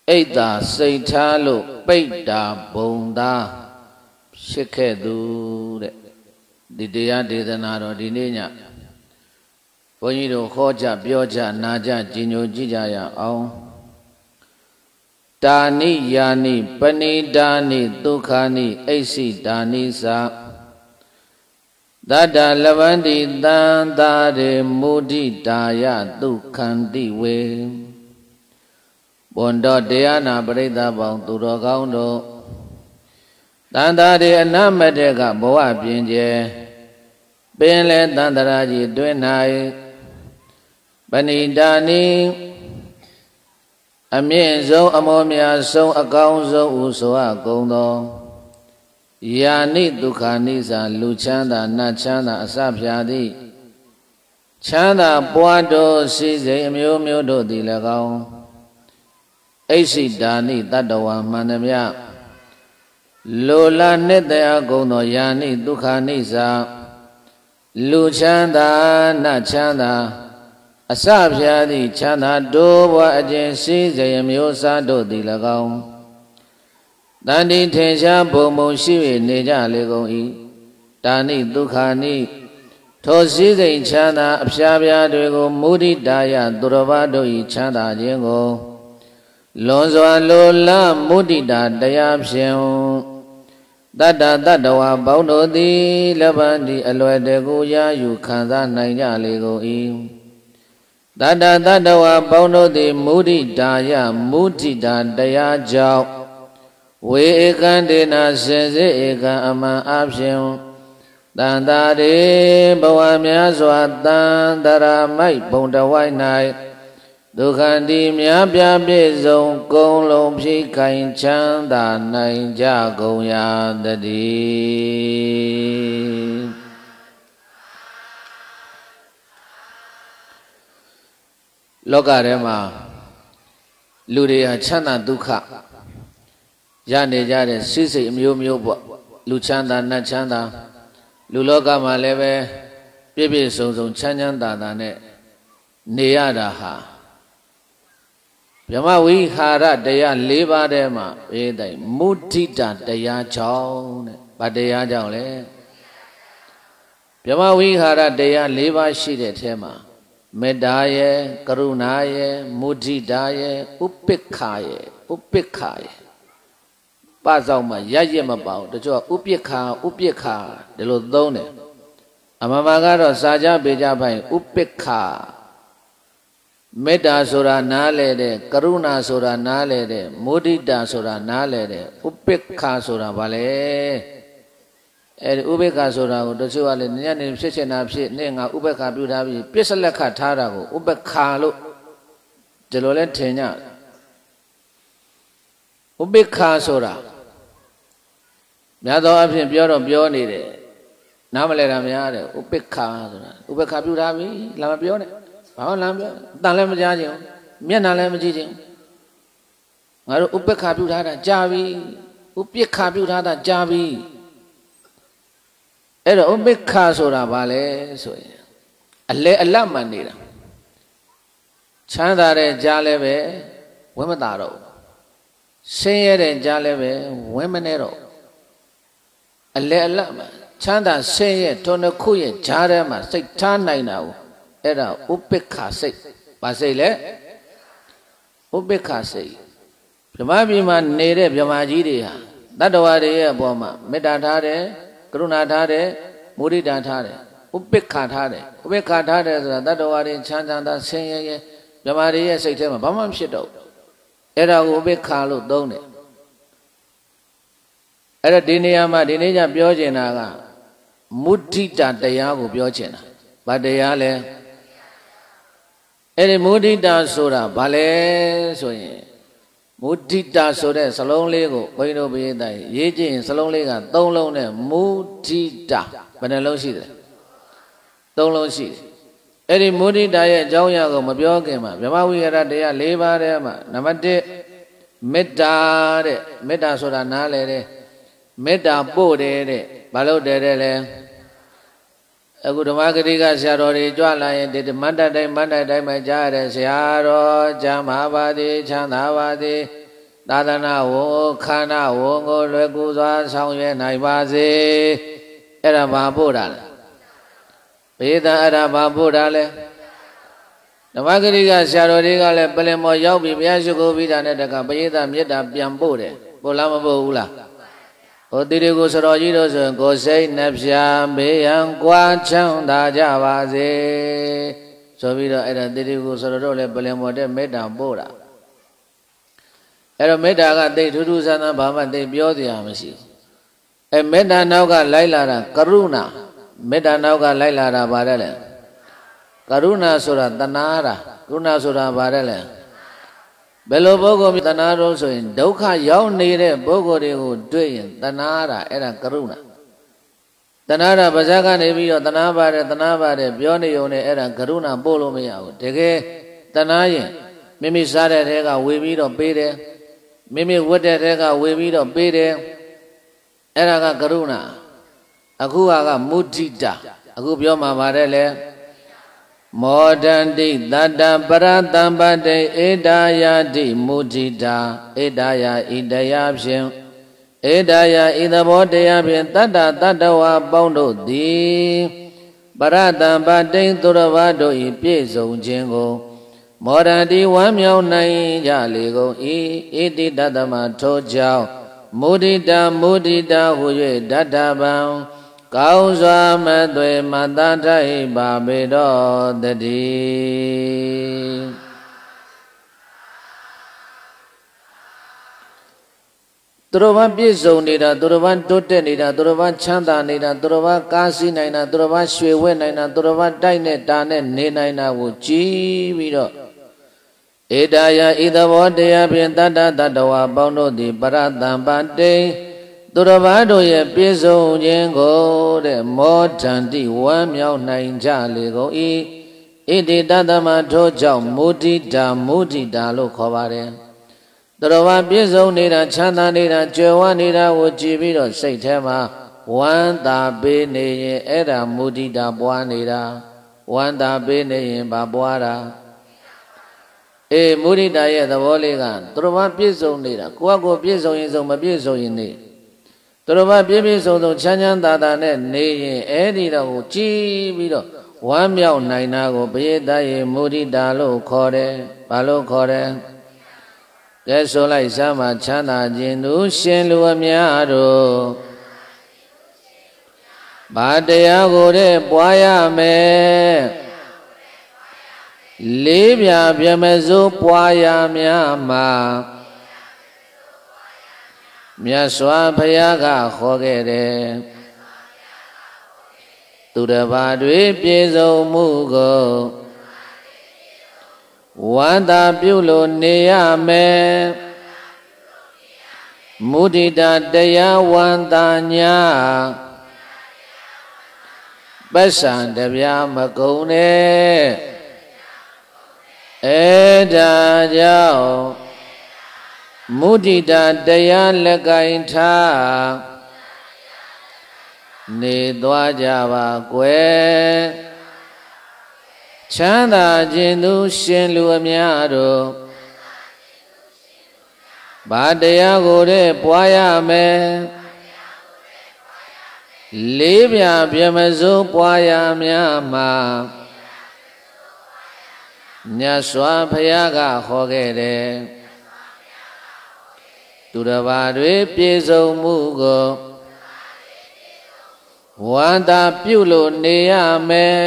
အိတ်သာစိတ်ထားလို့ပိတ်တာဘုံသာရှိခဲ့သူတဲ့ဒီတရားဒေသနာတော်ဒီနေ့ညဘုန်းကြီးတို့ခေါ်ကြပြောကြနာကြကြီးညိုကြည့်ကြရအောင်တာနိယာနိပဏိတာနိဒုက္ခာနိအိစိတာနိသတ္တလဗန္တိတံသာရေမုဒိတာယဒုက္ခန္တိဝေဘွန်တော်တရားနာပရိသတ်ပေါင်းသူတော်ကောင်းတို့တန်တာရေအနမတ္တကဘဝပြင်းကျဲပင်လေတန်တရာကြီးတွင်၌ပဏိတာနိအမြင့်ဆုံးအမောမြတ်ဆုံးအကောင်းဆုံးဥဆိုအပ်ကုန်သောယာနိဒုက္ခာနိစ္စလူချမ်းသာနတ်ချမ်းသာအစဖြာသည်ချမ်းသာပွားတော်စီစိမ်အမျိုးမျိုးတို့သည်၎င်းအိစိတာနိတတ္တဝါမှန်သမျှလိုလားနှစ်သက်ကုန်သောယာနိဒုက္ခာနိစ္စလူချမ်းသာနတ်ချမ်းသာအစဖြာသည်ချမ်းသာတိုးပွားအခြင်းစီစိမ်အမျိုးစားတို့သည်၎င်းတန်တိထေရှားဘုံဘုံရှိ၍နေကြလေကုန်၏တာနိဒုက္ခာနိထိုစည်းစိမ်ချမ်းသာအဖျားပြားတွေကိုမုဒိတာယသူတော်ဘာတို့၏ချမ်းသာခြင်းကိုလွန်စွာလိုလားမုဒိတာတရားဖြင့်တတ္တဝါပေါင်းတို့သည်လဗ္ဗန္တိအလွယ်တကူရယူခံစားနိုင်ကြလေကုန်၏တတ္တဝါပေါင်းတို့သည်မုဒိတာယမုဒိတာတရားကြောင့်ဝေဧကံဒေနာစင်စစ်ဧကံအမှန်အဖြစ်တန်တာရေဘဝများစွာတန်တရာမိုက်ဘုံတဝိုင်း၌ဒုက္ခတိများပြားပြည့်စုံကုန်လုံးဖြည့်ခိုင်ချမ်းသာနိုင်ကြကုန်ရာတည်းလောကထဲမှာလူတွေဟာချမ်းသာဒုက္ခရနေကြတဲ့စိတ်စိတ်အမျိုးမျိုးပေါ့လူချမ်းသာနတ်ချမ်းသာလူလောကမှာလည်းပဲပြည့်ပြည့်စုံစုံချမ်းချမ်းသာသာနဲ့နေရတာဟာဗြဟ္မဝိဟာရတရား၄ပါးထဲမှာအေးတိုင်မုဒိတာတရားကြောင့်တဲ့ဗာတရားကြောင့်လေဗြဟ္မဝိဟာရတရား၄ပါးရှိတဲ့ထဲမှာမေတ္တာရဲ့ကရုဏာရဲ့မုဒိတာရဲ့ဥပိ္ပခာရဲ့ဥပိ္ပခာရဲ့ပဆောင်မှာရရမပေါတချို့ဥပိ္ပခာဒီလိုသုံးတယ်အမှန်မှန်ကတော့စာကြပေကြပိုင်ဥပိ္ပခာမေတ္တာဆိုတာနားလဲတဲ့ကရုဏာဆိုတာနားလဲတဲ့မုဒိတာဆိုတာနားလဲတဲ့ဥပိ္ပခာဆိုတာဘာလဲအဲဒီဥပိ္ပခာဆိုတာကိုတချို့ကလည်းညနေဖြစ်ချင်တာဖြစ်နေငါဥပိ္ပခာပြုထားပြီးပြစ္ဆလက်ခထားတာကိုဥပိ္ပခာလို့ဒီလိုလဲထင်ကြဥပိ္ပခာဆိုတာများသောအားဖြင့်ပြောတော့ပြောနေတယ်နားမလဲတာများတယ်ဥပိ္ပခာဆိုတာဥပိ္ပခာပြုထားပြီလာမပြောနဲ့ဘာမှလာမပြောတန်လည်းမကြားခြင်းမျက်နှာလည်းမကြည့်ခြင်းငါတို့ဥပိ္ပခာပြုထားတာကြာပြီဥပိ္ပခာပြုထားတာကြာပြီအဲ့တော့ဥပိ္ပခာဆိုတာဘာလဲဆိုရင်အလဲအလတ်မှနေတာချမ်းသာတဲ့ကြားလည်းပဲဝမ်းမသာတော့ဆင်းရဲတဲ့ကြားလည်းပဲဝမ်းမနေတော့အလဲအလတ်မှချမ်းသာဆင်းရဲထုံတစ်ခုရဲ့ကြားထဲမှာစိတ်ထားနိုင်တာကိုအဲ့ဒါဥပိ္ပခာစိတ်ဘာစိတ်လဲဥပိ္ပခာစိတ်ဗြဟ္မပြည်မှာနေတဲ့ဗြဟ္မာကြီးတွေဟာတတ္တဝါတွေရဲ့အပေါ်မှာမေတ္တာထားတယ်ကရုဏာထားတယ်မုဒိတာထားတယ်ဥပိ္ပခာထားတယ်ဥပိ္ပခာထားတယ်ဆိုတာတတ္တဝါတွေချမ်းသာဆင်းရဲဗြဟ္မာတွေရဲ့စိတ်ထဲမှာဘာမှမဖြစ်တော့အဲ့ဒါကိုဥပိ္ပခာလို့သုံးတယ်အဲ့ဒါဒီနေရာမှာဒီနေ့ကျပြောချင်တာကမုဒိတာတရားကိုပြောချင်တာဘာတရားလဲအဲ့ဒီမုဒိတာဆိုတာဘာလဲဆိုရင်မုဒိတာဆိုတဲ့စလုံးလေးကိုဘုန်းကြီးတို့ပြည့်တိုင်းရေးကြည့်ရင်စလုံးလေးက၃လုံးနဲ့မုဒိတာဘယ်နှလုံးရှိတယ်၃လုံးရှိတယ်အဲ့ဒီမုဒိတာရဲ့အကြောင်းအရာကိုမပြောခင်မှာဗြဟ္မဝိဟာရတရား၄ပါးထဲမှာနံပါတ်1မေတ္တာတဲ့မေတ္တာဆိုတာနားလဲတဲ့မေတ္တာပို့တယ်တဲ့ဘာလို့တယ်တဲ့လဲအခုဓမ္မဂတိကဆရာတော်တွေကြွလာရင်ဒီမန္တတိုင်းမှာကြားရတယ်ဆရာတော်ကျမ်းပါပါသည်ချမ်းသာပါသည်သာသနာဝခန္ဓာဝကိုလွယ်ကူစွာဆောင်ရွက်နိုင်ပါစေအဲ့ဒါဘာပို့တာလဲပရိသတ်အဲ့ဒါဘာပို့တာလဲဓမ္မဂရိကဆရာတော်တွေကလည်းပလင်မော်ရောက်ပြီးဘုရားရှိခိုးပြီးတာနဲ့တကပရိသတ်မေတ္တာပြန်ပို့တယ်ပို့လားမပို့ဘူးလားဟိုတိရိကိုဆရာတော်ကြီးတို့ဆိုရင်ကိုယ်စိတ်နှပြဘေးရန်ကွာချမ်းသာကြပါစေဆိုပြီးတော့အဲ့ဒါတိရိကိုဆရာတော်တို့လည်းပလင်မော်တဲ့မေတ္တာပို့တာအဲ့တော့မေတ္တာကတိတ်ထူးထူးဆန်းဆန်းဘာမှတိတ်ပြောစရာမရှိဘူးအဲ့မေတ္တာနောက်ကလိုက်လာတာကရုဏာမေတ္တာနောက်ကလိုက်လာတာဘာလဲလဲကရုဏာဆိုတာတဏှာတာကရုဏာဆိုတာဘာလဲလဲဘယ်လိုပုဂ္ဂိုလ်တဏှာတော့ဆိုရင်ဒုက္ခရောက်နေတဲ့ပုဂ္ဂိုလ်တွေကိုတွေ့ရင်တဏှာတာအဲ့ဒါကရုဏာတဏှာတာပါဇက်ကနေပြီးတော့တဏှာပါတယ်ပြောနေုံနဲ့အဲ့ဒါကရုဏာပို့လို့မရဘူးတကယ်တဏှာရင်မိမိစားတဲ့ထဲကဝေပြီးတော့ပေးတယ်မိမိဝတ်တဲ့ထဲကဝေပြီးတော့ပေးတယ်အဲ့ဒါကကရုဏာအခုကမုဒိတာအခုပြောမှာပါတယ်လေမောဒန္တိတတ္တပရတံပတိဧတာယာတိမုဒိတာဧတာယာဣတရားဖြင့်ဧတာယာဣသဘောတရားဖြင့်တတ္တတတ္တဝါပေါင်းတို့သည်ပရတံပတိသူတော်ဘာတို့၏ပြည့်စုံခြင်းကိုမောဒန္တိဝမ်းမြောက်နိုင်ကြလေကုန်၏ဣတိတတ္တမထိုကြောင့်မုဒိတာဟု၍တတ္တဗံကောင်းစွာမသွေမတထိုက်ပါပေတော်တည်းသူတော်ဘာပြည့်စုံနေတာသူတော်ဘာတိုးတက်နေတာသူတော်ဘာချမ်းသာနေတာသူတော်ဘာကားစီးနိုင်တာသူတော်ဘာရွှေဝဲနိုင်တာသူတော်ဘာတိုက်နဲ့တာနဲ့နေနိုင်တာကိုကြည်ပြီးတော့ဧတာယဤသဘောတရားဖြင့်တတ္တတတ္တဝါပေါင်းတို့သည်ပရတံပတိသူတော်ဘာတို့ရဲ့ပြည့်စုံခြင်းကိုတဲ့မောဒန္တိဝမ်းမြောက်နိုင်ကြလေကုန်၏ဣတိတတ္တမထို့ကြောင့်မုဒိတာလို့ခေါ်ပါတယ်သူတော်ဘာပြည့်စုံနေတာချမ်းသာနေတာကြွယ်ဝနေတာကိုကြည်ပြီးတော့စိတ်ထဲမှာဝမ်းသာပေးနေရင်အဲ့ဒါမုဒိတာပွားနေတာဝမ်းသာပေးနေရင်ဘာပွားတာမုဒိတာရဲ့သဘောလေးကသူတော်ဘာပြည့်စုံနေတာကိုယ့်ကိုပြည့်စုံရင်စုံမပြည့်စုံရင်နေသူတော်ဘာပြည့်စုံချမ်းသာနဲ့နေရင်အဲ့ဒီတော့ကိုကြည်ပြီးတော့ဝမ်းမြောက်နိုင်တာကိုပရိသတ်ရဲ့မုဒိတာလို့ခေါ်တယ်ဘာလို့ခေါ်တယ်ကဲဆိုလိုက်စမ်းမှာချမ်းသာခြင်းသူရှင်လူအများတို့ဘာတရားကိုတဲ့ပွားရမယ်လေးပြပြမစိုးပွားရများမှာမြတ်စွာဘုရားကခေါ်ခဲ့တယ်သူတစ်ပါးတွေပြည့်စုံမှုကိုဝန္တာပြုလို့နေရမယ်မုဒိတာတရားဝန္တာညာပစ္ဆံတပြားမကုန်နဲ့အဲ့ဒါကြောင့်မုဒိတာတရားလက်ကင်ထားနေသွားကြပါကွယ်ချမ်းသာခြင်းသူရှင်လူအများတို့ဘာတရားကိုတဲ့ပွားရမယ်လေးပြပြမစိုးပွားရများမှာမြတ်စွာဘုရားကဟောခဲ့တယ်သူတစ်ပါးတွေပြည့်စုံမှုကိုဝန္တာပြုလို့နေရမယ်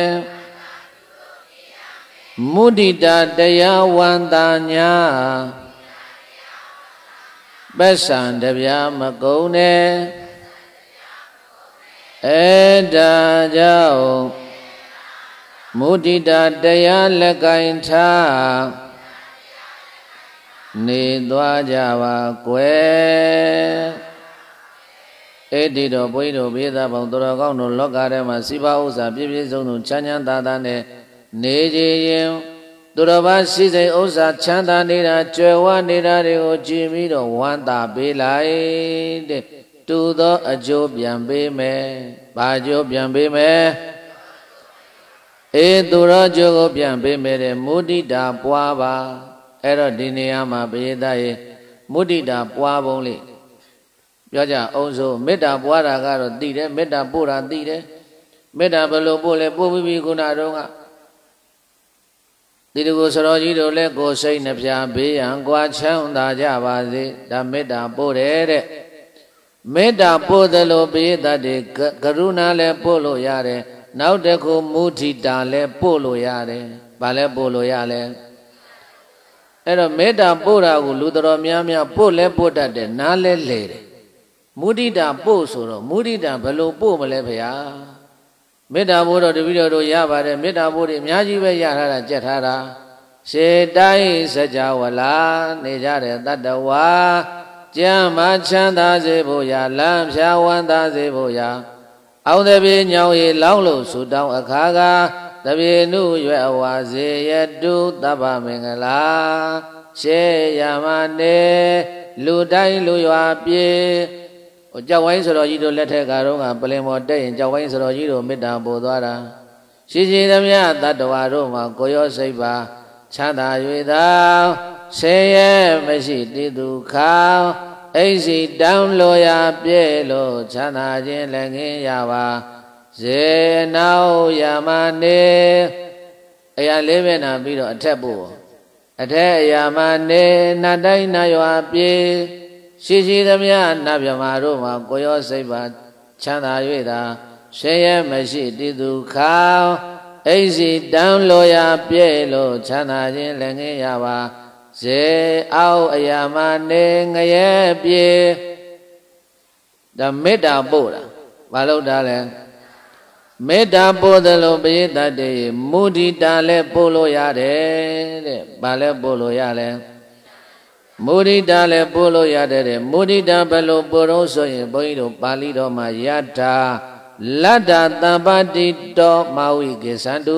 မုဒိတာတရားဝန္တာညာပစ္ဆံတပြားမကုန်နဲ့အဲ့ဒါကြောင့်မုဒိတာတရားလက်ကင်ထားနေသွားကြပါကွယ်အဲ့ဒီတော့ဘုန်းကြီးတို့ဘေးသားပေါင်းသူတော်ကောင်းတို့လောကထဲမှာစိပါဥစ္စာပြည့်ပြည့်စုံစုံချမ်းသာနဲ့နေကြရင်သူတော်ဘာရှိစိတ်ဥစ္စာချမ်းသာနေတာကြွယ်ဝနေတာတွေကိုကြည်ပြီးတော့ဝမ်းသာပေးလိုက်တဲ့တူသောအကျိုးပြန်ပေးမယ်။ဘာကျိုးပြန်ပေးမယ်။သူတော်ကျိုးကိုပြန်ပေးမယ်တဲ့မုဒိတာပွားပါအဲ့တော့ဒီနေရာမှာပရိသတ်ရေမုဒိတာပွားပုံလေးပြောကြအောင်ဆိုမေတ္တာပွားတာကတော့သိတယ်မေတ္တာပို့တာသိတယ်မေတ္တာဘယ်လိုပို့လဲပို့ပြီးခုနတော့ကဒီတကူစတော်ကြီးတို့လည်းကိုယ်စိတ်နှပြဘေးရန်ကွာချမ်းသာကြပါစေဒါမေတ္တာပို့တယ်တဲ့မေတ္တာပို့တယ်လို့ပိဋကတ်တွေကရုဏာလည်းပို့လို့ရတယ်နောက်တစ်ခုမုဒိတာလည်းပို့လို့ရတယ်ဘာလဲပို့လို့ရလဲအဲ့တော့မေတ္တာပို့တာကိုလူတော်များများပို့လဲပို့တတ်တယ်နားလဲလေတယ်မုဒိတာပို့ဆိုတော့မုဒိတာဘယ်လိုပို့မလဲဖေဟာမေတ္တာပို့တော့တပည့်တော်တို့ရပါတယ်မေတ္တာပို့တွေအများကြီးပဲရထားတာကြက်ထားတာရှေတိုင်းစကြဝဠာနေကြတဲ့တတ္တဝါကျမ်းမာချမ်းသာစေဖို့ရာလမ်းဖြာဝမ်းသာစေဖို့ရာအောင်တပြေညောင်ရီလောင်းလို့ဆူတောင်းအခါကတပြေနုရွယ်ဝါစေယတုသဗ္ဗမင်္ဂလာရှေရမနေလူတိုင်းလူရွာပြေကြောက်ဝိုင်းစတော်ကြီးတို့လက်ထက်ကတော့ပလင်မော်တက်ရင်ကြောက်ဝိုင်းစတော်ကြီးတို့မေတ္တာပို့သွားတာရှိရှိသမျှတတ္တဝါတို့မှာကိုရောစိတ်ပါချမ်းသာ၍သာဆင်းရဲမရှိတိဒုက္ခအိစီတောင်းလိုရာပြည့်လို့ချမ်းသာခြင်းလည်းငင်းရပါစေနောက်ရမနေအရာလေးပဲနာပြီးတော့အထက်ပို့အထက်အရာမနေနတ်တိုင်းနတ်ရွာပြေရှိရှိသမျှနတ်မြမာတို့မှာကိုရောစိတ်ပါချမ်းသာ၍သာဆင်းရဲမရှိတိဒုက္ခအိစီတောင်းလိုရာပြည့်လို့ချမ်းသာခြင်းလည်းငင်းရပါဇေအောက်အရာမနေငရဲပြေဒါမေတ္တာပို့တာဘာလို့တာလဲမေတ္တာပို့တယ်လို့ပိဋကတ်တွေမုဒိတာလည်းပို့လို့ရတယ်တဲ့ဘာလဲပို့လို့ရလဲမုဒိတာလည်းပို့လို့ရတယ်တဲ့မုဒိတာဘယ်လိုပို့တော့ဆိုရင်ဘုန်းကြီးတို့ပါဠိတော်မှာယထာလတ္တတမ္ပတိတောမာဝိကေသန္တု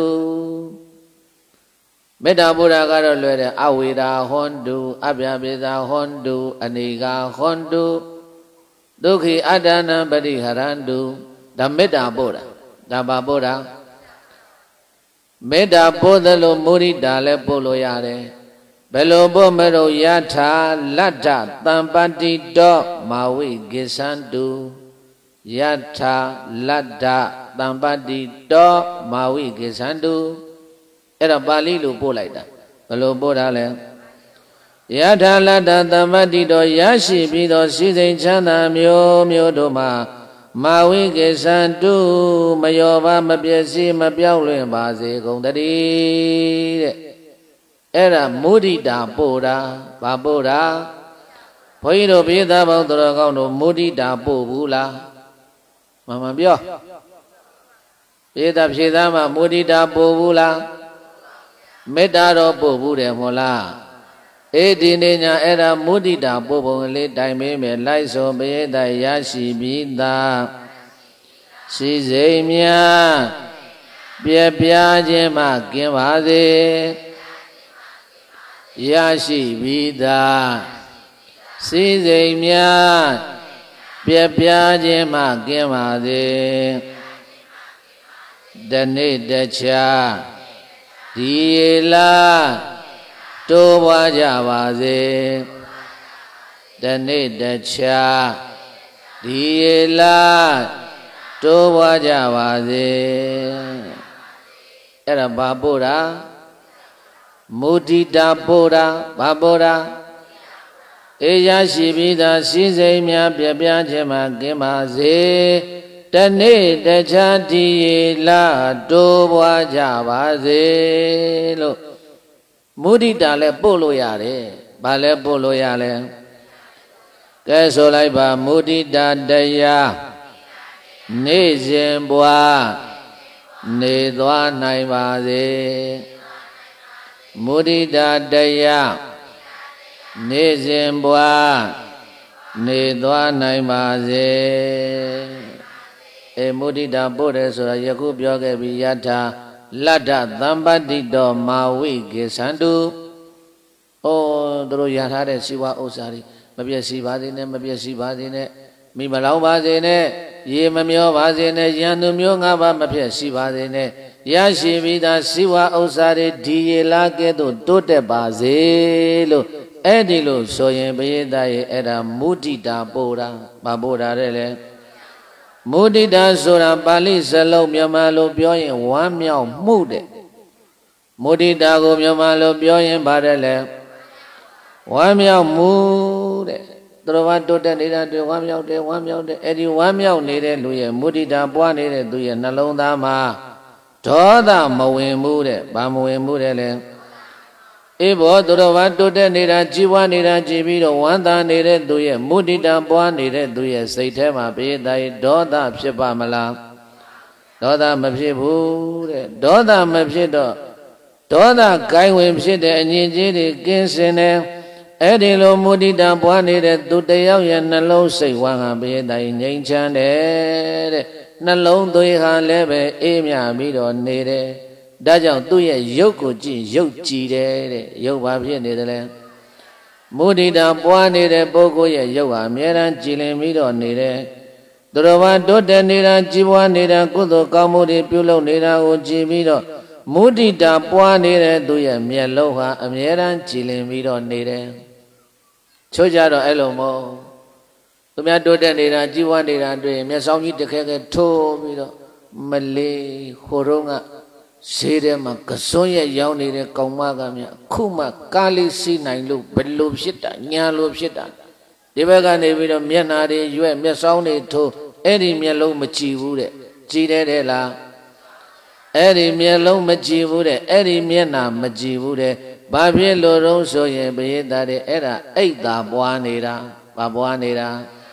မေတ္တာပို့တာကတော့လွယ်တယ်အဝေရာဟွန်တုအပြပိသာဟွန်တုအနေကဟွန်တုဒုက္ခိအတ္တနံပရိဟရန္တုဒါမေတ္တာပို့တာဒါပါပို့တာမေတ္တာပို့တယ်လို့မုဒိတာလည်းပို့လို့ရတယ်ဘယ်လိုပို့မလို့ယထာလတ္တတမ္ပတိတောမာဝိကေသန္တုယထာလတ္တတမ္ပတိတောမာဝိကေသန္တုအဲ့ဒါပါဠိလိုပို့လိုက်တာဘယ်လိုပို့တာလဲယထာလတ္တတမ္ပတိတောရရှိပြီးသောစိစိမ်ချမ်းသာမျိုးမျိုးတို့မှာမာဝိကေသန္တုမယောပါမပျက်စီးမပြောင်းလဲပါစေကုန်တည်းတဲ့အဲ့ဒါမုဒိတာပို့တာဘာပို့တာဘုန်းကြီးတို့ပိဋကပေါင်းတော်ကောင်းတို့မုဒိတာပို့ဘူးလားမပြောပိဋကဖြေသားမှာမုဒိတာပို့ဘူးလားမေတ္တာတော့ပို့ဘူးတယ်မို့လားအေးဒီနေ့ညာအဲ့ဒါမုဒိတာပို့ပုံလေးတိုင်မေးမယ်လိုက်ဆိုပိဋကရရှိပြီးသားစီစိမ်များပြပြခြင်းမှကင်းပါစေရရှိပြီးသားစီစိမ်များပြပြခြင်းမှကင်းပါစေတနေ့တခြားဒီလားတိုးပွားကြပါစေတနေ့တခြားဒီလားတိုးပွားကြပါစေအဲ့ဒါဘာပို့တာမုဒိတာပို့တာဘာပို့တာအေးရရှိပြီးသားစည်းစိမ်များပြပြခြင်းမှကင်းပါစေတနေ့တခြားဒီလားတိုးပွားကြပါစေလို့မုဒိတာလည်းပို့လို့ရတယ်ဘာလဲပို့လို့ရလဲကဲဆိုလိုက်ပါမုဒိတာတရားနေ့စဉ်ပွားနေသွားနိုင်ပါစေမုဒိတာတရားနေ့စဉ်ပွားနေသွားနိုင်ပါစေမုဒိတာပို့တယ်ဆိုတာယခုပြောခဲ့ပြီးယထာလတ္တတမ္ပတိတောမာဝိကေသန္တုတို့ရထားတဲ့စီဝါဥစ္စာတွေမပြည့်စည်ပါစေနဲ့မပြည့်စည်ပါစေနဲ့မိမလောင်ပါစေနဲ့ရေမမျောပါစေနဲ့ရန်သူမျိုး၅ပါးမဖြစ်ရှိပါစေနဲ့ရရှိပြီးသားစီဝါဥစ္စာတွေဒီရေလာကဲ့သို့တိုးတက်ပါစေလို့အဲ့ဒီလို့ဆိုရင်ပရိသတ်ရဲ့အဲ့ဒါမုဒိတာပို့တာမပို့တာတဲ့လေမုဒိတာဆိုတာပါဠိစလုံးမြန်မာလိုပြောရင်ဝမ်းမြောက်မှုတဲ့မုဒိတာကိုမြန်မာလိုပြောရင်ဗါတဲ့လေဝမ်းမြောက်မှုတဲ့သူတော်ဘာတိုးတက်နေတာတွေဝမ်းမြောက်တယ်အဲ့ဒီဝမ်းမြောက်နေတဲ့လူရဲ့မုဒိတာပွားနေတဲ့သူရဲ့နှလုံးသားမှာဒေါသမဝင်မှုတဲ့ဘာမဝင်မှုတဲ့လေအေးဘောသူတော်ဘာတိုးတက်နေတာကြီးပွားနေတာကြည်ပြီးတော့ဝမ်းသာနေတဲ့သူရဲ့မုဒိတာပွားနေတဲ့သူရဲ့စိတ်ထဲမှာပိဋကဒေါသဖြစ်ပါမလားဒေါသမဖြစ်ဘူးတဲ့ဒေါသမဖြစ်တော့ဒေါသကိုင်းဝင်ဖြစ်တဲ့အငြင်းကြီးတွေကင်းစင်တယ်အဲ့ဒီလိုမုဒိတာပွားနေတဲ့သူတယောက်ရဲ့နှလုံးစိတ်ဝမ်းဟာပိဋကငြိမ်းချမ်းတယ်တဲ့နှလုံးသွေးဟာလည်းပဲအေးမြပြီးတော့နေတယ်ဒါကြောင့်သူ့ရဲ့ရုပ်ကိုကြည့်ရုပ်ကြည်တယ်တဲ့ရုပ်ဘာဖြစ်နေတယ်လဲမုဒိတာပွားနေတဲ့ပုဂ္ဂိုလ်ရဲ့ရုပ်ဟာအမြဲတမ်းကြည်လင်ပြီးတော့နေတယ်သူတော်ဘာတိုးတက်နေတာကြီးပွားနေတာကုသိုလ်ကောင်းမှုတွေပြုလုပ်နေတာကိုကြည်ပြီးတော့မုဒိတာပွားနေတဲ့သူရဲ့မျက်လုံးဟာအမြဲတမ်းကြည်လင်ပြီးတော့နေတယ်ချို့ကြတော့အဲ့လိုမဟုတ်သူများတိုးတက်နေတာကြီးပွားနေတာတွေ့မျက်စောင်းကြီးတစ်ခဲခဲထိုးပြီးတော့မလေးခိုးတော့ကဈေးထဲမှာကစွန်းရဲ့ရောင်းနေတဲ့ကောင်မကမြအခုမှကားလေးစီးနိုင်လို့ဘယ်လိုဖြစ်တာညာလိုဖြစ်တာဒီဘက်ကနေပြီးတော့မျက်နာတွေရွက်မျက်စောင်းတွေထိုးအဲ့ဒီမျက်လုံးမကြည့်ဘူးတဲ့ကြည်တယ်တဲ့လားအဲ့ဒီမျက်လုံးမကြည့်ဘူးတဲ့အဲ့ဒီမျက်နာမကြည့်ဘူးတဲ့ဘာဖြစ်လို့တော့ဆိုရင်ပရိသတ်တွေအဲ့ဒါအိတ်သာပွားနေတာဘာပွားနေတာ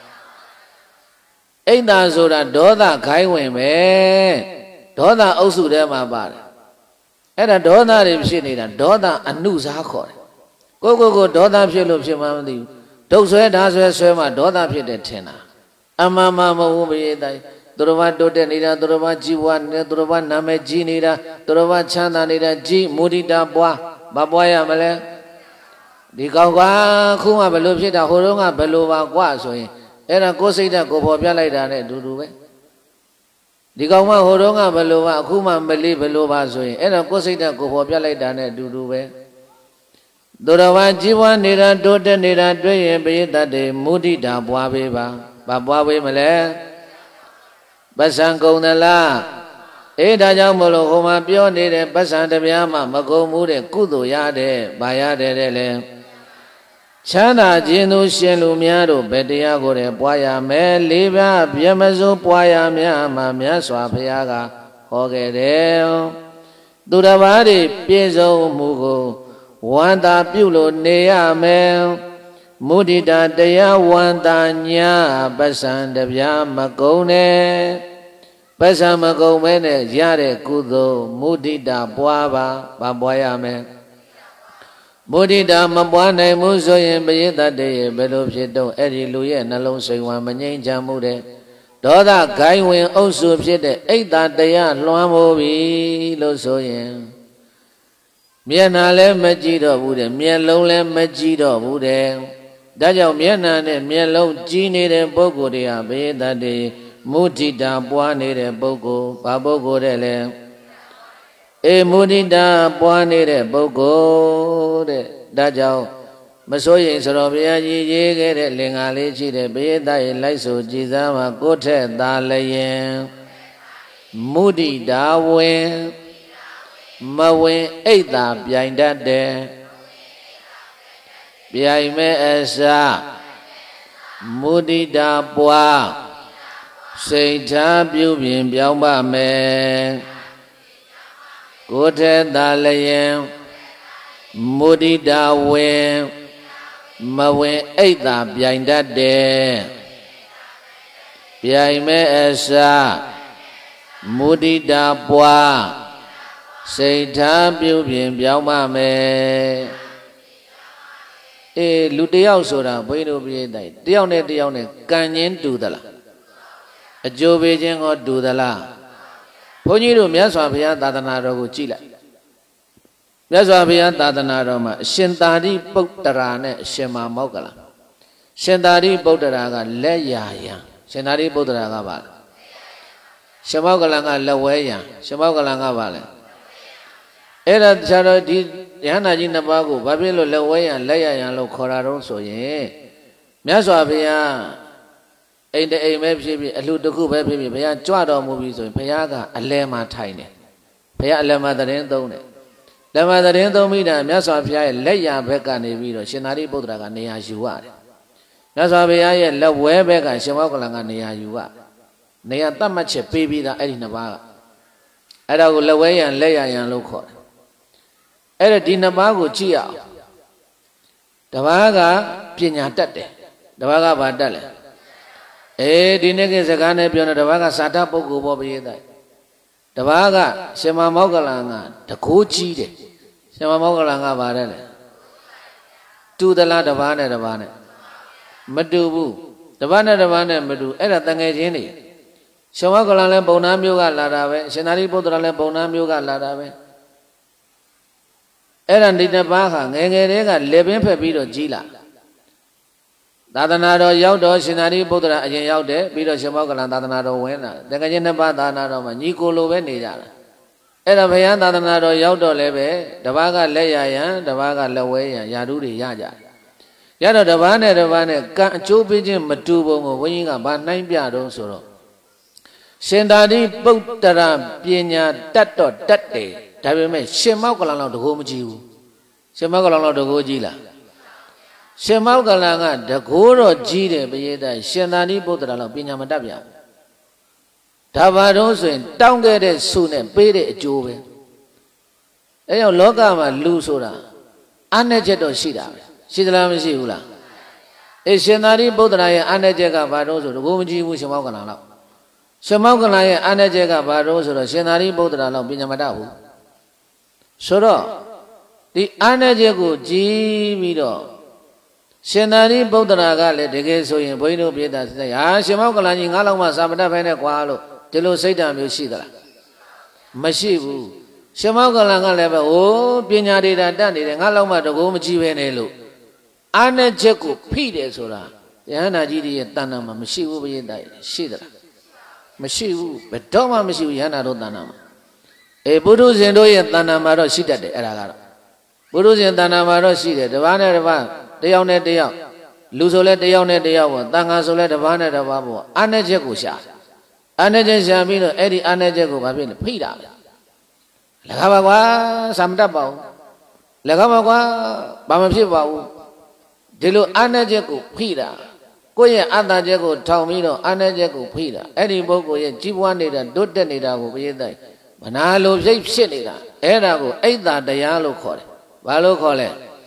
အိတ်သာဆိုတာဒေါသခိုင်းဝင်ပဲဒေါသအုပ်စုထဲမှာပါတယ်အဲ့ဒါဒေါသတွေဖြစ်နေတာဒေါသအနုစားခေါ်တယ်ကိုဒေါသဖြစ်လို့ဖြစ်မှမသိဘူးဒုတ်ဆွဲဓာဆွဲမှဒေါသဖြစ်တယ်ထင်တာအမှန်မှမဟုတ်ဘူးပရိသတ်သူတော်ဘာတိုးတက်နေတာသူတော်ဘာကြီးပွားနေတာသူတော်ဘာနာမည်ကြီးနေတာသူတော်ဘာချမ်းသာနေတာကြီးမုဒိတာပွားဘာပွားရမလဲဒီကောင်ကခုမှဘယ်လိုဖြစ်တာဟိုတုန်းကဘယ်လိုပါကွာဆိုရင်အဲ့ဒါကိုယ်စိတ်ဓာတ်ကိုပေါ်ပြလိုက်တာနဲ့အတူတူပဲဒီကောင်မဟိုတုန်းကဘယ်လိုပါအခုမှမလေးဘယ်လိုပါဆိုရင်အဲ့ဒါကိုယ်စိတ်ဓာတ်ကိုပေါ်ပြလိုက်တာနဲ့အတူတူပဲသူတော်ဘာကြီးပွားနေတာတိုးတက်နေတာတွေ့ရင်ပရိသတ်တွေမုဒိတာပွားပေးပါဘာပွားပေးမလဲပတ်စံကုန်သလားအေးဒါကြောင့်မလို့ဟိုမှာပြောနေတဲ့ပတ်စံတပြားမှမကုန်ဘူးတဲ့ကုသိုလ်ရတယ်ဗာရတယ်တဲ့လေချမ်းသာခြင်းသူရှင်လူများတို့ဘယ်တရားကိုလည်းပွားရမယ်လေးပါးပြမစိုးပွားရများမှာမြတ်စွာဘုရားကဟောခဲ့တယ်သူတစ်ပါးတွေပြည့်စုံမှုကိုဝန္တာပြုလို့နေရမယ်မုဒိတာတရားဝန္တာညာပတ်စံတပြားမကုန်နဲ့ပတ်စံမကုန်မဲနဲ့ရတဲ့ကုသိုလ်မုဒိတာပွားပါဘာပွားရမယ်မုဒိတာမပွားနိုင်မှုဆိုရင်ပရိသတ်တွေဘယ်လိုဖြစ်တော့အဲ့ဒီလူရဲ့နှလုံးစိတ်ဝမ်းမငြိမ်းချမ်းမှုတဲ့ဒေါသဂိုင်းဝင်အုပ်စုဖြစ်တဲ့အိတ်တာတရားလွှမ်းမိုးပြီလို့ဆိုရင်မျက်နှာလည်းမကြည့်တော့ဘူးတဲ့မျက်လုံးလည်းမကြည့်တော့ဘူးတဲ့ဒါကြောင့်မျက်နှာနဲ့မျက်လုံးကြည့်နေတဲ့ပုဂ္ဂိုလ်တွေဟာပရိသတ်တွေမုဒိတာပွားနေတဲ့ပုဂ္ဂိုလ်ဘာပုဂ္ဂိုလ်တဲ့လဲအေမုဒိတာပွားနေတဲ့ပုဂ္ဂိုလ်တဲ့ဒါကြောင့်မစိုးရိမ်ဆိုတော့ဘုရားကြီးရေးခဲ့တဲ့လင်္ကာလေးရှိတဲ့ဘေးသားရဲ့လိုက်ဆိုကြည်စားမှာကိုယ်ထက်သာလျင်မုဒိတာဝင်မဝင်အိတ်သာပြိုင်တတ်တယ်ပြိုင်မဲ့အစားမုဒိတာပွားစိတ်ထားပြုပြင်ပြောင်းပါမယ်ကိုယ်ထက်သာလျင်မုဒိတာဝင်မဝင်အိတ်သာပြိုင်တတ်တယ်ပြိုင်မဲ့အစားမုဒိတာပွားစိတ်ထားပြုပြင်ပြောင်းပါမယ်အေးလူတယောက်ဆိုတာဘုန်းကြီးတို့ပြည့်တိုင်းတယောက်နဲ့တယောက်နဲ့ကံချင်းတူသလားအကျိုးပေးခြင်းကိုတူသလားဘုန်းကြီးတို့မြတ်စွာဘုရားသာသနာတော်ကိုကြည့်လိုက်မြတ်စွာဘုရားသာသနာတော်မှာအရှင်သာရိပုတ္တရာနဲ့အရှင်မောက္ကလရှင်သာရိပုတ္တရာကလက်ရာယံရှင်သာရိပုတ္တရာကပါရှင်မောက္ကလကလက်ဝဲယံရှင်မောက္ကလကပါလဲ Era charity, Yanajin Bago, Babilo Laway and Laya and Locoraro, so ye. Miaswabia, ain't the AMFG, a Ludoku baby, Paya Chuado movies, and Payaga, a Lema tiny. Paya Lema the Rendone. Lema the Rendomida, Miaswabia, Laya Becca Nevido, Shinari Bodraga, Nea Juar. Miaswabia, Love Webega, Shimokalanga, Nea Juar. Nea Tamache, baby, the Edinaba. Era Laway and Laya and Loco. Era Dinabago Chia. Davaga Pina Tate. Davaga Badale. Dineke Sagane Piona Davaga Sata Pogo Bobby. Davaga Sema Mogalanga, the Kochi. Sema Mogalanga Badale. To the La Davana Davana. Madubu. Davana Davana Madu. Era Tangajini. Shamagalale Bonam Yoga Ladawe. Senari Podrale Bonam Yoga Ladawe. Eran dina baha, ngerega, lebih pebiro jila. Dadanado yaudo, sinari putra aja yaude, biro semogalan dadanado wena. Dengan jenis dadanado mah, nikolo benijala. Era bayan dadanado yaudo lebe, dabaga leya, dabaga leweya, yaduri yaja. Yado dabane, kan cubi je metubo mo, winga banai biado soro. Sendari putra pienya tato tate. Tapi me semau kalau nak dogo mujiu, semau kalau nak dogo jila, semau kalau nak dogo jile berjeda, senani putra lo pinya mata biar. Tabarong sen, tahun kere sune pere jobe. Yang loka mah lusura, ane jatuh sida, sida mesti ulah. Senani putra yang ane jaga barong sura, dogo mujiu semau kalau nak, semau kalau yang ane jaga barong sura, senani putra lo pinya mata bu. Soro, di ane jago jibido, senari baudara le dege soye boino bieda saya, semau kalau ni ngalau masa pada pene kualo, jelo saya dah musida, masih semau kalau ngalau oh pinyari dan ni ngalau masa dogo menjiwe nelu, ane jago pide sora, ya na jadi tanam masih bieda sida, masih betul masih ya na ro tanam. Buru zendo yang tanah maro sida de era. Buru zendo tanah maro sida. Dewana dewa, deyau ne deyau, lusole deyau ne deyau, tangga sole dewana dewa bo. Ane jago sya, ane jago bino, eri ane jago babin, pida. Lega bawa samda bau, lega bawa bamsi bau. Jelu ane jago pida. Koye anda jago tau mino, ane jago pida. Eri bogo ye jibuan nida, dote nida bo biyedai. Mana lo jadi sini dah. Era ko, ida daya lo kore. Balu kore.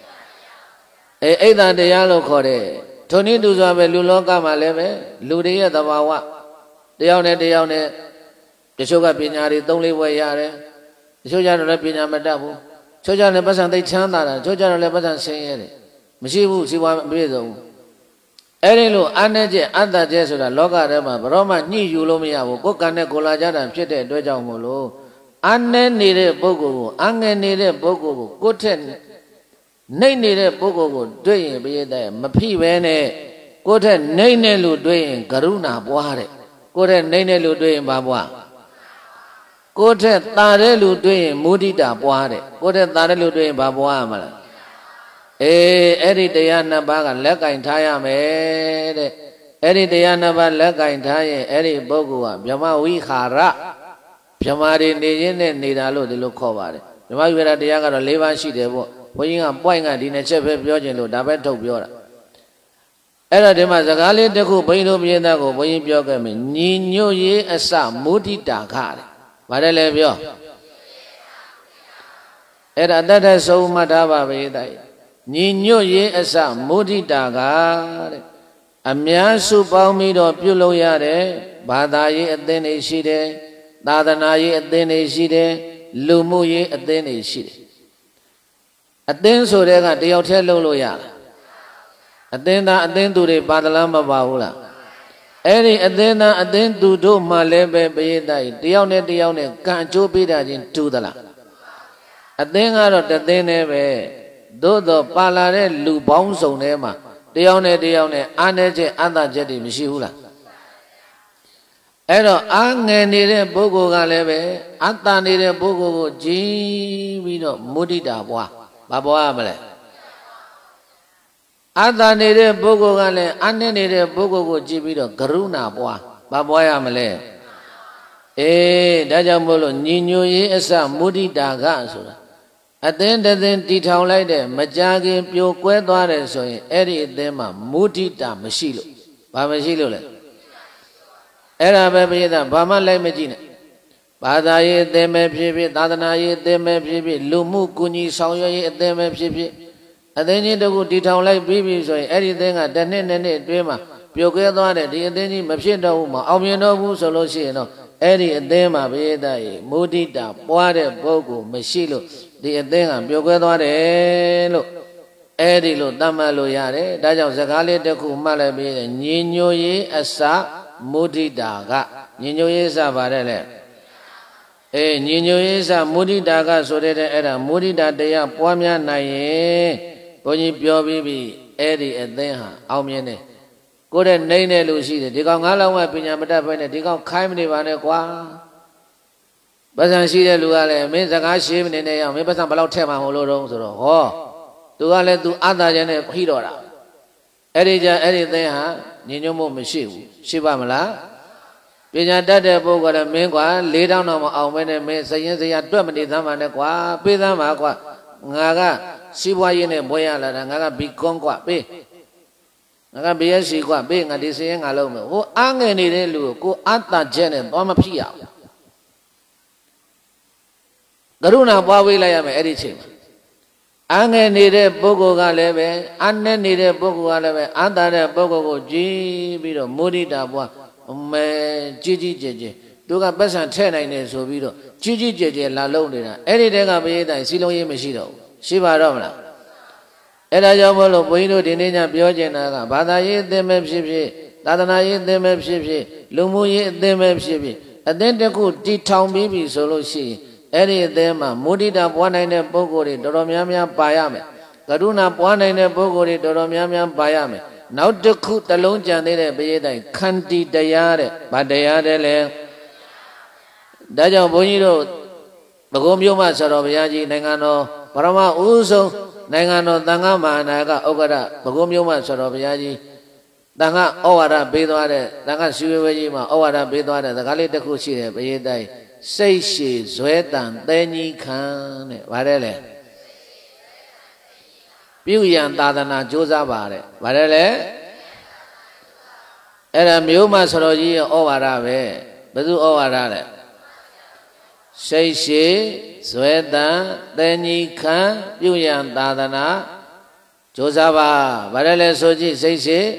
Ida daya lo kore. Toni tu sampai luloka malebe, luria tabawa. Dia ne. Desoka pinyari tongli wayare. Desoka le pinyam madabu. Desoka le pasang tay chanda. Desoka le pasang senyere. Mesibu siwa bezo. Erilu ane je anda je sudah loka rema. Beroma ni yulo miyabu. Kok kane kola jaran cete dua jauh mulu. Ane nire bogo, ange nire bogo, koten, nei nire bogo, doing beda, mapi bene, koten nei nelu doing karuna boare, koten nei nelu doing babwa, koten tarelu doing mudita boare, koten tarelu doing babwa mala. Eri dayana baga leka intaya me, eri dayana baga leka intaya, eri bogo, biama wihara. Jamari ni ni dalu di luar kawari. Jamari berada yang ada lewan si debo. Punya punya di necep biar jelu dapat tahu biar. Era dema sekali deku punya biar aku punya biar kami. Ninyo ye asa mudi dakar. Pada lebih. Era ada semua dapat biar. Ninyo ye asa mudi dakar. Amya supau mido pulau ya de. Badai eten isi de. Dadana ye atene side, lumu ye atene side. Aten sore ka deyau the long lo ya. Aten da aten tu de padala ma ba hu la. Eri aten da aten tu do ma le be be dai, deyau ne kan cho pi da jin tu da la. Aten ka ro taten ne be, do do pa la de lu baung song ne ma, deyau ne ane je anda je di masi hu la. အဲ့တော့အားငယ်နေတဲ့ပုဂ္ဂိုလ်ကလည်းပဲအတ္တနေတဲ့ပုဂ္ဂိုလ်ကိုကြည်ပြီးတော့မုဒိတာပွားမပွားရမလဲအတ္တနေတဲ့ပုဂ္ဂိုလ်ကလည်းအနစ်နေတဲ့ပုဂ္ဂိုလ်ကိုကြည်ပြီးတော့ကရုဏာပွားမပွားရမလဲဒါကြောင့်မို့လို့ညီညွတ်ရေးအစမုဒိတာကဆိုတာအသင်းတစ်သင်းတီထောင်လိုက်တဲ့မကြခင်ပြိုကွဲသွားတယ်ဆိုရင်အဲ့ဒီအသင်းမှာမုဒိတာမရှိလို့ဘာမရှိလို့လဲအဲ့ဒါပဲပိဋကဘာမှလိုက်မကြည့်နဲ့ဘာသာရေးအသင်းပဲဖြစ်ဖြစ်သာသနာရေးအသင်းပဲဖြစ်ဖြစ်လူမှုကူညီဆောင်ရွက်ရေးအသင်းပဲဖြစ်ဖြစ်အသင်းကြီးတခုတီထောင်လိုက်ပြီးပြီဆိုရင်အဲ့ဒီအသင်းကတစ်နှစ်နှစ်နှစ်အတွင်းမှာပြိုကွဲသွားတဲ့ဒီအသင်းကြီးမဖြစ်တော့ဘူးမအောင်မြင်တော့ဘူးဆိုလို့ရှိရင်တော့အဲ့ဒီအသင်းမှာပိဋကရေမုဒိတာပွားတဲ့ပုဂ္ဂိုလ်မရှိလို့ဒီအသင်းကပြိုကွဲသွားတယ်လို့အဲ့ဒီလိုသတ်မှတ်လို့ရတယ်ဒါကြောင့်စကားလေးတစ်ခုမှတ်လိုက်ပြီးညီညွတ်ရေးအစမုဒိတာကညီညွတ်ရေးစပါတယ်လေညီညွတ်ရေးစမုဒိတာကဆိုတဲ့အဲ့ဒါမုဒိတာတရားပွားများနိုင်ရင်ဘုန်းကြီးပြောပြီးပြီအဲ့ဒီအသင်းဟာအောင်မြင်တယ်ကိုယ်တဲ့နှိမ့်တဲ့လူရှိတယ်ဒီကောင်ငါးလောက်မှပညာမတတ်ဘဲနဲ့ဒီကောင်ခိုင်းမနေပါနဲ့ကွာပတ်စံရှိတဲ့လူကလည်းမင်းစကားရှင်းမနေနဲ့အောင်မင်းပတ်စံဘယ်လောက်ထည့်မှာမလို့တော့ဆိုတော့ဟောသူကလည်းသူအတ္တကျန်နဲ့ဖိတော့တာအဲ့ဒီကြအဲ့ဒီသင်ဟာညီညွတ်မှုမရှိဘူးရှိပါမလားပညာတတ်တဲ့ပုဂ္ဂိုလ်ကလည်းမင်းကွာ၄တောင်းတော့မအောင်မဲနဲ့မင်းစရင်စရာတွက်မနေသမ်းပါနဲ့ကွာပေးသမ်းပါကွာငါကစီးပွားရေးနဲ့ဘွဲရလာတာငါကဘီကွန်ကွာပေးငါက BSc ကွာပေးငါဒီစရင်ငါလုံးမယ်ဟိုအားငယ်နေတဲ့လူကိုအတ္တကျန်နဲ့သွားမဖြစ်ရဘူးကရုဏာပွားဝေးလိုက်ရမယ်အဲ့ဒီချိန်မှာအငယ်နေတဲ့ပုဂ္ဂိုလ်ကလည်းပဲအနဲ့နေတဲ့ပုဂ္ဂိုလ်ကလည်းပဲအတ္တတဲ့ပုဂ္ဂိုလ်ကိုကြည်ပြီးတော့မုဒိတာပွားမဲကြီးကြီးကျယ်ကျယ်သူကပတ်စံထဲ့နိုင်တယ်ဆိုပြီးတော့ကြီးကြီးကျယ်ကျယ်လာလုံးနေတာအဲ့ဒီတည်းကပရိသတ်စီလုံးရေးမရှိတော့ဘူးရှိပါတော့မလားအဲ့ဒါကြောင့်မို့လို့ဘုန်းကြီးတို့ဒီနေ့ညပြောချင်တာကဘာသာရေးအသင်းပဲဖြစ်ဖြစ်သာသနာရေးအသင်းပဲဖြစ်ဖြစ်လူမှုရေးအသင်းပဲဖြစ်ဖြစ်အသင်းတစ်ခုတည်ထောင်ပြီးပြီဆိုလို့ရှိရင်အဲ့ဒီအသင်းမှာမုဒိတာပွားနိုင်တဲ့ပုဂ္ဂိုလ်တွေတော်တော်များများပါရမယ်ကရုဏာပွားနိုင်တဲ့ပုဂ္ဂိုလ်တွေတော်တော်များများပါရမယ်နောက်တစ်ခုတစ်လုံးကြံသေးတဲ့ပရိသတ်ခန္တီတရားတဲ့ဗတရားတဲ့လေဒါကြောင့်ဘုန်းကြီးတို့ဘဂုံမြို့မှာဆရာတော်ဘုရားကြီးနိုင်ငံတော်ပရမဦးဆုံးနိုင်ငံတော်သံဃာမဟာနာယကဥက္ကဋ္ဌဘဂုံမြို့မှာဆရာတော်ဘုရားကြီးသံဃာဩဝါဒပေးသွားတဲ့သံဃာစီဝေကြီးမှာဩဝါဒပေးသွားတဲ့စကားလေးတစ်ခုရှိတယ်ပရိသတ်စိတ်ရှည်ဇွဲတန်သဲကြီးခံတဲ့ဗါတယ်လေပြုရန်သာသနာကြိုးစားပါတဲ့ဗါတယ်လေအဲ့ဒါမျိုးမဆတော်ကြီးရဲ့ဩဝါဒပဲဘယ်သူဩဝါဒလဲစိတ်ရှည်ဇွဲတန်သဲကြီးခံပြုရန်သာသနာကြိုးစားပါဗါတယ်လေဆိုကြည့်စိတ်ရှည်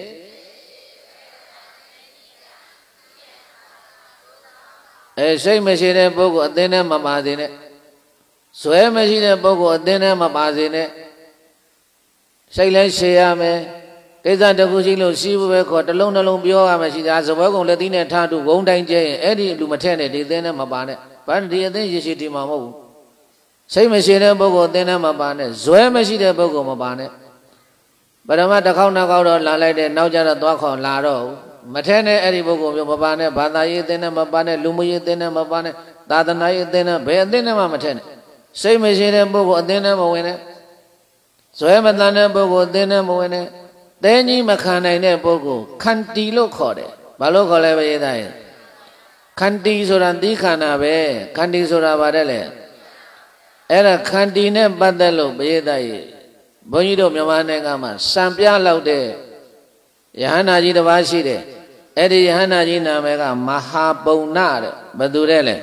စိတ်မရှိတဲ့ပုဂ္ဂိုလ်အသင်းထဲမပါစေနဲ့ဇွဲမရှိတဲ့ပုဂ္ဂိုလ်အသင်းထဲမပါစေနဲ့စိတ်လည်းရှည်ရမယ်ကိစ္စတစ်ခုရှိလို့ရှိဖို့ပဲခေါ်တစ်လုံးနှလုံးပြောရမယ်ရှိတာဇပွဲကုံလက်သီးနဲ့ထားတူဂုံတိုင်းကျဲရင်အဲ့ဒီလူမထက်နဲ့ဒီအသင်းထဲမပါနဲ့ဘာဒီအသင်းရရှိဒီမှာမဟုတ်ဘူးစိတ်မရှိတဲ့ပုဂ္ဂိုလ်အသင်းထဲမပါနဲ့ဇွဲမရှိတဲ့ပုဂ္ဂိုလ်မပါနဲ့ပရမတ်တစ်ခေါက်နှစ်ခေါက်တော့လာလိုက်တဲ့နောက်ကျတော့သွားခေါ်လာတော့မထဲနဲ့အဲ့ဒီပုဂ္ဂိုလ်မျိုးမပါနဲ့ဘာသာရေးအသင်းနဲ့မပါနဲ့လူမှုရေးအသင်းနဲ့မပါနဲ့သာသနာရေးအသင်းနဲ့ဘယ်အသင်းနဲ့မှမထဲနဲ့စိတ်မရှိတဲ့ပုဂ္ဂိုလ်အသင်းနဲ့မဝင်နဲ့ဇွဲမတန်တဲ့ပုဂ္ဂိုလ်အသင်းနဲ့မဝင်နဲ့သဲကြီးမခံနိုင်တဲ့ပုဂ္ဂိုလ်ခန္တီလို့ခေါ်တယ်ဘာလို့ခေါ်လဲပဲရေးသားရင်ခန္တီဆိုတာသီးခန္ဓာပဲခန္တီဆိုတာဗါတဲ့လေအဲ့ဒါခန္တီနဲ့ပတ်သက်လို့ပဲရေးသားရင်ဘုန်းကြီးတို့မြန်မာနိုင်ငံမှာစံပြလောက်တဲ့ယဟန္တာကြီးတစ်ပါးရှိတယ်အဲ့ဒီယဟန္တာကြီးနာမည်ကမဟာပုံနာတဲ့ဘယ်သူတဲ့လဲ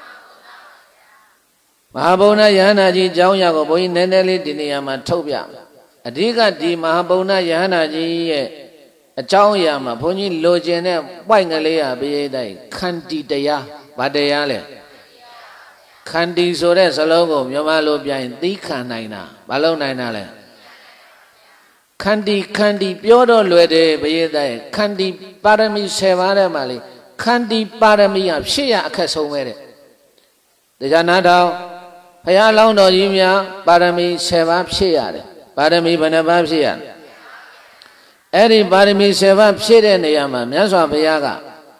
မဟာပုံနာယဟန္တာကြီးအကြောင်းအရာကိုဘုန်းကြီးနည်းနည်းလေးဒီနေရာမှာထုတ်ပြအဓိကဒီမဟာပုံနာယဟန္တာကြီးရဲ့အကြောင်းအရာမှာဘုန်းကြီးလိုချင်တဲ့ပွိုက်ကလေးရပြည့်တဲ့ခန္တီတရားဗာတရားလဲခန္တီဆိုတဲ့စလုံးကိုမြန်မာလိုပြရင်သီးခံနိုင်တာဘာလို့နိုင်တာလဲခန္တီပြောတော့လွယ်တယ်ဘယေတဲ့ခန္တီပါရမီ10ပါးတဲ့မှာလေခန္တီပါရမီဟာဖြစ်ရအခက်ဆုံးပဲတဲ့တရားနာတော်ဘုရားလောင်းတော်ကြီးများပါရမီ10ပါးဖြစ်ရတယ်ပါရမီဘယ်နှပါးဖြစ်ရလဲအဲ့ဒီပါရမီ10ပါးဖြစ်တဲ့နေရာမှာမြတ်စွာဘုရားက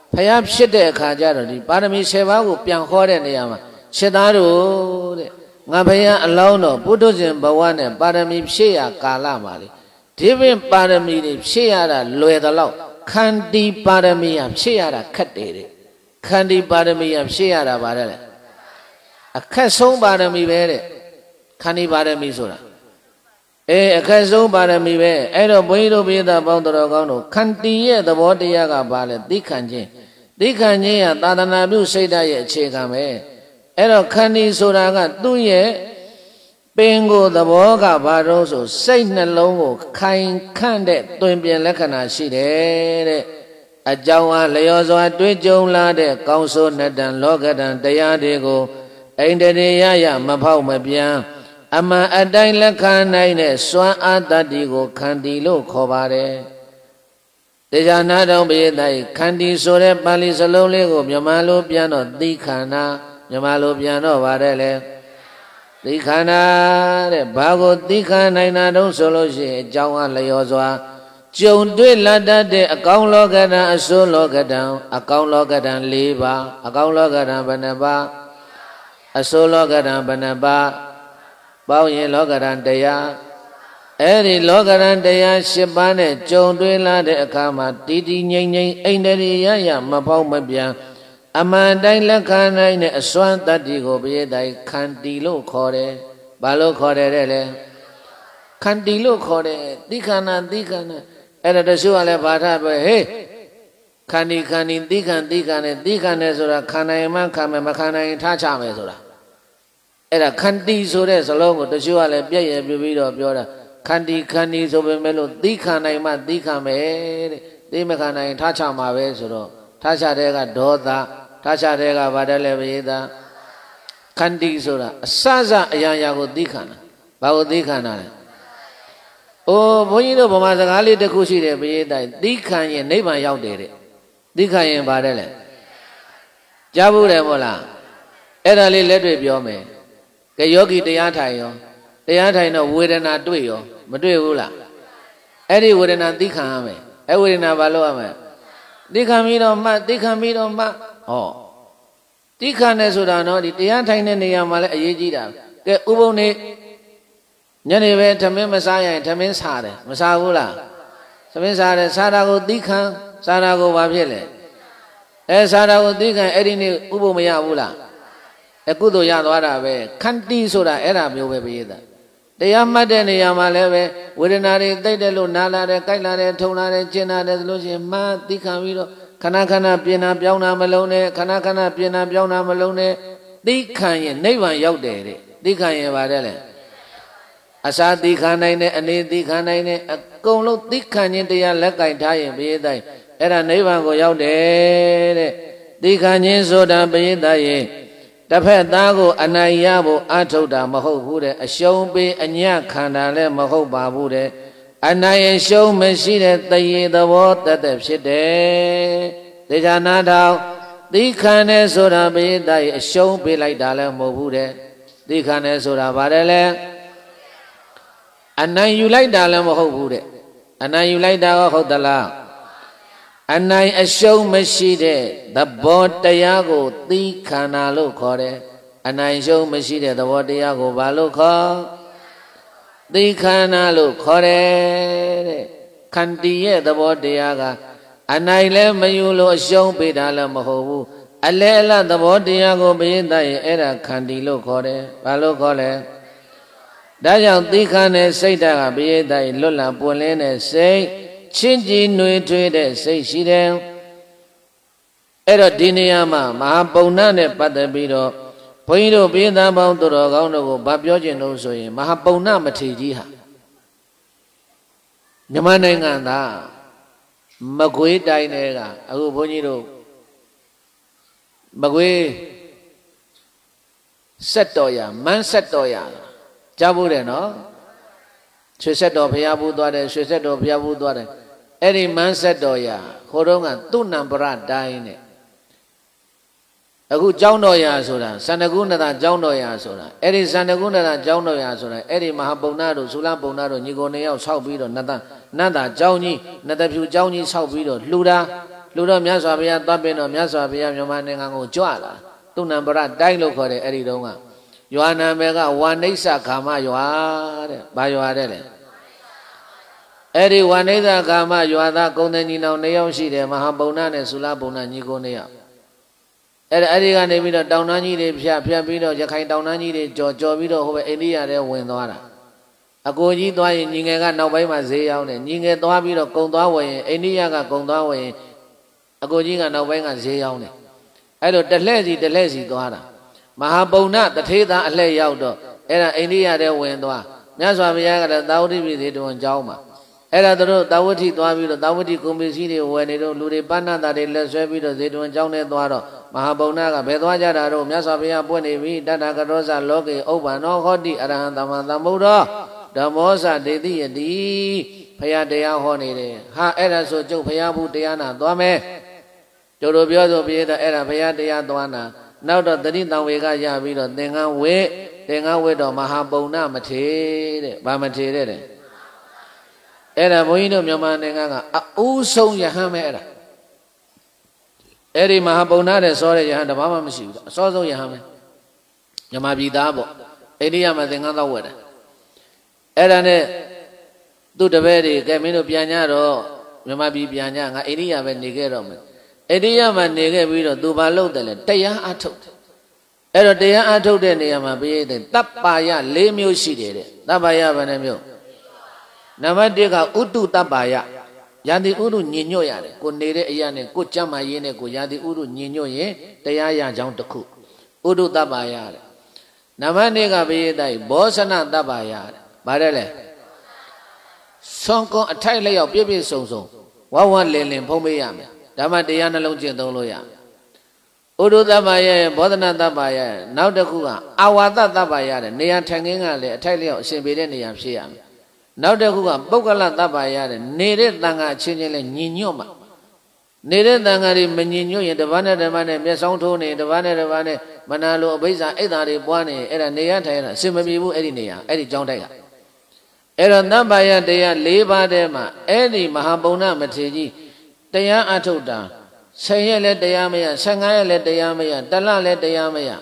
ဖယားဖြစ်တဲ့အခါကျတော့ဒီပါရမီ7ပါးကိုပြန်ဟောတဲ့နေရာမှာခြေသားတို့တဲ့ငါဖယားအလောင်းတော်ပုထုဇဉ်ဘဝနဲ့ပါရမီဖြည့်ရကာလမှာလေဒီပင်ပါရမီတွေဖြည့်ရတာလွယ်သလောက်ခန္တီပါရမီဟာဖြည့်ရတာခက်တယ်တဲ့ခန္တီပါရမီဟာဖြည့်ရတာပါတယ်လေအခက်ဆုံးပါရမီပဲတဲ့ခန္တီပါရမီဆိုတာအခက်ဆုံးပါရမီပဲအဲ့တော့ဘုန်းကြီးတို့ပိဋကပေါင်းတော်ကောင်းတို့ခန္တီရဲ့သဘောတရားကဘာလဲသိခံခြင်းသိခံခြင်းကသာသနာပြုစိတ်ဓာတ်ရဲ့အခြေခံပဲအဲ့တော့ခန္တီဆိုတာကသူ့ရဲ့ပင်ကိုသဘောကဘာလို့ဆိုစိတ်နှလုံးကိုခိုင်ခန့်တဲ့တွင်ပြင်လက္ခဏာရှိတယ်တဲ့အကြောင်းအားလျော်စွာတွေးကြုံလာတဲ့ကောင်းဆိုးနတံလောကတံတရားတွေကိုအိန္ဒြေယမဖောက်မပြန်အမှန်အတိုင်းလက်ခံနိုင်တဲ့စွမ်းအားတတ္တိကိုခန္တီလို့ခေါ်ပါတယ်တရားနာတော်ဘုရားတိုင်ခန္တီဆိုတဲ့ပါဠိစလုံးလေးကိုမြန်မာလိုပြန်တော့သိခန္ဓာမြန်မာလိုပြန်တော့ပါတယ်လေသိခန္ဓာတဲ့ဘာကိုသိခံနိုင်တာတုံးဆိုလို့ရှိရင်အကြောင်းအားလျော်စွာကြုံတွေ့လာတတ်တဲ့အကောင်းလောကဓာတ်အဆိုးလောကဓာတ်အကောင်းလောကဓာတ်၄ပါးအကောင်းလောကဓာတ်ဘယ်နှပါးအဆိုးလောကဓာတ်ဘယ်နှပါးပေါင်းရင်လောကဓာတ်တရားအဲ့ဒီလောကဓာတ်တရား၈ပါးနဲ့ကြုံတွေ့လာတဲ့အခါမှာတည်တည်ငြိမ်ငြိမ်အိန္ဒြေယမဖောက်မပြန်အမှန်တိုင်းလက်ခံနိုင်တဲ့အစွမ်းတတ္တိကိုဘုရားတိုင်ခန္တီလို့ခေါ်တယ်။ဘာလို့ခေါ်တယ်လဲခန္တီလို့ခေါ်တယ်သိခန္ဓာသိခန္ဓာအဲ့ဒါတချို့ကလည်းဘာသာပဲဟေးခန္တီခန္တီသိခန္သိခန္နဲ့သိခန္နဲ့ဆိုတာခန္ဓာရင်မှခံမယ်မခံနိုင်ထားချမယ်ဆိုတာအဲ့ဒါခန္တီဆိုတဲ့စလုံးကိုတချို့ကလည်းပြည့်ရပြပြီးတော့ပြောတာခန္တီခန္တီဆိုပေမဲ့လို့သိခန္နိုင်မှသိခမယ်တဲ့သိမခန္နိုင်ထားချမှာပဲဆိုတော့ထားချတဲ့ကဒေါသထားချတဲ့ကဗာတယ်လေပရိသခန္တီဆိုတာအစစအရာရာကိုသိခန္တာဘာကိုသိခန္တာလဲအိုးဘုန်းကြီးတို့ဗမာစကားလေးတစ်ခုရှိတယ်ပရိသသိခန္ရင်နိဗ္ဗာန်ရောက်တယ်တဲ့သိခန္ရင်ဗာတယ်လေကြားဘူးတယ်မို့လားအဲ့ဒါလေးလက်တွေ့ပြောမယ်ကဲယောဂီတရားထိုင်ရောတရားထိုင်တော့ဝေဒနာတွေ့ရောမတွေ့ဘူးလားအဲ့ဒီဝေဒနာသိခံရမယ်အဲ့ဝေဒနာဘာလို့ရမလဲသိခံပြီးတော့မှသိခံပြီးတော့မှဟောသိခံတယ်ဆိုတာနော်ဒီတရားထိုင်တဲ့နေရာမှာလည်းအရေးကြီးတာကဲဥပုံနေညနေပဲထမင်းမစားရင်ထမင်းစားတယ်မစားဘူးလားထမင်းစားတယ်စားတာကိုသိခံစားတာကိုဘာဖြစ်လဲစားတာကိုသိခံအဲ့ဒီနေ့ဥပုံမရဘူးလားကုသိုလ်ရသွားတာပဲခန္တီဆိုတာအဲ့ဒါမျိုးပဲပိယတရားမှတ်တဲ့နေရာမှာလည်းပဲဝေဒနာတွေသိတဲ့လို့နာလာတယ်ကြိုက်လာတယ်ထုံလာတယ်ကျင်လာတယ်ဆိုလို့ရှိရင်မှသိခံပြီးတော့ခဏခဏပြင်တာပြောင်းတာမလုံးနဲ့ခဏခဏပြင်တာပြောင်းတာမလုံးနဲ့သိခံရင်နိဗ္ဗာန်ရောက်တယ်တဲ့သိခံရင်ပါတယ်လေအစာသိခံနိုင်တဲ့အနေသိခံနိုင်တဲ့အကုန်လုံးသိခံခြင်းတရားလက်ကင်ထားရင်ပိယတိုင်းအဲ့ဒါနိဗ္ဗာန်ကိုရောက်တယ်တဲ့သိခံခြင်းဆိုတာပိယတိုင်းရဲ့တစ်ဖက်သားကိုအနိုင်ရဖို့အထုတ်တာမဟုတ်ဘူးတဲ့အရှုံးပေးအညခန္ဓာလည်းမဟုတ်ပါဘူးတဲ့အနိုင်အရှုံးမရှိတဲ့တရေသဘောတသက်ဖြစ်တယ်ဒေဇာနာထောင်သိခံတယ်ဆိုတာပိဋကရဲ့အရှုံးပေးလိုက်တာလည်းမဟုတ်ဘူးတဲ့သိခံတယ်ဆိုတာဗါတယ်လေအနိုင်ယူလိုက်တာလည်းမဟုတ်ဘူးတဲ့အနိုင်ယူလိုက်တာဟုတ်သလားအနိုင်အရှုံးမရှိတဲ့သဘောတရားကိုသိခန္ဓာလို့ခေါ်တယ်အနိုင်ရှုံးမရှိတဲ့သဘောတရားကိုဘာလို့ခေါ်သိခန္ဓာလို့ခေါ်တယ်တဲ့ခန္တီရဲ့သဘောတရားကအနိုင်လည်းမယူလို့အရှုံးပေးတာလည်းမဟုတ်ဘူးအလဲအလတ်သဘောတရားကိုဘိသရဲ့အဲ့ဒါခန္တီလို့ခေါ်တယ်ဘာလို့ခေါ်လဲဒါကြောင့်သိခန္ဓာစိတ်ဓာတ်ကဘိသရဲ့လွတ်လပ်ပွင့်လင်းတဲ့စိတ်ချင်းကြည်နှွေထွေးတဲ့စိတ်ရှိတယ်အဲ့တော့ဒီနေရာမှာမဟာပုံနာနဲ့ပတ်သက်ပြီးတော့ဘုန်းကြီးတို့ပိဿပေါင်းသူတော်ကောင်းတို့ကိုဗာပြောခြင်းလို့ဆိုရင်မဟာပုံနာမထေရကြီးဟာမြန်မာနိုင်ငံသားမကွေးတိုင်းတွေကအခုဘုန်းကြီးတို့မကွေးဆက်တော်ရမန်းဆက်တော်ရကြားဖို့တယ်နော်ရွှေဆက်တော်ဘုရားဘူးသွားတယ်ရွှေဆက်တော်ဘုရားဘူးသွားတယ်အဲ့ဒီမန်းဆက်တော်ရခေါ်တော့ကသူ့နံပရတိုင်းနဲ့အခုကျောင်းတော်ရဆိုတာစန္ဒကုဏတာကျောင်းတော်ရဆိုတာအဲ့ဒီစန္ဒကုဏတာကျောင်းတော်ရဆိုတာအဲ့ဒီမဟာပုံနာတို့သုလပုံနာတို့ညီကိုနှစ်ယောက်ဆောက်ပြီးတော့နတ်သားကျောင်းကြီးနတ်တဖြူကျောင်းကြီးဆောက်ပြီးတော့လှူတာလူတော်မြတ်စွာဘုရားသွားပြီးတော့မြတ်စွာဘုရားမြန်မာနိုင်ငံကိုကြွလာသူနံပရတိုင်းလို့ခေါ်တယ်အဲ့ဒီတုန်းကရွာနာမည်ကဝါနိစ္စခါမရွာတဲ့ဘာရွာတဲ့လဲအဲ့ဒီဝါနိစ္စခါမရွာသားကုံတဲ့ညီနောင်2ယောက်ရှိတယ်မဟာပုံနာနဲ့ဆူလာပုံနာညီကို2ယောက်အဲ့ဒီကနေပြီးတော့တောင်တန်းကြီးတွေဖြတ်ပြီးတော့ရခိုင်တောင်တန်းကြီးတွေကြော်ပြီးတော့ဟိုဘက်အိန္ဒိယထဲဝင်သွားတာအကိုကြီးသွားရင်ညီငယ်ကနောက်ပိုင်းမှာဈေးရောက်တယ်ညီငယ်သွားပြီးတော့ကုံသွားဝင်ရင်အိန္ဒိယကကုံသွားဝင်ရင်အကိုကြီးကနောက်ပိုင်းကဈေးရောက်တယ်အဲ့လိုတလှည့်စီသွားတာမဟာပုံနာတထေသာအလှည့်ရောက်တော့အဲ့ဒါအိန္ဒိယထဲဝင်သွားမြတ်စွာဘုရားကလည်းသာဝတိပြည်သေးတွင်ကျောင်းမှာအဲ့ဒါတို့သာဝတိသွားပြီးတော့သာဝတိကုံပစ္စည်းတွေဝယ်နေတော့လူတွေပဏ္ဏတာတွေလက်ဆွဲပြီးတော့ဇေတဝန်ကျောင်းထဲသွားတော့မဟာပုံနာကဘယ်သွားကြတာတော့မြတ်စွာဘုရားပွင့်နေပြီတတ္တကရောဇလောကေဥပ္ပန္နောဟောတိအရဟံသမ္မာသမ္ဗုဒ္ဓောဓမ္မောစဒေတိယတိဘုရားတရားဟောနေတယ်ဟာအဲ့ဒါဆိုကျုပ်ဘုရားဘူးတရားနာသွားမယ်ကျုပ်တို့ပြောဆိုပြည့်တဲ့အဲ့ဒါဘုရားတရားသွားနာနောက်တော့တတိတံဝေကရပြီးတော့သင်္ကန်းဝေတော့မဟာပုံနာမထေတဲ့ဗာမထေတဲ့အဲ့ဒါဘုန်းကြီးတို့မြန်မာနိုင်ငံကအဦးဆုံးယဟန်ပဲအဲ့ဒီမဟာပုံနာတဲ့စောတဲ့ယဟန်တဘာမှမရှိဘူးအစောဆုံးယဟန်ပဲမြန်မာပြည်သားပေါ့အိန္ဒိယမှာသင်္ကန်းတော့ဝယ်တယ်အဲ့ဒါနဲ့သူ့တပည့်တွေကဲမင်းတို့ပြန်ကြတော့မြန်မာပြည်ပြန်ကြငါအိန္ဒိယပဲနေခဲ့တော့မယ်အိန္ဒိယမှာနေခဲ့ပြီးတော့သူဘာလုပ်တယ်လဲတရားအထုတ်တယ်အဲ့တော့တရားအထုတ်တဲ့နေရာမှာပြည့်တဲ့တပ္ပါယ4မျိုးရှိတယ်တဲ့တပ္ပါယဘယ်နှမျိုးနံပါတ်1ကဥတုတပ္ပါယယာတိဥတုညင်ညွတ်ရတယ်ကိုနေတဲ့အရာနဲ့ကိုကြမ်းမာရေးနဲ့ကိုယာတိဥတုညင်ညွတ်ရင်တရားရကြောင်းတစ်ခုဥတုတပ္ပါယတဲ့နံပါတ်2ကပြည့်တဲ့ဘောဇနတပ္ပါယတဲ့ဗါတယ်လေဆွန်ကွန်အထိုက်လျောက်ပြည့်ပြည့်စုံဝလင်ဖုံးပေးရမယ်ဓမ္မတရားနှလုံးကျင့်သုံးလို့ရမယ်ဥဒုတပ္ပါယဘောဓနာတပ္ပါယနောက်တစ်ခုကအာဝါဒတပ္ပါယတဲ့နေရာထိုင်ခင်းကလည်းအထိုက်လျောက်အရှင်ပေတဲ့နေရာဖြစ်ရမယ်နောက်တစ်ခုကပုဂ္ဂလတပ္ပါယတဲ့နေတဲ့တန်ခါချင်းချင်းလဲညီညွတ်မှနေတဲ့တန်ခါတွေမညီညွတ်ရင်တပန်းနဲ့မျက်စောင်းထိုးနေတပန်းနဲ့မနာလိုအဘိဇာအိတ်သာတွေပွားနေအဲ့ဒါနေရထိုင်ရတာအစင်မပြေဘူးအဲ့ဒီနေရာအဲ့ဒီကြောင်းတိုက်ကအဲ့တော့တပ္ပါယတရား၄ပါးထဲမှာအဲ့ဒီမဟာပုံနာမထေရကြီးတရားအထုတ်တာ10ရက်လည်းတရားမရ15ရက်လည်းတရားမရတလလည်းတရားမရ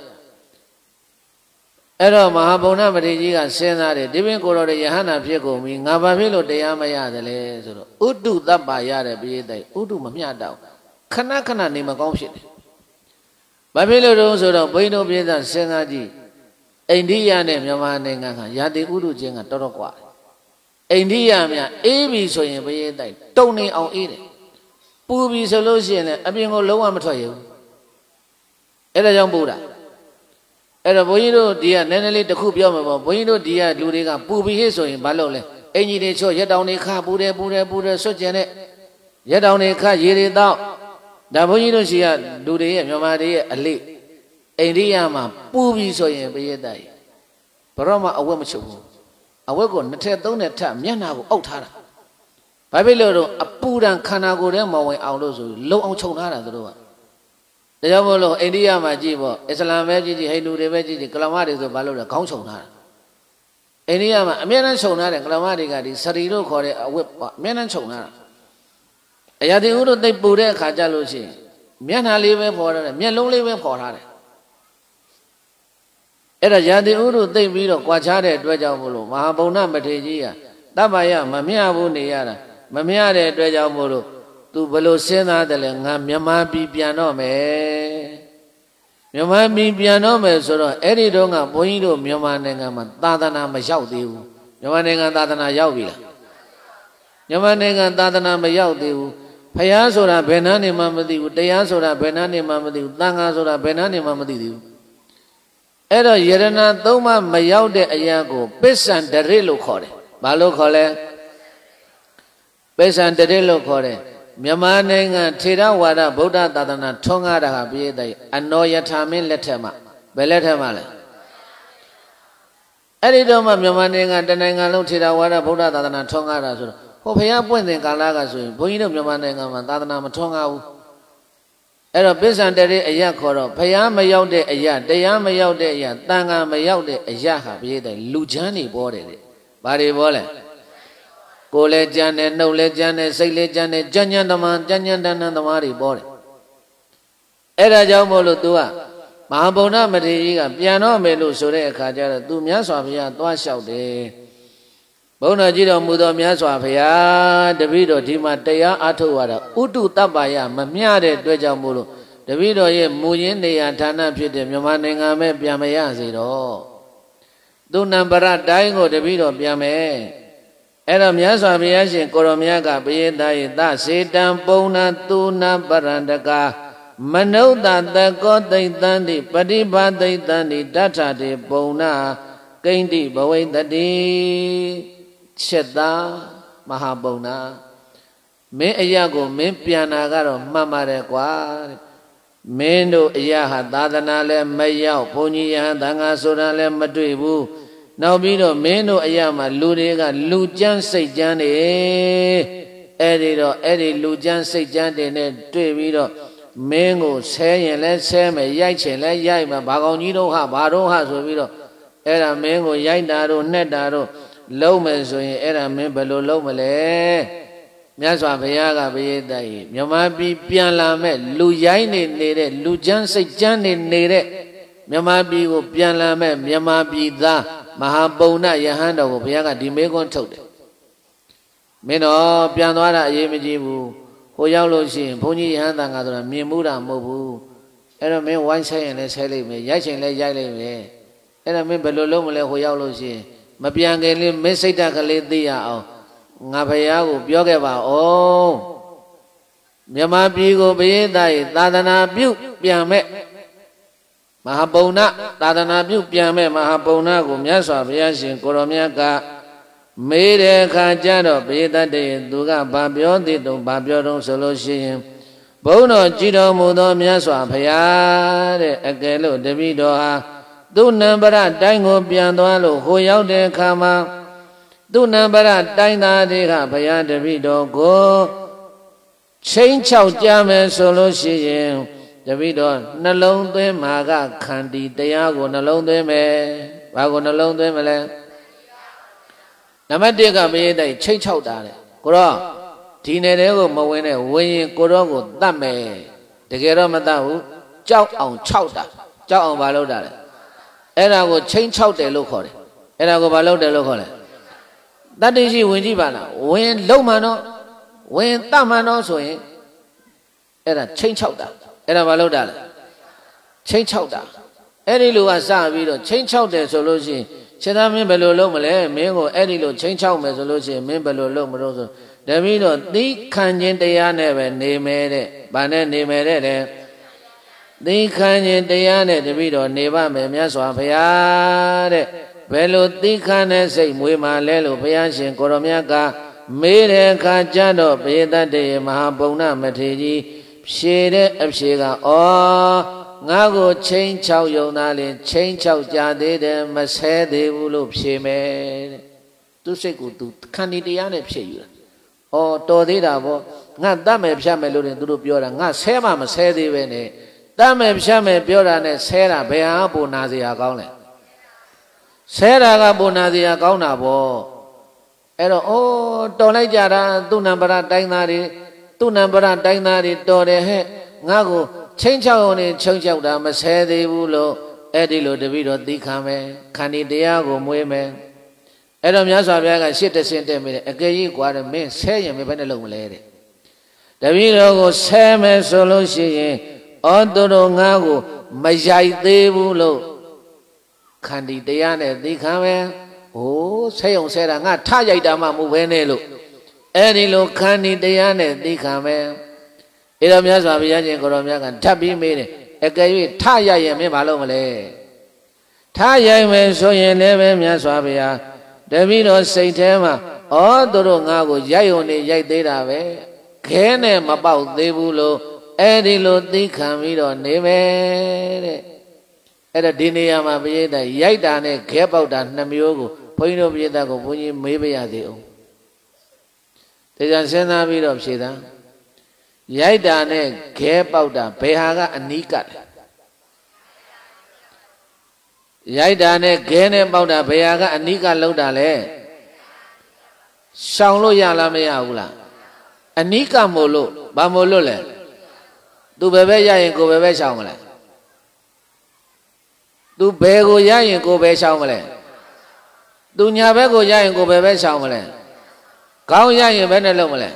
အဲ့တော့မဟာဗုဒ္ဓမထေရကြီးကစဉ်းစားတယ်ဒီပင်ကိုယ်တော်ရဲ့ယဟန္တာဖြစ်ကုန်ပြီငါဘာဖြစ်လို့တရားမရတယ်လဲဆိုတော့ဥတုတပ္ပါရတဲ့ပြည့်တဲ့ဥတုမမျှတော့ခဏနေမကောင်းဖြစ်တယ်ဘာဖြစ်လို့တုံးဆိုတော့ဘိန်းတို့ပြည့်သားစဉ်းစားကြည့်အိန္ဒိယနဲ့မြန်မာနိုင်ငံကယာတိဥတုချင်းကတော်ကွာအိန္ဒိယများအေးပြီဆိုရင်ပြည့်တဲ့တုံနေအောင်အေးတယ်ပူပြီဆိုလို့ရှိရင်လည်းအပြင်ကိုလုံးဝမထွက်ရဘူးအဲ့ဒါကြောင့်ပူတာအဲ့တော့ဘုန်းကြီးတို့ဒီကနည်းနည်းလေးတစ်ခုပြောမှာပေါ့ဘုန်းကြီးတို့ဒီကလူတွေကပူပြီးဟစ်ဆိုရင်ဘာလုပ်လဲအင်ကြီးတွေချော့ရက်တောင်တွေခါပူတယ်ဆွတ်ကျင်တဲ့ရက်တောင်တွေခါရေတွေတောက်ဒါဘုန်းကြီးတို့ရှိကလူတွေရဲ့မြန်မာတွေရဲ့အလေးအိန္ဒိယမှာပူပြီးဆိုရင်ပြည့်တဲ့ဘရောမှအဝတ်မချုပ်ဘူးအဝတ်ကိုနှစ်ထပ်သုံးထပ်ထပ်မျက်နှာကိုအုပ်ထားတာဘာဖြစ်လို့တော့အပူဒဏ်ခန္ဓာကိုယ်ထဲမဝင်အောင်လို့ဆိုလုံအောင်ခြုံထားတာသူတို့ကဒါကြောင့်မို့လို့အိန္ဒိယမှာကြည့်ပေါ့အစ္စလာမ်ပဲကြည့်ဟိန္ဒူတွေပဲကြည့်ကလမတွေဆိုဘာလို့လဲခေါင်းခြုံထားတာအိန္ဒိယမှာအမြဲတမ်းခြုံထားတယ်ကလမတွေကဒီစရီလို့ခေါ်တဲ့အဝတ်ပေါ့အမြဲတမ်းခြုံထားတာအရာတိဥတို့သိပူတဲ့အခါကျလို့ရှိရင်မျက်နှာလေးပဲဖော်ထားတယ်မျက်လုံးလေးပဲဖော်ထားတယ်အဲ့ဒါရာတိဥတို့သိပြီးတော့ကြွားချတဲ့အတွက်ကြောင့်မို့လို့မဟာဗုဒ္ဓမထေရကြီးကတပ္ပယမမျှဘူးနေရတာမမျှတဲ့အတွက်ကြောင့်မို့လို့သူဘလို့စဉ်းစားတယ်လဲငါမြန်မာပြည်ပြန်တော့မယ်မြန်မာပြည်ပြန်တော့မယ်ဆိုတော့အဲ့ဒီတော့ကဘုန်းကြီးတို့မြန်မာနိုင်ငံမှာသာသနာမရောက်သေးဘူးမြန်မာနိုင်ငံသာသနာရောက်ပြီလားမြန်မာနိုင်ငံသာသနာမရောက်သေးဘူးဖယားဆိုတာဘယ်နှန်းနေမှမသိဘူးတရားဆိုတာဘယ်နှန်းနေမှမသိဘူးသံဃာဆိုတာဘယ်နှန်းနေမှမသိသေးဘူးအဲ့တော့ယရဏသုံးပါးမရောက်တဲ့အရာကိုပစ္စံတရစ်လို့ခေါ်တယ်ဘာလို့ခေါ်လဲပစ္စံတရစ်လို့ခေါ်တယ်မြန်မာနိုင်ငံထေရဝါဒဗုဒ္ဓသာသနာထွန်းကားတာဟာပြည့်တဲ့အနောယထာမင်းလက်ထက်မှာဘယ်လက်ထက်မှာလဲအဲ့ဒီတော့မှမြန်မာနိုင်ငံတနိုင်ငံလုံးထေရဝါဒဗုဒ္ဓသာသနာထွန်းကားတာဆိုတော့ဟိုဘုရားပွင့်တဲ့ကာလကဆိုရင်ဘုန်းကြီးတို့မြန်မာနိုင်ငံမှာသာသနာမထွန်းကားဘူးအဲ့တော့ပစ္စံတရအရာခေါ်တော့ဘုရားမရောက်တဲ့အရာတရားမရောက်တဲ့အရာတန်ခါမရောက်တဲ့အရာဟာပြည့်တဲ့လူချမ်းနေပေါ်တယ်လေဘာတွေပေါ်လဲကိုယ်လည်းကြမ်းတယ်နှုတ်လည်းကြမ်းတယ်စိတ်လည်းကြမ်းတယ်ကြမ်းကြမ်းတမန်ကြမ်းကြမ်းတန်းတန်းသမားတွေပေါ်တယ်အဲ့ဒါကြောင့်မို့လို့ तू ကမဟာဗုဒ္ဓမထေရကြီးကပြန်တော့မယ်လို့ဆိုတဲ့အခါကျတော့ तू မြတ်စွာဘုရားသွားလျှောက်တယ်ဘုန်းတော်ကြီးတော်မူသောမြတ်စွာဘုရားတပည့်တော်ဒီမှာတရားအားထုတ်ရတာဥတုတပ္ပါယမမျှတဲ့အတွက်ကြောင့်မို့လို့တပည့်တော်ရဲ့မူရင်းနေရာဌာနဖြစ်တဲ့မြန်မာနိုင်ငံမဲ့ပြန်မရစေတော့သူနံပါတ်တိုင်းကိုတပည့်တော်ပြန်မယ်အဲ့တော့မြတ်စွာဘုရားရှင်ကိုရောမြတ်ကပရိသတ်ရဲ့သစေတံပုံနာသူနာပရန္တကာမနုဿတကောသိတံတိပฏิဘာသိတံတိတထတေပုံနာကိဉ္တိဘဝိတ္တိချက်သားမဟာပုံနာမင်းအရာကိုမင်းပြန်တာကတော့မှန်ပါတယ်ကွာမင်းတို့အရာဟာသာသနာလည်းမရောက်ဘုန်းကြီးယဟန်သံဃာဆိုတာလည်းမတွေ့ဘူးနောက်ပြီးတော့မင်းတို့အရာမှာလူတွေကလူကြမ်းစိတ်ကြမ်းနေအဲ့ဒီလူကြမ်းစိတ်ကြမ်းတွေနဲ့တွေ့ပြီးတော့မင်းကိုဆဲရင်လည်းဆဲမယ်ရိုက်ချင်လည်းရိုက်မယ်ဘာကောင်ကြီးတို့ဟာဘာတို့ဟာဆိုပြီးတော့အဲ့ဒါမင်းကိုရိုက်တာတို့နှက်တာတို့လုံးမယ်ဆိုရင်အဲ့ဒါမင်းဘယ်လိုလုံးမလဲမြတ်စွာဘုရားကဘုရားတည်းမြန်မာပြည်ပြန်လာမဲ့လူရိုင်းနေတဲ့လူချမ်းစိတ်ချမ်းနေတဲ့မြန်မာပြည်ကိုပြန်လာမဲ့မြန်မာပြည်သားမဟာပုံနာယဟန်တော်ကိုဘုရားကဒီမေခွန်းထုတ်တယ်မင်းတော့ပြန်သွားတာအရေးမကြီးဘူးဟိုရောက်လို့ရှိရင်ဘုန်းကြီးယဟန်တန်ခါဆိုတာမြင်မှုတာမဟုတ်ဘူးအဲ့တော့မင်းဝိုင်းဆိုင်ရင်လည်းဆိုင်လိုက်မယ်ရိုက်ချင်လည်းရိုက်လိုက်မယ်အဲ့တော့မင်းဘယ်လိုလုပ်မလဲဟိုရောက်လို့ရှိရင်မပြန်ခင်လေးမင်းစိတ်ဓာတ်ကလေးသိရအောင်ငါဘုရားကိုပြောခဲ့ပါဦးမြမပြည်ကိုဘုရားသားရဲ့သာသနာပြုပြန်မဲ့မဟာပုံနာသာသနာပြုပြန်မဲ့မဟာပုံနာကိုမြတ်စွာဘုရားရှင်ကိုရောမြတ်ကမေးတဲ့အခါကျတော့ဘုရားတည်းသူကဘာပြောသေးတုံဘာပြောတုံဆိုလို့ရှိရင်ဘုန်းတော်ကြည်တော်မူသောမြတ်စွာဘုရားတဲ့အကယ်လို့တပည့်တော်ဟာသူနံပါတ်တိုင်းကိုပြန်သွားလို့ဟိုရောက်တဲ့အခါမှာသူနံပါတ်တိုင်းသားတွေကဘုရားတပည့်တော်ကိုချိန်ချောက်ကြမယ်ဆိုလို့ရှိရင်တပည့်တော်နှလုံးသွင်းမှာကခန္တီတရားကိုနှလုံးသွင်းမယ်ဘာကိုနှလုံးသွင်းမလဲနံပါတ်1ကဘုရားတိုင်းချိန်ချောက်တာလေကိုတော့ဒီနယ်တွေကိုမဝင်နဲ့ဝင်ရင်ကိုတော့ကိုတတ်မယ်တကယ်တော့မတတ်ဘူးကြောက်အောင်ခြောက်တာကြောက်အောင်ဘာလုပ်တာလဲအဲ့ဒါကိုချိန်ချောက်တယ်လို့ခေါ်တယ်အဲ့ဒါကိုဘာလုပ်တယ်လို့ခေါ်လဲတတ္တိရှိဝင်ကြည့်ပါလားဝင်လုံးမှန်တော့ဝင်တတ်မှန်တော့ဆိုရင်အဲ့ဒါချိန်ချောက်တာအဲ့ဒါဘာလုပ်တာလဲချိန်ချောက်တာအဲ့ဒီလိုကစပြီးတော့ချိန်ချောက်တယ်ဆိုလို့ရှိရင်ရှင်သာမင်းဘယ်လိုလုပ်မလဲမင်းကိုအဲ့ဒီလိုချိန်ချောက်မယ်ဆိုလို့ရှိရင်မင်းဘယ်လိုလုပ်မလို့ဆိုတပည့်တော်သီးခံခြင်းတရားနဲ့ပဲနေမယ်တဲ့ဗာနဲ့နေမယ်တဲ့သီးခံခြင်းတရားနဲ့တပည့်တော်နေပါမယ်မြတ်စွာဘုရားတဲ့ဘယ်လိုသီးခံတဲ့စိတ်မွေးမှလဲလို့ဘုရားရှင်ကိုရောမြတ်ကမေးတဲ့အခါကျတော့ဘုရားတည်းမဟာပုံနာမထေရကြီးဖြေတဲ့အဖြေကဩငါကိုချိန်ချောက်ယုံသားလင်ချိန်ချောက်ကြသေးတယ်မဆဲသေးဘူးလို့ဖြေမယ်တဲ့သူစိတ်ကိုသူခန္တီတရားနဲ့ဖြေယူတာဩတော်သေးတာဗောငါတတ်မယ်ဖြတ်မယ်လို့သူတို့ပြောတာငါဆဲမှမဆဲသေးပဲနဲ့တတ်မယ်ဖြတ်မယ်ပြောတာနဲ့ဆဲတာဘယ်ဟာပုံနာစရာကောင်းလဲဆဲတာကပုံနာစရာကောင်းတာဗောအဲ့တော့တော်လိုက်ကြတာသူ့နံပါတ်တိုင်းသားတွေသူ့နံပါတ်တိုင်းသားတွေတော်တယ်ဟဲ့ငါကိုချင်းချောက်အောင်နဲ့ချုံချောက်တာမဆဲသေးဘူးလို့အဲ့ဒီလိုတပည့်တော်သိခံမယ်ခန္တီတရားကိုမွေးမယ်အဲ့တော့မြတ်စွာဘုရားကရှစ်တဆင့်တက်မိတယ်အကယ်ကြီးကွာတယ်မင်းဆဲရင်မဘယ်နဲ့လုပ်မလဲတဲ့တပည့်တော်ကိုဆဲမယ်ဆိုလို့ရှိရင်သူတို့ငါကိုမရိုက်သေးဘူးလို့ခန္တီတရားနဲ့သိခံမယ်ဆဲုံဆဲတာငါထရိုက်တာမှမဟုတ်ဘဲနဲ့လို့အဲ့ဒီလိုခန္တီတရားနဲ့သိခံမယ်အဲ့တော့မြတ်စွာဘုရားရှင်ကိုရောမြတ်ကထပ်ပြီးမေးတယ်အကယ်၍ထရိုက်ရင်မင်းဘာလုပ်မလဲထရိုက်မယ်ဆိုရင်လည်းပဲမြတ်စွာဘုရားတပည့်တော်စိတ်ထဲမှာသူတို့ငါကိုရိုက်ုံနဲ့ရိုက်သေးတာပဲခဲနဲ့မပေါက်သေးဘူးလို့အဲ့ဒီလိုသိခံပြီးတော့နေမယ်တဲ့အဲ့ဒါဒီနေရာမှာပိဋကရိုက်တာနဲ့ခဲပေါက်တာနှစ်မျိုးကိုဘုန်းကြီးတို့ပိဋကကိုဘုန်းကြီးမေးပြရသေးအောင်ဒါကြောင့်စဉ်းစားပြီးတော့ဖြေတာရိုက်တာနဲ့ခဲပေါက်တာဘယ်ဟာကအနီးကပ်လဲရိုက်တာနဲ့ခဲနဲ့ပေါက်တာဘယ်ဟာကအနီးကပ်လောက်တာလဲ Shang lo ya la me ya hu la. Anika mo lo, ba mo lo le. Tu bebe ya yin ko bebe shang mo le. Tu be ko ya yin ko be shang mo le. Tu nya be ko ya yin ko bebe shang mo le. Kaung ya yin be ne lo mo le.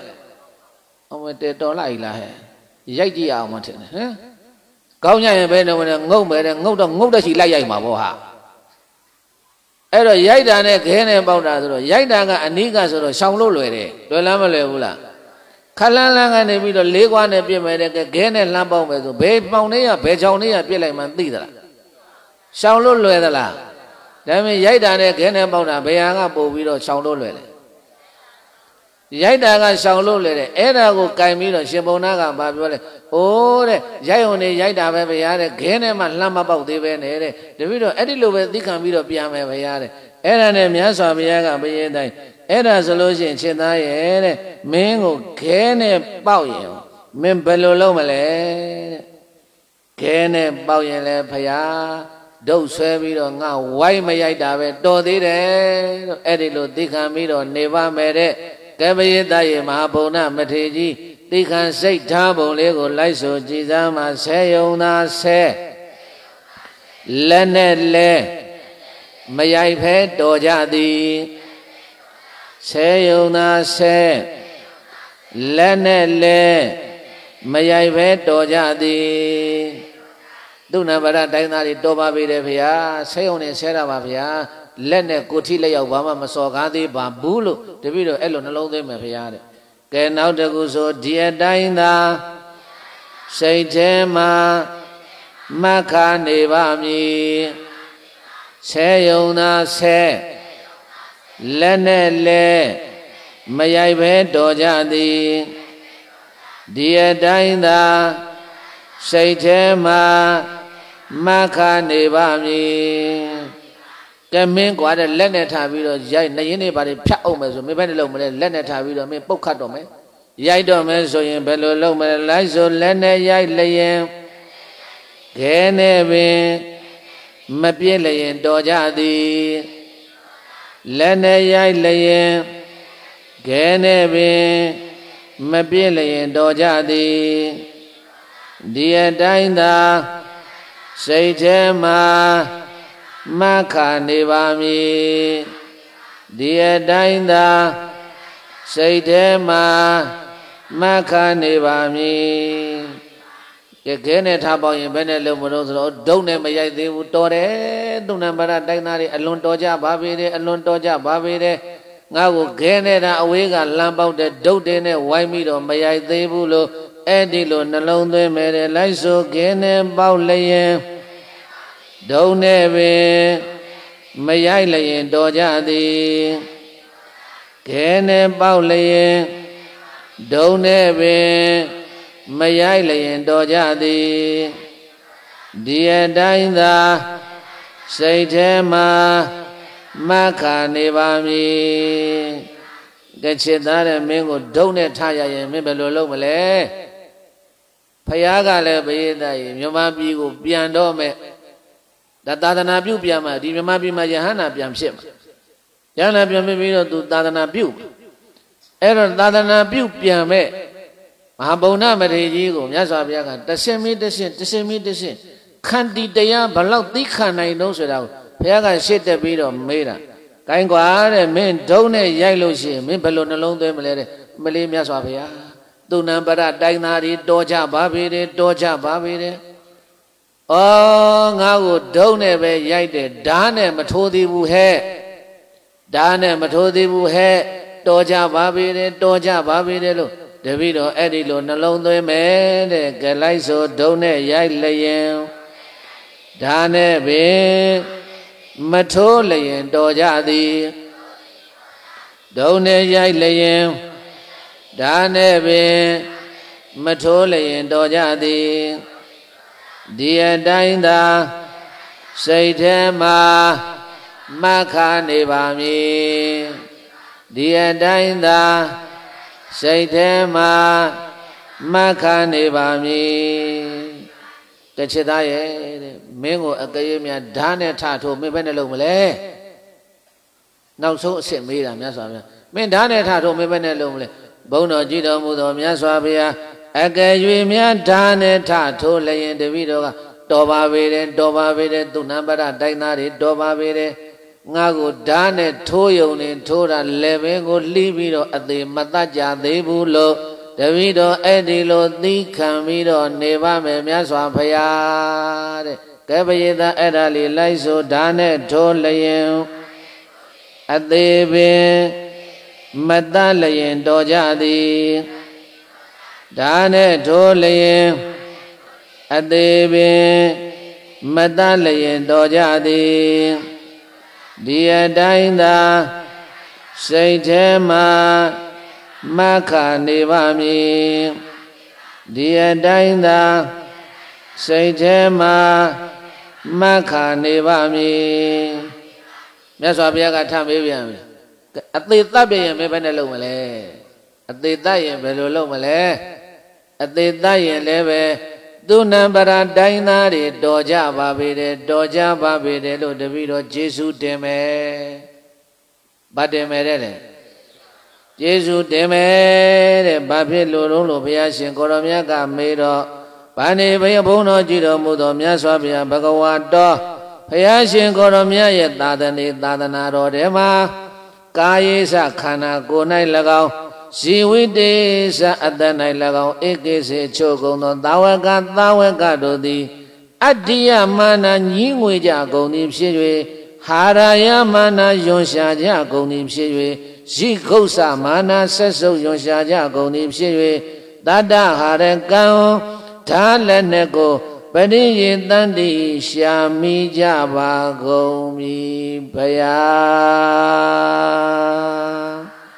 Ông te to la la he. Yai ji ya mo the ne. Ha. Kaung ya yin be ne mo ne ngou me ne ngou da chi lai yai ma bo ha. အဲ့တော့ရိုက်တာနဲ့ခဲနဲ့ပေါက်တာဆိုတော့ရိုက်တာကအနီးကဆိုတော့ရှောင်လို့လွယ်တယ်လွယ်လားမလွယ်ဘူးလားခလန်းလန်းကနေပြီးတော့လေးခွားနဲ့ပြစ်မယ်တဲ့ခဲနဲ့လှမ်းပေါက်မယ်ဆိုဘယ်ပေါင်လေးရဘယ်ချောင်လေးရပြစ်လိုက်မှသိသလားရှောင်လို့လွယ်သလားဒါပေမဲ့ရိုက်တာနဲ့ခဲနဲ့ပေါက်တာဘယ်ဟာကပို့ပြီးတော့ရှောင်လို့လွယ်လဲရိုက်တာကရှောင်လို့လွယ်တယ်အဲ့ဒါကိုကင်ပြီးတော့ရှင်ဘုံနာကဘာပြောလဲအိုးတဲ့ရိုက်ုံနေရိုက်တာပဲဗျာတဲ့ခဲနဲ့မှလှမ်းမပေါက်သေးပဲနဲ့တဲ့တပည့်တော့အဲ့ဒီလိုပဲသိခံပြီးတော့ပြန်မယ်ဗျာတဲ့အဲ့ဒါနဲ့မြတ်စွာဘုရားကဘယင်းတိုင်းအဲ့ဒါဆိုလို့ရှိရင်ချက်သားရဲ့တဲ့မင်းကိုခဲနဲ့ပေါက်ရင်မင်းဘယ်လိုလုပ်မလဲတဲ့ခဲနဲ့ပေါက်ရင်လဲဖျားဒုတ်ဆွဲပြီးတော့ငါဝိုင်းမရိုက်တာပဲတော်သေးတယ်လို့အဲ့ဒီလိုသိခံပြီးတော့နေပါမယ်တဲ့ကပယတရေမဟာဘုံနာမထေကြီးသိခံစိတ်ထားပုံလေးကိုလိုက်ဆိုကြည်စားမှာဆဲယုံသာဆဲလက်နဲ့လဲမရိုက်ဖဲတော်ကြသည်ဆဲယုံသာဆဲလက်နဲ့လဲမရိုက်ဖဲတော်ကြသည်သူနံပါတ်တိုင်းသားတွေတော်ပါပြီတယ်ဖေဟာဆဲယုံနဲ့ဆဲတာပါဗျာလက်နဲ့ကိုထိလက်ရောက်ဘာမှမစော်ကားသေးပါဘူးလို့တပည့်တော်အဲ့လိုနှလုံးသွင်းမယ်ဖေဟာတဲ့ကဲနောက်တစ်ခုဆိုဒီအတိုင်းသာစိတ်ထဲမှာမခါနေပါမည်ဆဲယုံသာဆဲလက်နဲ့လဲမရိုက်ပဲတော်ကြသည်ဒီအတိုင်းသာစိတ်ထဲမှာမခါနေပါမည်ကဲမင်းကွာတဲ့လက်နဲ့ထားပြီးတော့ရိုက်နေရင်နေပါလေဖြတ်အောင်မယ်ဆိုမင်းဘယ်နဲ့လုပ်မလဲလက်နဲ့ထားပြီးတော့မင်းပုတ်ခတ်တော့မယ်ရိုက်တော့မယ်ဆိုရင်ဘယ်လိုလုပ်မလဲလိုက်ဆိုလက်နဲ့ရိုက်လျင်ခဲနဲ့ပင်မပြည့်လျင်တော်ကြသည်လက်နဲ့ရိုက်လျင်ခဲနဲ့ပင်မပြည့်လျင်တော်ကြသည်ဒီအတိုင်းသာစိတ်ထဲမှာမခါနေပါမည်ဒီအတိုင်းသာစိတ်ထဲမှာမခါနေပါမည်ကဲခဲနဲ့ထားပေါင်းရင်ဘယ်နဲ့လုံးမလို့ဆိုတော့ဒုံနဲ့မရိုက်သေးဘူးတော်တယ်သူနံပါတ်တိုင်းသားတွေအလွန်တော်ကြပါပေတယ်အလွန်တော်ကြပါပေတယ်ငါ့ကိုခဲနဲ့တာအဝေးကလမ်းပေါက်တဲ့ဒုတ်တင်းနဲ့ဝိုင်းပြီးတော့မရိုက်သေးဘူးလို့အဲ့ဒီလိုနှလုံးသွင်းမယ်တဲ့လိုက်ဆိုခဲနဲ့ပေါက်လျင်ဒုံနဲ့ပင်မရိုက်လျင်တော်ကြသည်ခဲနဲ့ပေါက်လျင်ဒုံနဲ့ပင်မရိုက်လျင်တော်ကြသည်ဒီအတိုင်းသာစိတ်ထဲမှာမခါနေပါမည်ကဲချစ်သားတဲ့မင်းကိုဒုံနဲ့ထားရရင်မင်းဘယ်လိုလုပ်မလဲဖယားကလည်းဘိသရေမြန်မာပြည်ကိုပြန်တော့မယ်ဒါသာသနာပြုပြန်မှဒီမြန်မာပြည်မှာယဟန္တာပြန်ဖြစ်မှာယဟန္တာပြန်ပြီးတော့သူသာသနာပြုအဲ့တော့သာသနာပြုပြန်မဲ့မဟာဗုဒ္ဓမထေရကြီးကိုမြတ်စွာဘုရားကတဆင်မီတဆင်ခန္တီတရားဘလောက်သိခံနိုင်တော့ဆိုတာကိုဘုရားကရှေ့တက်ပြီးတော့မေးတာ။ကိုင်းကွာတဲ့မင်းဒုံနဲ့ရိုက်လို့ရှိရင်မင်းဘယ်လိုနှလုံးသွင်းမလဲတဲ့မလေးမြတ်စွာဘုရားသူနံပါတ်တိုင်းသားတွေတော်ကြပါပေတယ်တော်ကြပါပေတယ်။အော်ငါ့ကိုဒုံနဲ့ပဲရိုက်တယ်ဓာတ်နဲ့မထိုးသေးဘူးဟဲ့ဓာတ်နဲ့မထိုးသေးဘူးဟဲ့တော်ကြပါပေတယ်တော်ကြပါပေတယ်လို့တပည့်တော်အဲ့ဒီလိုနှလုံးသွင်းမယ်တဲ့ကဲလိုက်ဆိုဒုံနဲ့ရိုက်လျင်ဓာတ်နဲ့ပင်မထိုးလျင်တော်ကြသည်ဒုံနဲ့ရိုက်လျင်ဓာတ်နဲ့ပင်မထိုးလျင်တော်ကြသည်ဒီအတိုင်းသာစိတ်ထဲမှာမခါနေပါမည်ဒီအတိုင်းသာစိတ်ထဲမှာမခါနေပါမည်တချစ်သားရဲ့တဲ့မင်းကိုအကရေမြဓာတ်နဲ့ထထိုးမင်းဘယ်နဲ့လုပ်မလဲနောက်ဆုံးအစ်စ်မေးတာမြတ်စွာဘုရားမင်းဓာနဲ့ထထိုးမင်းပဲနဲ့လုံးမလဲဘုန်းတော်ကြည်တော်မူသောမြတ်စွာဘုရားအကယ်၍မြတ်ဓာနဲ့ထထိုးလျင်တပည့်တော်ကတော်ပါပေတယ်တော်ပါပေတယ်သူနံပါတ်တိုင်းသားတွေတော်ပါပေတယ်ငါကိုဓာနဲ့ထိုးယုံနေထိုးတာလည်းပင်ကိုလှီးပြီးတော့အသေးမတတ်ကြသေးဘူးလို့တပည့်တော်အဲ့ဒီလိုသိခံပြီးတော့နေပါမယ်မြတ်စွာဘုရားတဲ့ကဲပရိသတ်အဲ့ဒါလေးလိုက်ဆိုဓာနဲ့ထိုးလျင်အသေးပင်မတတ်လျင်တော်ကြသည်ဓာနဲ့ထိုးလျင်အသေးပင်မတတ်လျင်တော်ကြသည်ဒီအတိုင်းသာစိတ်ထဲမှာမခနေပါမည်ဒီအတိုင်းသာစိတ်ထဲမှာမခနေပါမည်မြတ်စွာဘုရားကထမေးပြန်ပြီအသေးသတ်ပြရင်ဘယ်နဲ့လုပ်မလဲအသေးသတ်ရင်ဘယ်လိုလုပ်မလဲအသေးသတ်ရင်လည်းပဲသူနံပါတ်တိုင်းသားတွေတော်ကြပါပေတယ်တော်ကြပါပေတယ်လို့တပည့်တော်ကျေးဇူးတင်မယ်ဗတ်တင်မယ်တဲ့ကျေးဇူးတင်မယ်တဲ့ဘာဖြစ်လို့လို့ဘုရားရှင်ကိုရောမြတ်ကမေးတော့ဗာနေဘုရားဘုန်းတော်ကြည်တော်မူသောမြတ်စွာဘုရားဘဂဝါတော်ဘုရားရှင်ကိုရောမြတ်ရဲ့သာသနာတော်ထဲမှာကာယေသခန္ဓာကိုယ်၌၎င်းဇီဝိတေသအတ္တ၌၎င်းဧကိစေချုပ်ကုန်သောသာဝကတို့သည်အတ္တိယမာနညင်းငွေကြကုန်သည်ဖြစ်၍ဟာရယမာနယွန်ရှာကြကုန်သည်ဖြစ်၍ဇိကုသမာနဆက်ဆုပ်ယွန်ရှာကြကုန်သည်ဖြစ်၍တတ္တဟာရကံဓာလက်နဲ့ကိုပရိယေတန္တိရှာမိကြပါကုန်ပြီဘုရား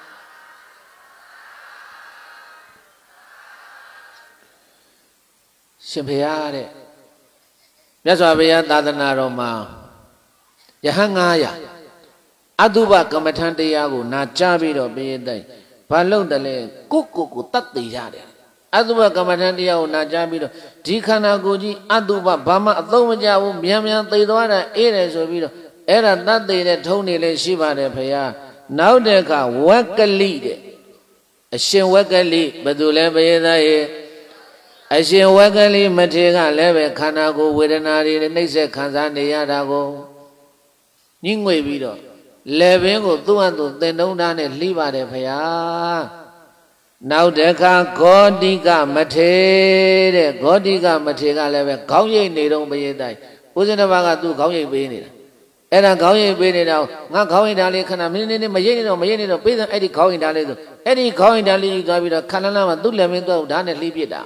ရှင်ဘုရားတဲ့မြတ်စွာဘုရားသာသနာတော်မှာယဟန်900အတုပကမ္မထံတရားကိုနာကြားပြီးတော့ပြည့်တဲ့ဘာလို့တလဲကိုတတ်သိရတယ်အတုပကမ္မထံတရားကိုနာကြားပြီးတော့ဒီခန္ဓာကိုယ်ကြီးအတုပဘာမှအသုံးမကျဘူးမြန်သိသွားတာအေးတယ်ဆိုပြီးတော့အဲ့ဒါတတ်သိတဲ့ထုံးနေလေးရှိပါတယ်ဘုရားနောက်တဲ့အခါဝက်ကလိတဲ့အရှင်ဝက်ကလိဘယ်သူလဲဘုရားသားရဲ့အရှင်ဝက်ကလိမထေရကလည်းပဲခန္ဓာကိုယ်ဝေဒနာတွေနှိမ့်ဆက်ခံစားနေရတာကိုညှိငွေပြီးတော့လေပင်ကိုသူ့အတူသင်တုံးသားနဲ့လှိပါတယ်ဖရာနောက်တခါဂေါတိကမထေတဲ့ဂေါတိကမထေကလည်းပဲခေါင်းရိပ်နေတော့ပရိသတ်ဦးဇင်းတစ်ပါးကသူ့ခေါင်းရိပ်ပေးနေတာအဲ့ဒါခေါင်းရိပ်ပေးနေတော့ငါခေါင်းရိပ်ဓာတ်လေးခဏမင်းနေမရိပ်နေတော့ပေးစမ်းအဲ့ဒီခေါင်းရိပ်ဓာတ်လေးဆိုအဲ့ဒီခေါင်းရိပ်ဓာတ်လေးယူသွားပြီးတော့ခဏလမ်းမှာသူ့လေပင်သူ့ဓာတ်နဲ့လှိပစ်တာ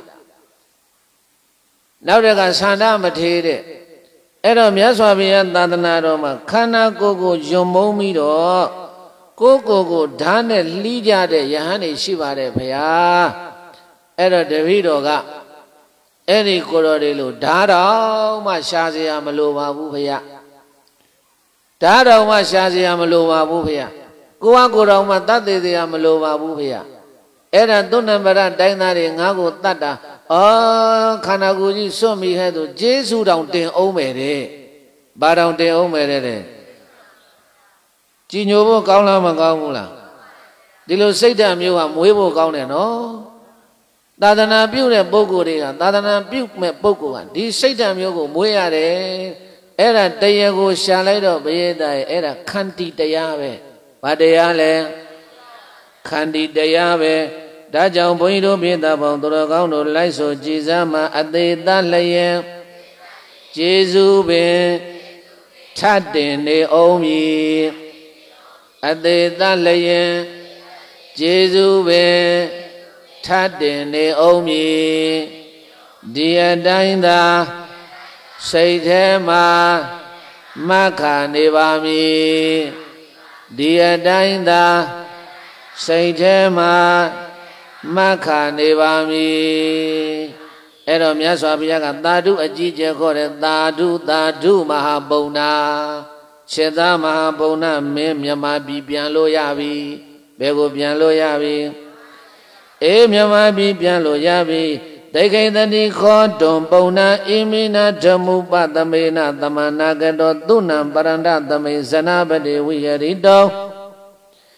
နောက်တခါသန္တာမထေတဲ့အဲ့တော့မြတ်စွာဘုရားသာသနာတော်မှာခန္ဓာကိုယ်ကိုယွံမုံပြီးတော့ကိုဓာတ်နဲ့လှီးကြတဲ့ယဟန်တွေရှိပါတယ်ဗျာအဲ့တော့တပည့်တော်ကအဲ့ဒီကိုတော်တွေလို့ဓာတ်တော်မှရှားစရာမလိုပါဘူးဗျာဓာတ်တော်မှရှားစရာမလိုပါဘူးဗျာကိုတော်မှတတ်သေးစရာမလိုပါဘူးဗျာအဲ့ဒါသုဏ္ဏပရတိုင်းသားတွေငါ့ကိုတတ်တာခန္ဓာကိုယ်ကြီးစွန့်မိဟဲ့သူကျေးဇူးတောင်တင်အောင်မယ်တဲ့ဘာတောင်တင်အောင်မယ်တဲ့ကြည်ညိုဖို့ကောင်းလားမကောင်းဘူးလားဒီလိုစိတ်ဓာတ်မျိုးကမွေးဖို့ကောင်းတယ်နော်သာသနာပြုတဲ့ပုဂ္ဂိုလ်တွေကသာသနာပြုမဲ့ပုဂ္ဂိုလ်ကဒီစိတ်ဓာတ်မျိုးကိုမွေးရတယ်အဲ့ဒါတရားကိုရှာလိုက်တော့ဘုရားရဲ့အဲ့ဒါခန္တီတရားပဲဘာတရားလဲခန္တီတရားပဲဒါကြောင့်ဘုန်းကြီးတို့ပြည်သားပေါင်းသူတော်ကောင်းတို့လိုက်ဆိုကြည်စားမှာအသေးသားလျင်ကျေးဇူးပင်ထတ်တင်နေအောင်မည်အသေးသားလျင်ကျေးဇူးပင်ထတ်တင်နေအောင်မည်ဒီအတိုင်းသာစိတ်ထဲမှာမခနေပါမည်ဒီအတိုင်းသာစိတ်ထဲမှာမခနေပါမည်အဲ့တော့မြတ်စွာဘုရားကသာဓုအကြီးကျယ်ခေါ်တဲ့သာဓုမဟာပုံနာခြေသားမဟာပုံနာမင်းမြမပြည်ပြန်လို့ရပြီဘယ်ကိုပြန်လို့ရပြီအေးမြမပြည်ပြန်လို့ရပြီဒိဋ္ဌိတတိခောတွန်ပုံနာဣမိနာဓမ္မုပသမေနသမနာကတောသုဏံပရန္တသမေဇနာပတိဝိယရိတော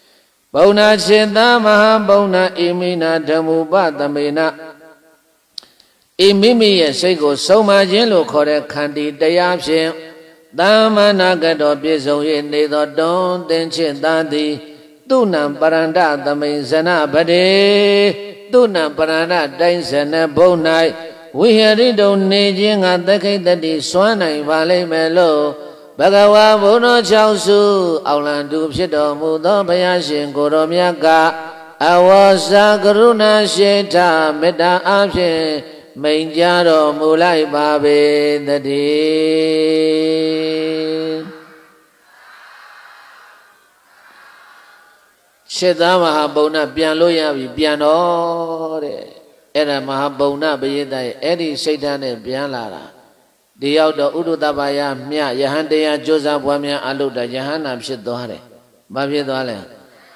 ဘုံနာခြေသာမဟာဘုံနာဣမိနာဓမ္မုပသမေနဣမိမိရဲ့စိတ်ကိုဆုံးမခြင်းလို့ခေါ်တဲ့ခန္တီတရားဖြင့်သမ္မာနာကတော်ပြည့်စုံ၍နေသောတွန်းသင်ချစ်သာသည်သူနံပရန္တသမိန်ဇနဗတေသူနံပရန္တတိုင်းဇနဘုံ၌ဝိဟရိတုံနေခြင်းကသက္ခိတတိစွမ်းနိုင်ပါလိမ့်မယ်လို့ဘဂဝါဘုန်းတော်၆စုအောင်လံတူဖြစ်တော်မူသောဘုရားရှင်ကိုယ်တော်မြတ်ကအဝါစာကရုဏာရှိထမေတ္တာအဖြင့်မိန်ကြတော်မူလိုက်ပါပေတည်းရှစ်သားမဟာဘုံနာပြန်လို့ရပြီပြန်တော့တဲ့အဲ့ဒါမဟာဘုံနာပရိသတ်ရဲ့အဲ့ဒီစိတ်ဓာတ်နဲ့ပြန်လာတာဒီရောက်တော့ဥဒ္ဒတပါယမြယဟန်တရားကြိုးစားပွားများအလုပ်တာယဟန္တာဖြစ်သွားတယ်။ဘာဖြစ်သွားလဲ။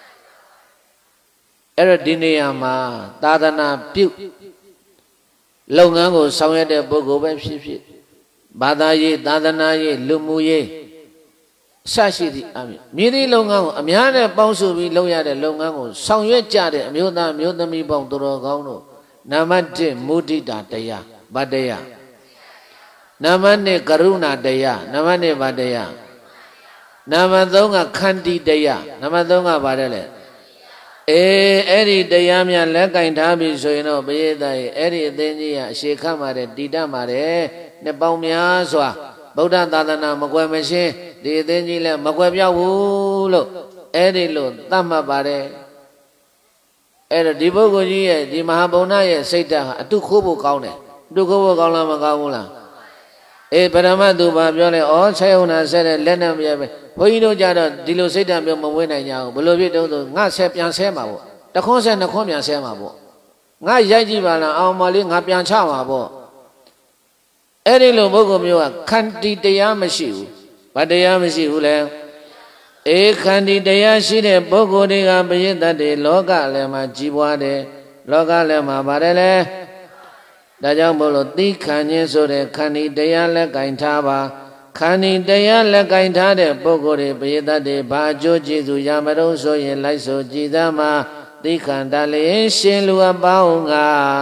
အဲ့တော့ဒီနေရာမှာသာသနာပြုလုပ်ငန်းကိုဆောင်ရွက်တဲ့ပုဂ္ဂိုလ်ပဲဖြစ်ဖြစ်ဘာသာရေးသာသနာရေးလူမှုရေးအစရှိသည့်အမြင်မြည်သည့်လုပ်ငန်းကိုအများနဲ့ပေါင်းစုပြီးလုပ်ရတဲ့လုပ်ငန်းကိုဆောင်ရွက်ကြတဲ့အမျိုးသားမျိုးသမီးပေါင်းတော်ကောင်းတို့နံပါတ်1မုဒိတာတရားဗတ္တရားနံပါတ်2ကရုဏာတရားနံပါတ်2ဗတ္တရားနံပါတ်3ကခန္တီတရားနံပါတ်3ကဗါတယ်လေအဲ့ဒီတရားများလက်ကင်ထားပြီဆိုရင်တော့ဘုရားသားရဲ့အဲ့ဒီအသင်းကြီးကအရှိခတ်ပါတယ်တည်တတ်ပါတယ်နှစ်ပေါင်းများစွာဗုဒ္ဓသာသနာမကွယ်မရှင်းဒီအသင်းကြီးလည်းမကွယ်ပြောက်ဘူးလို့အဲ့ဒီလို့သတ်မှတ်ပါတယ်အဲ့တော့ဒီပုဂ္ဂိုလ်ကြီးရဲ့ဒီမဟာဘုံနာရဲ့စိတ်ဓာတ်ဟာအတုခိုးဖို့ကောင်းတယ်အတုခိုးဖို့ကောင်းလားမကောင်းဘူးလားပရမတ်သူဘာပြောလဲဩဆေယုံနာဆက်တဲ့လက်နဲ့မရပဲဘုန်းကြီးတို့ကြတော့ဒီလိုစိတ်ဓာတ်မျိုးမဝင်နိုင်ကြဘူးဘယ်လိုဖြစ်တုံးဆိုငါဆက်ပြန်ဆဲမှာပေါ့တခွန်းဆက်နှစ်ခွန်းပြန်ဆဲမှာပေါ့ငါရိုက်ကြည့်ပါလားအောင်မလေးငါပြန်ချမှာပေါ့အဲ့ဒီလိုပုဂ္ဂိုလ်မျိုးကခန္တီတရားမရှိဘူးဘာတရားမရှိဘူးလဲခန္တီတရားရှိတဲ့ပုဂ္ဂိုလ်တွေကပရိသတ်တွေလောကလည်းမှာကြီးပွားတယ်လောကလည်းမှာပါတယ်လေဒါကြောင့်မို့လို့သိခံခြင်းဆိုတဲ့ခန္တီတရားလက်ကင်ထားပါခန္တီတရားလက်ကင်ထားတဲ့ပုဂ္ဂိုလ်တွေပရိသတ်တွေဘာအကျိုးကျေးဇူးရမလို့ဆိုရင်လိုက်ဆိုကြည်သားမှာသိခံတလည်းရှင်လူအပေါင်းက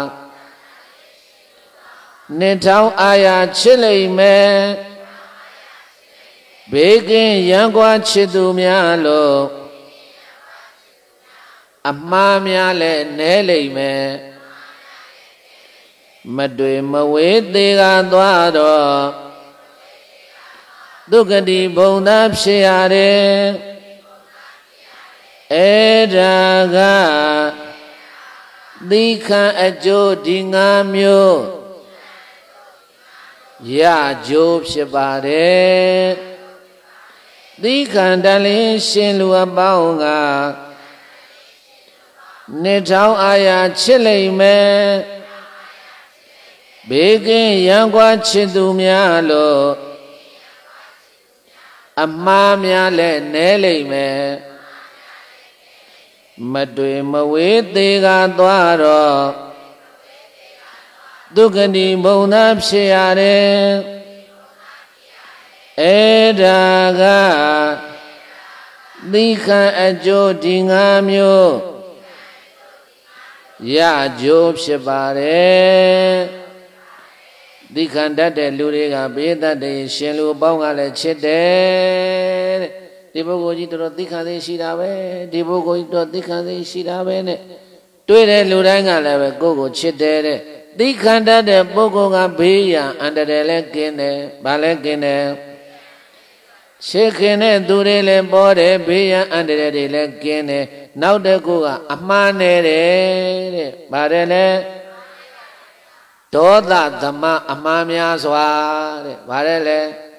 နှစ်ထောင်အာရချစ်လိမ့်မယ်ဘေးကင်းရန်ကွာချစ်သူများလို့အမှားများလည်းနဲလိမ့်မယ်မတွေ့မဝေးသေးကသွားတော့ဒုက္ခတိဘုံသာဖြစ်ရတယ်အဲ့ဒါကသီခံအကျိုးဒီ၅မျိုးရကျိုးဖြစ်ပါတယ်သီခံတလည်းရှင်လူအပေါင်းကနှစ်ထောင်အာရချစ်လိမ့်မယ်ဘေးကင်းရန်ကွာချစ်သူများလို့အမှားများလည်းနဲလိမ့်မယ်မတွေ့မဝေးသေးကသွားတော့ဒုက္ခတိဘုံသာဖြစ်ရတယ်အဲ့ဒါကသီခံအကျိုးဒီ၅မျိုးရကျိုးဖြစ်ပါတယ်သီခံတတ်တဲ့လူတွေကဘေးတတ်တဲ့ရှင်လူပေါင်းကလည်းချစ်တယ်တဲ့ဒီပုဂ္ဂိုလ်ကြီးတော်သီခံသိရှိတာပဲဒီပုဂ္ဂိုလ်ကြီးတော်သီခံသိရှိတာပဲနဲ့တွေ့တဲ့လူတိုင်းကလည်းပဲကိုယ့်ကိုချစ်တယ်တဲ့သီခံတတ်တဲ့ပုဂ္ဂိုလ်ကဘေးရန်အန္တရာယ်လည်းကင်းတယ်ဗာလည်းကင်းတယ်ရှေခင်တဲ့သူတွေလည်းပေါ်တယ်ဘေးရန်အန္တရာယ်တွေလည်းကင်းတယ်နောက်တစ်ခုကအမှားနေတယ်တဲ့ဗာတယ်လေဒေါသသမအမှားများစွာတဲ့ဗါတယ်လေ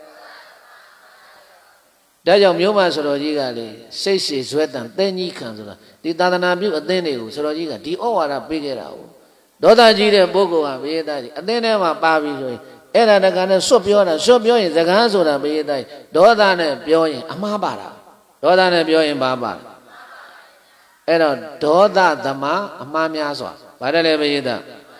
ဒါကြောင့်မျိုးမဆရာကြီးကလေစိတ်ရှည်ဇွဲတန်သိကြီးခံဆိုတာဒီသာသနာပြုအသင်းတွေကိုဆရာကြီးကဒီဩဝါဒပေးခဲ့တာကိုဒေါသကြီးတဲ့ပုဂ္ဂိုလ်ကဘေးသားကြီးအသင်းထဲမှာပါပြီဆိုရင်အဲ့ဒါတကနဲ့စွတ်ပြောတာစွတ်ပြောရင်စကားဆိုတာဘေးသားကြီးဒေါသနဲ့ပြောရင်အမှားပါတာဒေါသနဲ့ပြောရင်ဘာပါအဲ့တော့ဒေါသသမအမှားများစွာဗါတယ်လေဘေးသား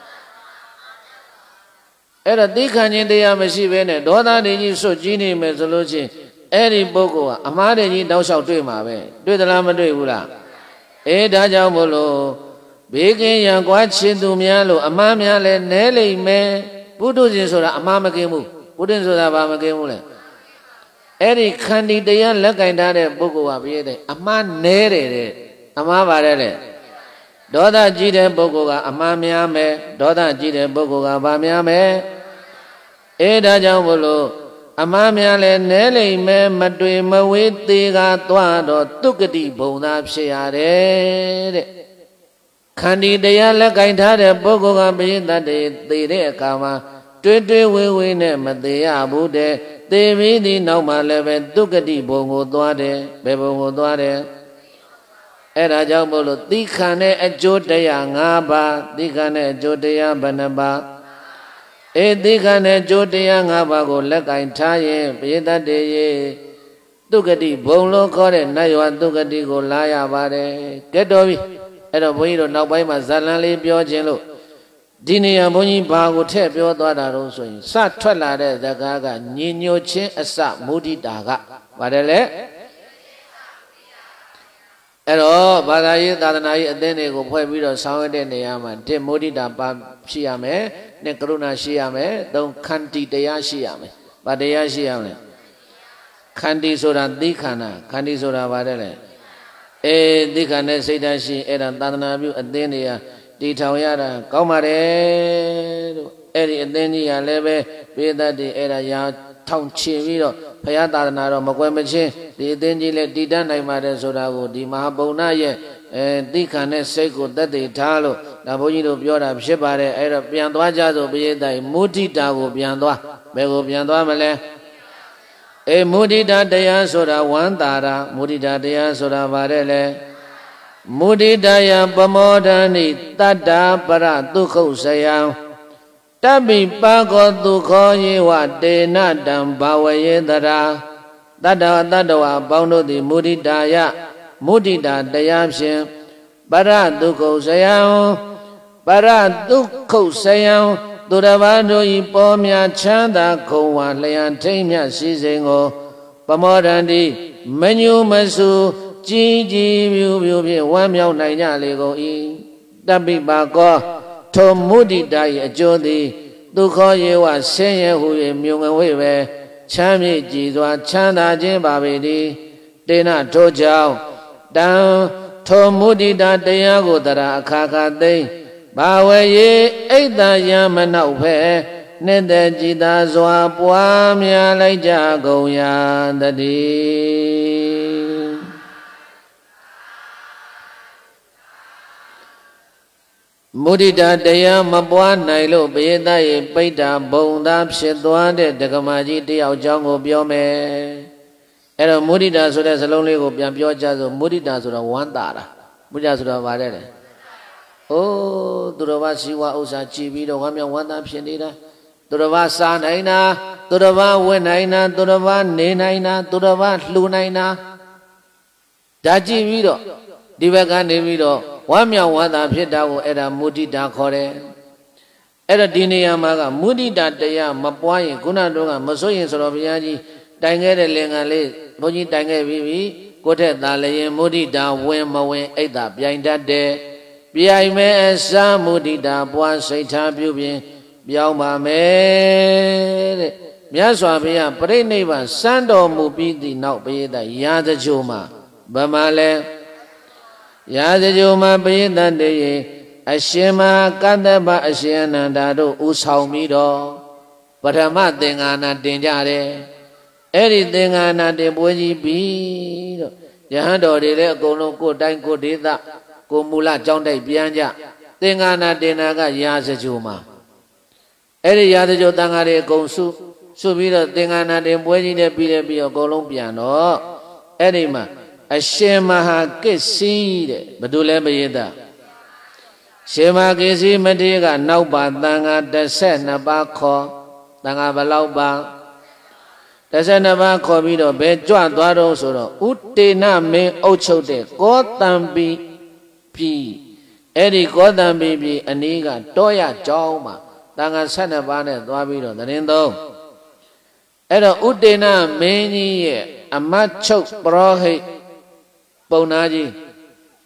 အဲ့တော့သိခံခြင်းတရားမရှိဘဲနဲ့ဒေါသတွေကြီးစွတ်ကြီးနေမယ်ဆိုလို့ချင်းအဲ့ဒီပုဂ္ဂိုလ်ကအမှားတွေကြီးတောက်လျှောက်တွေ့မှာပဲတွေ့သလားမတွေ့ဘူးလားဒါကြောင့်မို့လို့ဘေးကင်းရန်ကွာချစ်သူများလို့အမှားများလဲနဲလိမ့်မယ်ပုထုဇဉ်ဆိုတာအမှားမကင်းဘူးပုထုဇဉ်ဆိုတာဘာမကင်းဘူးလဲအဲ့ဒီခန္တီတရားလက်ကင်ထားတဲ့ပုဂ္ဂိုလ်ကပြည့်တဲ့အမှားနဲတယ်တဲ့အမှားပါတယ်လေဒေါသကြီးတဲ့ပုဂ္ဂိုလ်ကအမှားများမယ်ဒေါသကြီးတဲ့ပုဂ္ဂိုလ်ကဘာများမယ်ဒါကြောင့်မို့လို့အမှားများလဲနဲလိမ့်မယ်မတွေ့မဝေးသေးကသွားတော့တုဂတိဘုံသာဖြစ်ရတယ်တဲ့ခန္တီတရားလက်ကင်ထားတဲ့ပုဂ္ဂိုလ်ကပိဋကတေသေတဲ့အခါမှာတွေ့ဝေးဝေးနဲ့မသေးရဘူးတဲ့သေပြီးဒီနောက်မှလည်းပဲတုဂတိဘုံကိုသွားတယ်ဘယ်ဘုံကိုသွားတယ်အဲ့ဒါကြောင့်မို့လို့သီခံတဲ့အကျိုးတရား၅ပါးသီခံတဲ့အကျိုးတရားဘယ်နှပါးသီခံတဲ့အကျိုးတရား၅ပါးကိုလက်ကင်ထားရင်ပိဋကတေရေတုဂတိဘုံလို့ခေါ်တဲ့နတ်ရွာတုဂတိကိုလာရပါတယ်ကဲတော်ပြီအဲ့တော့ဘုန်းကြီးတို့နောက်ပိုင်းမှာဇာလံလေးပြောခြင်းလို့ဒီနေရာဘုန်းကြီးဘာကိုထည့်ပြောသွားတာတော့ဆိုရင်စထွက်လာတဲ့ဇကားကညီညွတ်ခြင်းအစမုဒိတာကပါတယ်လေအဲ့တော့ဘာသာရေးသာသနာရေးအသင်းတွေကိုဖွဲ့ပြီးတော့ဆောင်ရွက်တဲ့နေရာမှာတစ်မုဒိတာပါရှိရမယ်နှစ်ကရုဏာရှိရမယ်သုံးခန္တီတရားရှိရမယ်ဘာတရားရှိရမလဲခန္တီဆိုတာသီခန္ဓာခန္တီဆိုတာပါတယ်လေသီခန္ဓာစိတ်ဓာတ်ရှိအဲ့ဒါသာသနာပြုအသင်းတွေကတည်ထောင်ရတာကောင်းပါတယ်လို့အဲ့ဒီအသင်းကြီးကလည်းပဲပိဋကတ်တွေအဲ့ဒါရာထောင်ချပြီးတော့ဘုရားသာသနာတော်မကွယ်မချင်းဒီအသင်းကြီးလည်းတည်တတ်နိုင်ပါတယ်ဆိုတာကိုဒီမဟာပုံနာရဲ့သီခံတဲ့စိတ်ကိုတတ်သိထားလို့ဒါဘုန်းကြီးတို့ပြောတာဖြစ်ပါတယ်အဲ့တော့ပြန်သွားကြဆိုပိဋကတ်မုဒိတာကိုပြန်သွားဘယ်ကိုပြန်သွားမလဲမုဒိတာတရားဆိုတာဝန္တာရာမုဒိတာတရားဆိုတာဗါတဲ့လေမုဒိတယပမောဒာနိတတ္တာပရဒုက္ခုဆယံတပိပါကောဒုက္ခောယေဝတေနတံဘာဝယေတရာတတ္တဝအပေါင်းတို့သည်မုဒိတာယမုဒိတာတရားဖြင့်ပရဒုက္ခုဆယံပရဒုက္ခုဆယံသူတစ်ပါးတို့ဤပေါ်များချမ်းသာခုံဝါလျံထိမ့်မြတ်စည်းစိမ်ကိုပမောဒန္တိမညူမဆူကြည်ကြည်မြူမြူဖြင့်ဝမ်းမြောက်နိုင်ကြလေကုန်၏တပိပါကောထိုမုဒိတာ၏အကျိုးသည်ဒုက္ခယေဝဆင်းရဲဟု၍မြုံငွေပဲချမ်းမြေ့ကြည်စွာချမ်းသာခြင်းပါပေသည်တေနထိုကြောင့်တံထိုမုဒိတာတရားကိုတရာအခါခါသိမ့်ဘာဝယေအိတ်တယံမနောက်ဖဲနှစ်သက်ကြည်သာစွာပွားများလိုက်ကြကုန်ရာတည်းမုဒိတာတရားမပွားနိုင်လို့ပိဋကတ်ရဲ့ပိဋ္ဌာဘုံသားဖြစ်သွားတဲ့ဒကမာကြီးတယောက်အကြောင်းကိုပြောမယ်အဲ့တော့မုဒိတာဆိုတဲ့စလုံးလေးကိုပြန်ပြောကြဆိုမုဒိတာဆိုတာဝမ်းသာတာမုဒိတာဆိုတာဗါတဲ့လေသူတော်ဘာရှိဝဥစ္စာကြည်ပြီးတော့ဝမ်းမြောက်ဝမ်းသာဖြစ်နေတာသူတော်ဘာစားနိုင်တာသူတော်ဘာဝတ်နိုင်တာသူတော်ဘာနေနိုင်တာသူတော်ဘာလှူနိုင်တာဒါကြည့်ပြီးတော့ဒီဘက်ကနေပြီးတော့ဝမ်းမြောက်ဝမ်းသာဖြစ်တာကိုအဲ့ဒါမုဒိတာခေါ်တယ်အဲ့တော့ဒီနေရာမှာကမုဒိတာတရားမပွားရင်ခုနတော့ကမစိုးရင်ဆိုတော့ဘုရားကြီးတိုင်ခဲ့တဲ့လင်္ကာလေးဘုန်းကြီးတိုင်ခဲ့ပြီးပြီကိုယ့်ထက်သာလျင်မုဒိတာဝင်မဝင်အိတ်သာပြိုင်တတ်တယ်ပြိုင်မဲ့အစာမုဒိတာပွားစိတ်ထားပြုပြင်ပြောင်းပါမယ်တဲ့မြတ်စွာဘုရားပြိဋိဘံစံတော်မူပြီးသည့်နောက်ပိဋကရာဇကြိုမှာဗမာလဲရာဇကြိုမှာပိဋကတေရေအရှင်မကတ္တပအရှင်အနန္ဒာတို့ဥဆောင်ပြီးတော့ပထမသင်္ဃာနာတင်ကြတယ်အဲ့ဒီသင်္ဃာနာတင်ပွဲကြီးပြီးတော့ယဟန်တော်တွေလည်းအကုန်လုံးကိုယ်တိုင်းကိုယ်ဒေသကိုမူလကြောင်းတိုက်ပြန်ကြသင်္ဃာနာတင်တာကရာဇကြိုမှာအဲ့ဒီရာဇကြိုတန်ဃာတွေအကုန်စုပြီးတော့သင်္ဃာနာတင်ပွဲကြီးနဲ့ပြီးတယ်ပြီးတော့အကုန်လုံးပြန်တော့အဲ့ဒီမှာအရှင်မဟာကိစ္စည်းတဲ့ဘယ်သူလဲမရတာရှင်မဟာကိစ္စည်းမထေရကနောက်ပါတန်ဃာ12ပါးခေါ်တန်ဃာဘယ်လောက်ပါ12ပါးခေါ်ပြီးတော့ဘယ်ကြွသွားတော့ဆိုတော့ဥတေနမင်းအုပ်ချုပ်တဲ့ကောတံပိပြည်အဲ့ဒီကောတံပိပြည်အနည်းကတောရကျောင်းမှာတန်ဃာ12ပါးနဲ့သွားပြီးတော့သတင်းသုံးအဲ့တော့ဥတေနမင်းကြီးရဲ့အမတ်ချုပ်ပရောဟိတ်ပုံနာကြီး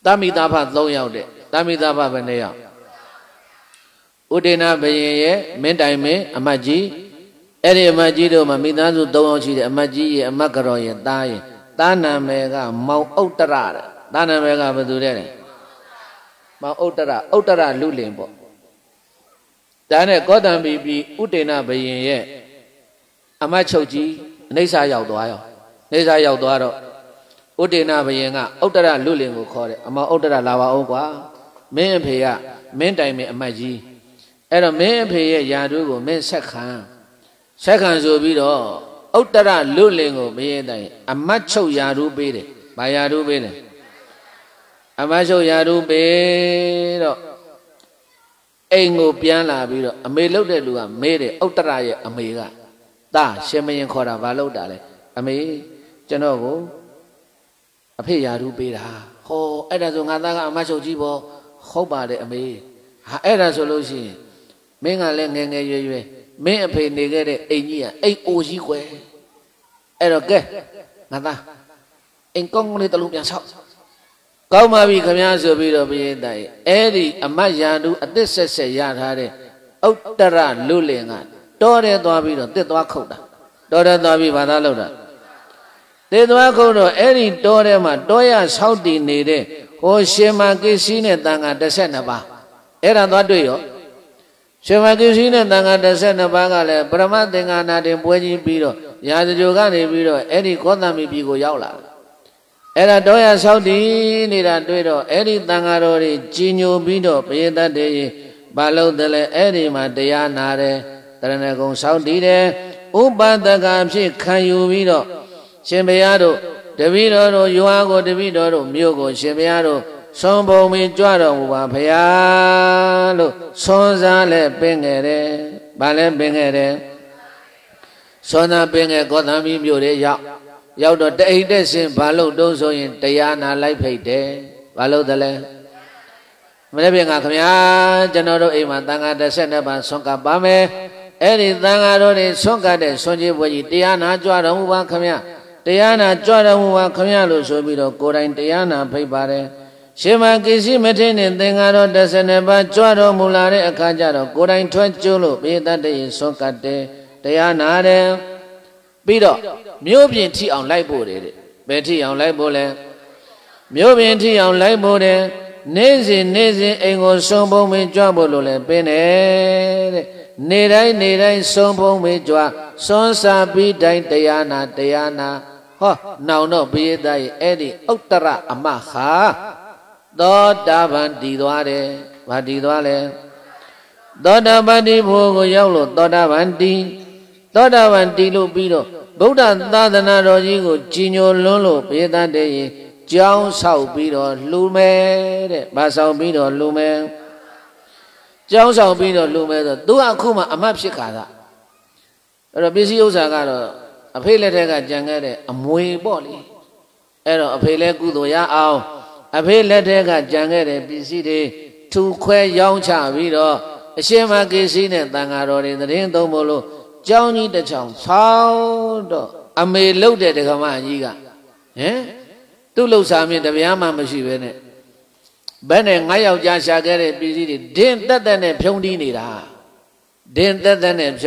တာမိသားဖ3ယောက်တဲ့တာမိသားဖဘယ်နှယောက်ဥဒေနာဘယင်ရဲ့မင်းတိုင်မင်းအမတ်ကြီးအဲ့ဒီအမတ်ကြီးတို့မှာမိသားစု3ယောက်ရှိတယ်အမတ်ကြီးရဲ့အမတ်ကတော်ရဲ့သားရဲ့သားနာမည်ကမောင်ဥတ္တရတဲ့သားနာမည်ကဘယ်သူတဲ့မောင်ဥတ္တရလူလင်ပေါ့ဒါနဲ့ကောတံပီပြီးဥဒေနာဘယင်ရဲ့အမတ်ချုပ်ကြီးအိဋ္ဌာရောက်သွားရောအိဋ္ဌာရောက်သွားတော့ဥဒေနာဘယင်ကဥတ္တရလူလင်ကိုခေါ်တယ်အမောင်ဥတ္တရလာပါဦးကွာမင်းအဖေကမင်းတိုင်မင်းအမတ်ကြီးအဲ့တော့မင်းအဖေရဲ့ယာတို့ကိုမင်းဆက်ခံဆိုပြီးတော့ဥတ္တရလူလင်ကိုဘယင်တိုင်အမတ်ချုပ်ယာတို့ပေးတယ်။ဘာယာတို့ပေးတယ်အမတ်ချုပ်ယာတို့ပေးတော့အိမ်ကိုပြန်လာပြီးတော့အမေလှုပ်တဲ့လူကမေးတယ်ဥတ္တရရဲ့အမေကသားရှင်မရင်ခေါ်တာဘာလုပ်တာလဲအမေကျွန်တော်ကိုအဖေယာတို့ပေးတာဟောအဲ့ဒါဆိုငါသားကအမတ်ချုပ်ကြီးပေါ့ဟုတ်ပါတယ်အမေဟာအဲ့ဒါဆိုလို့ရှိရင်မင်းကလည်းငယ်ငယ်ရွယ်ရွယ်မင်းအဖေနေခဲ့တဲ့အိမ်ကြီးကအိမ်အိုကြီးကွယ်အဲ့တော့ကဲငါသားအိမ်ကောင်းလေးတလုံးပြန်ဆောက်ကောင်းပါပြီခင်ဗျာဆိုပြီးတော့ဘုရင်တိုင်အဲ့ဒီအမတ်ယာတို့အသစ်ဆက်ရထားတဲ့ဥတ္တရလူလင်ကတောထဲသွားပြီးတော့တစ်သွားခုတ်တာတောထဲသွားပြီးဘာသာလုပ်တာတစ်သွားခုတ်တော့အဲ့ဒီတောထဲမှာတောရဆောက်တည်နေတဲ့ဟိုရှင်မကိစီးနဲ့တန်ခါ12ပါးအဲ့ဒါသွားတွေ့ရောရှင်မကိစီးနဲ့တန်ခါ12ပါးကလည်းပရမသင်္ကနာတင်ပွဲကြီးပြီးတော့ရာဇဂိုကနေပြီးတော့အဲ့ဒီကောသမိပြည်ကိုရောက်လာတယ်အဲ့ဒါတောရဆောက်တည်နေတာတွေ့တော့အဲ့ဒီတန်ခါတော်တွေကြီးညိုပြီးတော့ဘုရင်တတ်တယ်ဘာလို့တလဲအဲ့ဒီမှာတရားနာတယ်တရဏဂုံဆောက်တည်တယ်ဥပဒကဖြစ်ခံယူပြီးတော့ရှင်ဘုရားတို့တပည့်တော်တို့ရွာကိုတပည့်တော်တို့မြို့ကိုရှင်ဘုရားတို့ဆုံးဘုံမင်းကြွတော်မူပါဘုရားလို့ဆွမ်းစားလဲပင်ငယ်တယ်။ဘာလဲပင်ငယ်တယ်။ဆွမ်းစားပင်ငယ်ကောသံမီမြို့တွေရောက်တော့တအိတ်တက်ရှင်ဘာလို့တုံးဆိုရင်တရားနာလိုက်ဖိတ်တယ်။ဘာလို့တလဲ။မနေ့ပြင်ကခင်ဗျာကျွန်တော်တို့အိမ်မှာတန်ခါ12ပါးဆွမ်းကပ်ပါမယ်။အဲ့ဒီတန်ခါတော်တွေဆွမ်းကပ်တဲ့ဆွမ်းကြီးပွဲကြီးတရားနာကြွတော်မူပါခင်ဗျာ။တရားနာကြွတော်မူပါခင်ဗျာလို့ဆိုပြီးတော့ကိုယ်တိုင်တရားနာဖိတ်ပါတယ်ရှင်မကိစီမထင်းနဲ့သင်္ဃာတော်12ပါးကြွတော်မူလာတဲ့အခါကျတော့ကိုယ်တိုင်ထွက်ကျုံးလို့ဘေးတတ်တဲ့ဆွမ်းကတ်တယ်တရားနာတယ်ပြီးတော့မြို့ပြင်ထိအောင်လိုက်ဖို့တယ်ဘယ်ထိအောင်လိုက်ဖို့လဲမြို့ပြင်ထိအောင်လိုက်ဖို့တယ်နေ့စဉ်အိမ်ကိုဆုံးဖုံးမကြွဖို့လို့လဲပင်တယ်တဲ့နေတိုင်းဆုံးဖုံးမကြွစွန်းစာပြီးတိုင်းတရားနာဟောနောင်တော့ဘေးတတ်ရဲ့အဲ့ဒီဥတ္တရအမဟာသောတာပန်တည်သွားတယ်။ဘာတည်သွားလဲ။သောတာပန်တည်ဖို့ကိုရောက်လို့သောတာပန်တည်လို့ပြီးတော့ဗုဒ္ဓသာသနာတော်ကြီးကိုကြီးညိုလွန်းလို့ဘေးသားတဲ့ရင်ကြောင်းဆောက်ပြီးတော့လှူမယ်တဲ့။ဘာဆောက်ပြီးတော့လှူမယ်။ကြောင်းဆောက်ပြီးတော့လှူမယ်ဆိုသူကအခုမှအမတ်ဖြစ်ခါတာ။အဲ့တော့ပစ္စည်းဥစ္စာကတော့အဖေလက်ထက်ကကြံခဲ့တဲ့အမွေပေါ့လေ။အဲ့တော့အဖေလည်းကုသိုလ်ရအောင်အဖေလက်ထက်ကကြံခဲ့တဲ့ပစ္စည်းတွေထူခွဲရောင်းချပြီးတော့အရှင်မကိစီးနဲ့တန်ဃာတော်တွေသတင်းသုံးဖို့လို့ကြောင်းကြီးတစ်ချောင်းဆောင်းတော့အမေလှုပ်တဲ့ဒကမကြီးကသူ့လှုပ်ရှားမြင့်တပြားမှမရှိပဲနဲ့ဘယ်နဲ့9ယောက်ကြာရှာခဲ့တဲ့ပစ္စည်းတွေဒင်းတက်တက်နဲ့ဖြုံးတီးနေတာဘယ်က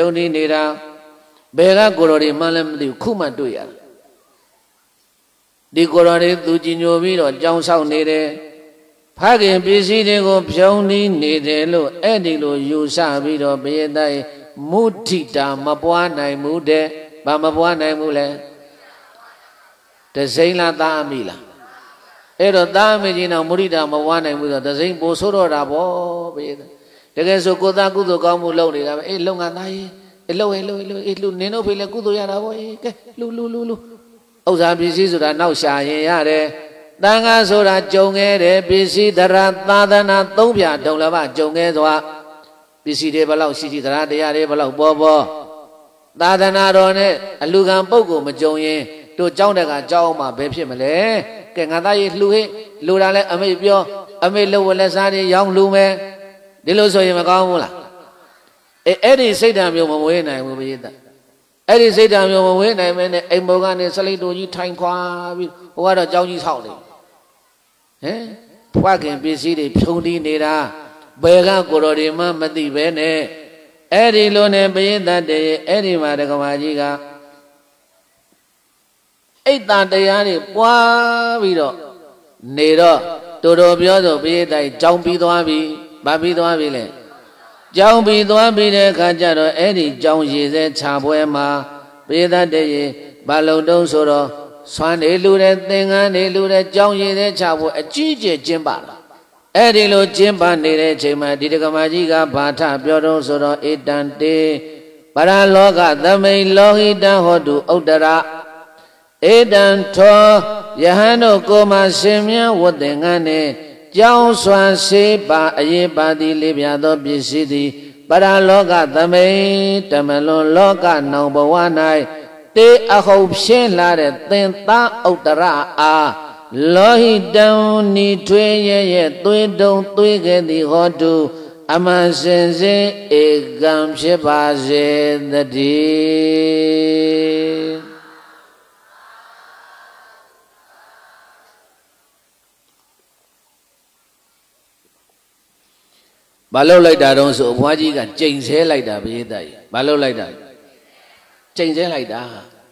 ကိုတော်တွေမှန်းလည်းမသိဘူးခုမှတွေ့ရတယ်ဒီကိုယ်တော်တွေသူကြည်ညိုပြီးတော့ကြောင်းဆောက်နေတယ်ဖခင်ပစ္စည်းတွေကိုဖြုံးနှီးနေတယ်လို့အဲ့ဒီလိုယူဆပြီးတော့ဘုရင်သားမုဒိတာမပွားနိုင်မှုတဲ့ဘာမပွားနိုင်ဘူးလဲတစိမ့်လားသားအမိလားအဲ့တော့သားအမိကြီးတော့မုဒိတာမပွားနိုင်ဘူးဆိုတော့တစိမ့်ပို့ဆိုးတော့တာပေါ့ဘုရင်တကယ်ဆိုကိုသားကုသိုလ်ကောင်းမှုလုပ်နေတာပဲအေးလုံငါသားရေးအေးလုံနင်တို့ဖေးလဲကုသိုလ်ရတာပေါ့အေးကဲလူဥစ္စာပစ္စည်းဆိုတာနောက်ရှာရင်ရတယ်တန်ခါဆိုတာကြုံခဲ့တယ်ပစ္စည်းတရားသာသနာ3ဖြာဒုံလဘကြုံခဲ့သွားပစ္စည်းတွေဘလောက်ရှိတရားတရားတွေဘလောက်ပေါ်သာသနာတော်နဲ့အလူကံပုဂ္ဂိုလ်မကြုံရင်တို့ကြောင်းတဲ့ကကြောင်းမှဘယ်ဖြစ်မလဲကဲငါသားကြီးလှူဟိလှူတာလဲအမေပြောအမေလှူဝလက်စားတွေရောင်းလှူမယ်ဒီလိုဆိုရင်မကောင်းဘူးလားအဲ့ဒီစိတ်ဓာတ်မျိုးမမွေးနိုင်ဘူးဘုရားအဲ့ဒီစိတ်ဓာတ်မျိုးမဝေးနိုင်မဲနဲ့အိမ်မောကနေစလိတ်တူကြီးထိုင်ခွာပြီးဟိုကတော့ကြောင်းကြီးဆောက်တယ်ဘဖွားခင်ပစ္စည်းတွေဖြုံတီးနေတာဘယ်ကကိုတော်ဒီမှမသိပဲနဲ့အဲ့ဒီလိုနဲ့ပရိသတ်တွေအဲ့ဒီမှာဒကမာကြီးကအိတ်တန်တရားတွေပွားပြီးတော့နေတော့တော်တော်ပြောဆိုပရိသတ်ကြောင်းပြီးသွားပြီဗာပြီးသွားပြီလေကြောင်းပြီးသွားပြီးတဲ့အခါကျတော့အဲ့ဒီကြောင်းရည်စဲခြာပွဲမှာပရိသတ်တွေဘာလုံတုံးဆိုတော့ဆွမ်းနေလူတဲ့သင်္ကန်းနေလူတဲ့ကြောင်းရည်စဲခြာပွဲအကြီးကျယ်ကျင်းပါလားအဲ့ဒီလိုကျင်းပနေတဲ့အချိန်မှာဒီဒကမာကြီးကဘာထပြောတော့ဆိုတော့ဧတံတေပရလောကသမိန်လောဟိတံဟောတုဥတ္တရဧတံထောယဟန်တို့ကိုမရှင်မြတ်ဝတ်သင်္ကန်းနဲ့ကြောင်းစွမ်းစေပါအရေးပါသည်လေးပြသောပစ္စည်းသည်ပရလောကသမိန်တမလွန်လောကနောင်ဘဝ၌တေအဟုတ်ဖြင်းလာတဲ့သင်္သားဥတ္တရအားလောဟိတံနိထွေရဲ့သွေးတုံသွေးခဲ့သည်ဟောတုအမှန်စင်စစ်ဧကံဖြစ်ပါစေတည်းဘာလို့လိုက်တာတော့ဆိုအဖွားကြီးကကြိမ်ဆဲလိုက်တာဘိသတ်ဘာလို့လိုက်တာကြိမ်ဆဲလိုက်တာ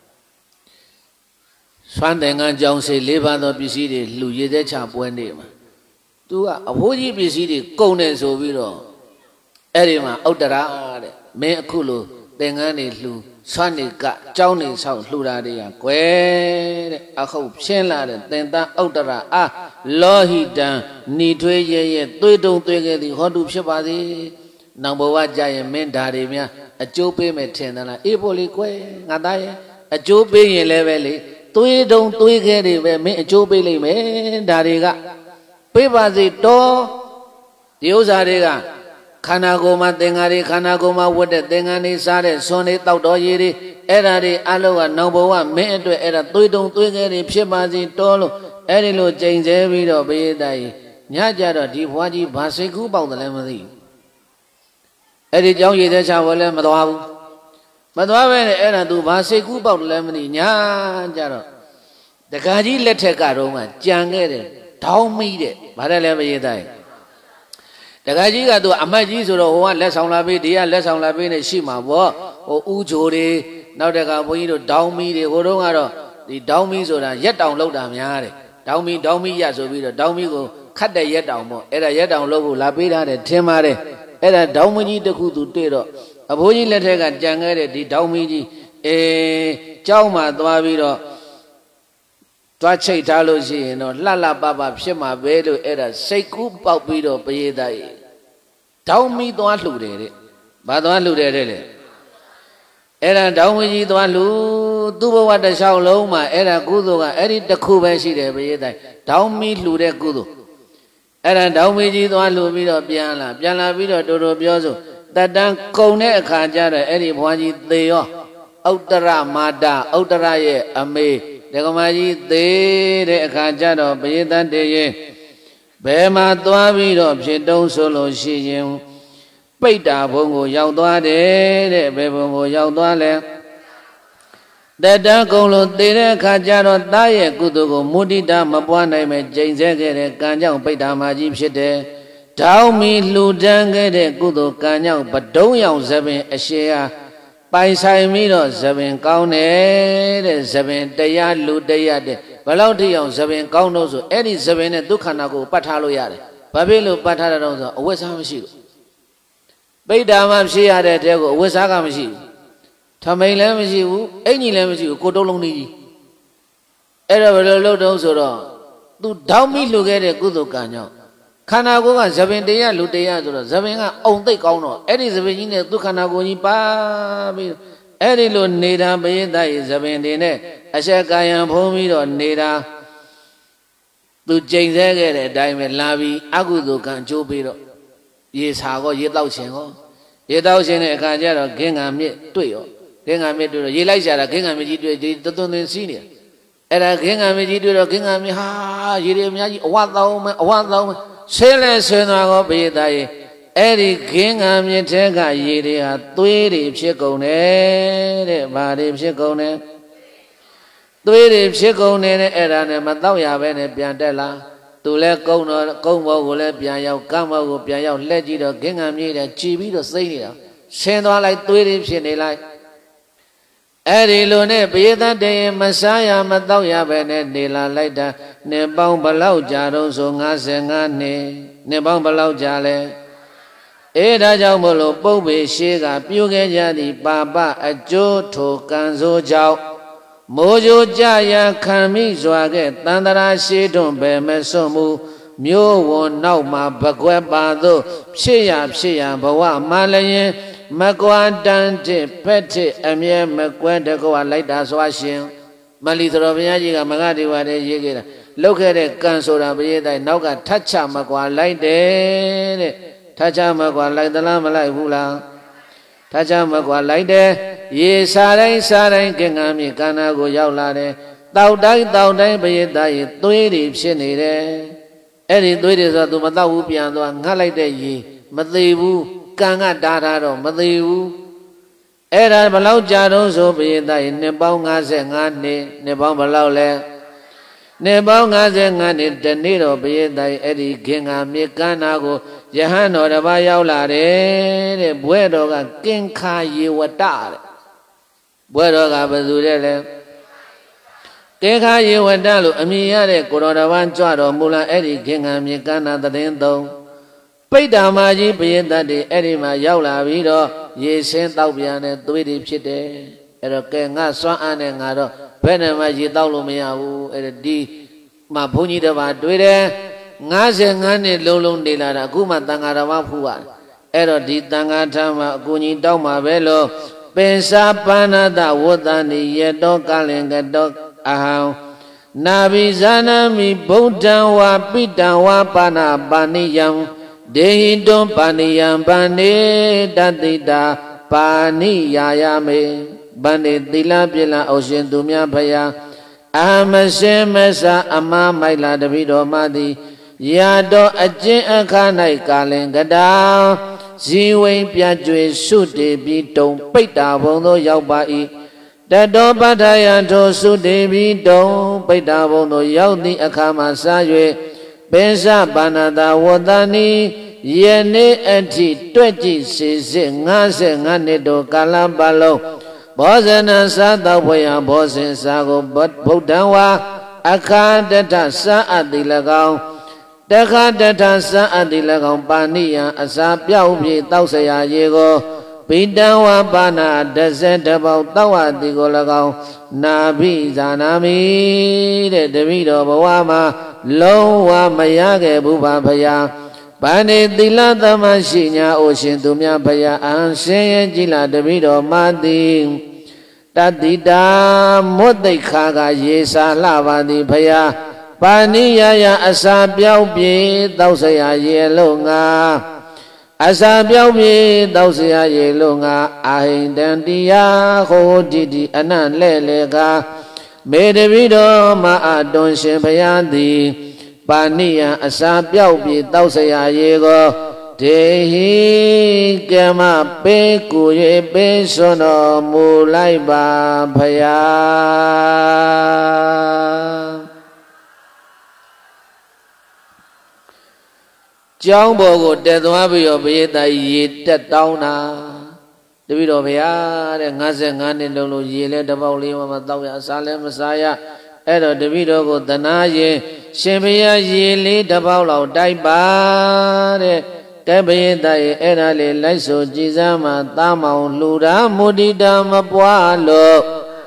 ဆွမ်းသင်္ကန်းကြောင်းစေ၄ပါးသောပစ္စည်းတွေလှူရည်သက်ချပွဲနေမှာသူကအဖိုးကြီးပစ္စည်းတွေကုန်တယ်ဆိုပြီးတော့အဲ့ဒီမှာဥတ္တရာတဲ့မင်းအခုလိုသင်္ကန်းတွေလှူဆွမ်းနေကကြောင်းနေဆောင်လှူတာတွေကကွယ်တဲ့အဟုတ်ဖြင်းလာတဲ့သင်္သားဥတ္တရာအာလောဟိတံဏိထွေးရဲ့သွေးတုံသွေးခဲ့သည်ဟောတုဖြစ်ပါသည်နောင်ဘဝကြရင်မင်းဓာတွေများအကျိုးပေးမယ်ထင်သလားအေးဖို့လေကွယ်ငါသားရဲ့အကျိုးပေးရင်လည်းပဲလေသွေးတုံသွေးခဲတွေပဲမင်းအကျိုးပေးလိမ့်မယ်ဒါတွေကပေးပါစေတော်ဒီဥစ္စာတွေကခန္ဓာကိုယ်မှာသင်္ဃာတွေခန္ဓာကိုယ်မှာဝတ်တဲ့သင်္ကန်းတွေစားတဲ့ဆွန်တွေတောက်တော်ရည်တွေအဲ့ဓာတွေအလုံးကနောင်ဘဝမင်းအတွက်အဲ့ဒါသွေးတုံသွေးခဲတွေဖြစ်ပါစေတော်လို့အဲ့ဒီလိုကြိမ်ဆဲပြီးတော့ဘေးတိုင်ညကြတော့ဒီဘွားကြီးဘာစိတ်ကူးပေါက်တယ်လဲမသိဘူးအဲ့ဒီကြောင်းရည်တဲ့ချဝဲလဲမသွားဘူးမသွားပဲနဲ့အဲ့ဒါသူဘာစိတ်ကူးပေါက်တယ်လဲမသိညကြတော့တခါကြီးလက်ထက်ကတော့မှကြံခဲ့တယ်ဒေါင်းမိတဲ့ဘာလဲလဲဘေးတိုင်တခါကြီးကသူအမတ်ကြီးဆိုတော့ဟိုကလက်ဆောင်လာပေးဒီကလက်ဆောင်လာပေးနေရှိမှာပေါ့ဟိုဥချိုတွေနောက်တခါဘုန်းကြီးတို့ဒေါင်းမီတွေဟိုတုန်းကတော့ဒီဒေါင်းမီဆိုတာရက်တောင်လောက်တာများတယ်ဒေါင်းမီရဆိုပြီးတော့ဒေါင်းမီကိုခတ်တဲ့ရက်တောင်ပေါ့အဲ့ဒါရက်တောင်လောက်ဖို့လာပေးထားတယ်ထင်ပါတယ်အဲ့ဒါဒေါင်းမကြီးတစ်ခုသူတွေ့တော့အဘိုးကြီးလက်ထက်ကကြံခဲ့တဲ့ဒီဒေါင်းမီကြီးကြောင်းမှသွားပြီးတော့သွားချိတ်ထားလို့ရှိရင်တော့လှလှပပဖြစ်မှာပဲလို့အဲ့ဒါစိတ်ကူးပေါက်ပြီးတော့ပရိသတ်ရေဒေါင်းမီသွားလှူတယ်တဲ့ဘာသွားလှူတယ်တဲ့လေအဲ့ဒါဒေါင်းမကြီးသွားလှူသူ့ဘဝတစ်လျှောက်လုံးမှာအဲ့ဒါကုသိုလ်ကအဲ့ဒီတစ်ခုပဲရှိတယ်ပရိသတ်ဒေါင်းမီလှူတဲ့ကုသိုလ်အဲ့ဒါဒေါင်းမကြီးသွားလှူပြီးတော့ပြန်လာပြီးတော့တော်တော်ပြောဆိုတတန်းကုံတဲ့အခါကျတော့အဲ့ဒီဘွားကြီးသေရောဥတ္တရမာတာဥတ္တရရဲ့အမေဒကမာကြီးသေးတဲ့အခါကျတော့ပရိသတ်တွေရဲ့ဘယ်မှာသွားပြီးတော့ဖြစ်တုံးဆိုလို့ရှိရင်ပိဋ္ဌာဘုံကိုရောက်သွားတယ်တဲ့ဘယ်ဘုံကိုရောက်သွားလဲတတန်းကုံလို့သေတဲ့အခါကျတော့သားရဲ့ကုသိုလ်ကိုမုဒိတာမပွားနိုင်မဲ့ကျိန်ဆဲခဲ့တဲ့ကံကြောင့်ပိဋ္ဌာမာကြီးဖြစ်တယ်ဒေါင်းမီလှူဒန်းခဲ့တဲ့ကုသိုလ်ကံကြောင့်ပဒုံးရောင်သပင်အရှိဟာပိုင်ဆိုင်ပြီးတော့သပင်ကောင်းတယ်တဲ့သပင်တရားလူတရားတဲ့ဘယ်လောက်ထိအောင်သပင်ကောင်းတော့ဆိုအဲ့ဒီသပင်နဲ့ဒုက္ခနာကိုပတ်ထားလို့ရတယ်ဘာဖြစ်လို့ပတ်ထားတာတော့ဆိုအဝတ်စားမရှိလို့ပိဋ္ဌာမှာဖြစ်ရတဲ့တဲကိုအဝတ်စားကမရှိဘူးထမိန်လည်းမရှိဘူးအင်ကြီးလည်းမရှိဘူးကိုတုံးလုံးကြီးအဲ့တော့ဘယ်လိုလုပ်တော့ဆိုတော့သူဒေါင်းမိလှူခဲ့တဲ့ကုသိုလ်ကံကြောင့်ခန္ဓာကိုယ်ကသပင်တရားလူတရားဆိုတော့သပင်ကအုံသိပ်ကောင်းတော့အဲ့ဒီသပင်ကြီးနဲ့သူခန္ဓာကိုယ်ကြီးပါပြီးအဲ့ဒီလိုနေတာပရိသတ်ရဲ့သပင်တွေနဲ့အဆက်ကာယံဖုံးပြီးတော့နေတာသူကျိန်ဆဲခဲ့တဲ့အတိုင်းပဲလာပြီးအကုသိုလ်ကံကျိုးပြီးတော့ရေစာကောရေတောက်ခြင်းကောရေတောက်ခြင်းတဲ့အခါကျတော့ဂင်္ဂံမြစ်တွေ့ရောဂင်္ဂံမြစ်တွေ့တော့ရေလိုက်ရှာတာဂင်္ဂံမြစ်ကြီးတွေ့ဒီသွန်းသွင်းစီးနေအဲ့ဒါဂင်္ဂံမြစ်ကြီးတွေ့တော့ဂင်္ဂံမြစ်ဟာရေတွေအများကြီးအဝသောင်းမယ်ဆင်းလဲဆင်းသွားကောပရိသတ်ရဲ့အဲ့ဒီဂင်္ဂံမြစ်ထဲကရေတွေဟာသွေးတွေဖြစ်ကုန်တယ်တဲ့ဘာတွေဖြစ်ကုန်တယ်သွေးတွေဖြစ်ကုန်တယ်တဲ့အဲ့ဒါနဲ့မတော့ရပဲနဲ့ပြန်တက်လာ tu le công nó công bao của le biển giàu cam bao của biển giàu le chỉ đó cái ngàm như là chỉ biết đó xây đi đó xem đó lại tôi đi xem này lại đi luôn nè bây giờ đây mà saya mà tao ya về nè đi là lại đã nè bao bao lâu cha đâu số ngã sẽ ngã nè bao bao lâu cha le đã cháu một lúc bố bị xí cả biểu cái gia đi bà ở chỗ thổ can số cháu mỗi chỗ cha ya khám mi xóa cái tan ra xí đông bề mẹ số mu miêu vốn nấu mà bạc quẹt bà đô xí ya bảoว่ามาเลยmà quan đàn chế phết chế em ye mà quen được qua lấy đá xóa xin mà lý thọ bây giờ gì cả mà cái điều này gì cái lúc cái này can số là bây giờ đây nấu cái thắt chặt mà qua lấy đấy thắt chặt mà qua lấy đó là mà lấy phụ là thắt chặt mà qua lấy đấy ye sa đây cái ngàm gì can nào của giàu là đấy tàu đấy bây giờ đây tôi đi xin này đấy đi tôi đi rồi tôi mà tàu biển tôi ngã lấy đấy gì mà tiêu càng ngã đa rồi mà tiêu ra mà lâu cha đâu số bây giờ đây nè bao ngã sẽ ngã nè bao mà lâu lẹ nè bao ngã sẽ ngã đến đi rồi bây giờ đây đi cái ngàm gì can nào của Jahan nó đã bao nhiêu là đấy buổi đó cả kinh khai gì vật ta buổi đó cả bây giờ đấy kinh khai gì vật ta luôn ami ya đấy cô đó đã ban cho đó mua là đi kinh ngàm gì can nào ta đến đâu bây giờ mà gì bây giờ đi mà giàu là vì đó gì sen tàu biển này tôi đi phía đấy rồi cái ngã xóa anh này ngã đó bên này mà gì tàu luôn mới ao đi mà phụ nữ đó mà tôi đấy ngã sẽ ngã này lâu lâu đi là đã cú mà tăng ara mà phụ à rồi đi tăng ara mà cú nhìn đâu mà về lo bên sa pana ta vô ta ni ye đó cả lên cái đó nabi zanami buddha wa pita wa pana paniyam dehiton paniyam pani datita paniyayame bani tila pila ocean tumya phaya amase mesa ama maila devi do madi ya do ajin akha nai kalen gada ziwin pya jwe su de bi tong paita bong do yauk ba i Dato Padaya to su devi dong Paita bong do yauk ni akha ma sa yue Pensa panata wadani Yene ati tuechi sisi ngase ngane do kalambalo Bosena sa tawaya bosen sa go Buddha wa akha data sa ati lagaw Dakha data sa ati lagaw Paniya asa piao pi tau saya ye go Pita wa pana dase dabao tawati go lagaw Nabi zanami de devido bawama Long wa mayage buba phaya Pani tila tamashinya ocean tumya phaya Ansen jila devido mati Tatita mutai khaga yesa lavati phaya Pani yaya asa piao pi tau saya ye lo nga Asa piao pi tau saya ye lo nga Ahin dantiya ho didi anan le ka Me devido ma adon shen phaya di Paniya asa piao pi tau saya ye go Dehi kema pe kuye pe sono mulai ba phaya Trong bộ của Tết Hoa bây giờ tại Tết Tao na Để bây giờ phải để ngã sẽ ngã nên đâu lâu gì lên đập bao liêu mà tao ya sa lên mà sa ya rồi để bây giờ của Tết Na gì xem bây giờ gì li đập bao lâu đại ba để cái bây giờ tại ra để lấy số chỉ ra mà ta màu lù đá mua đi đa mà qua lộ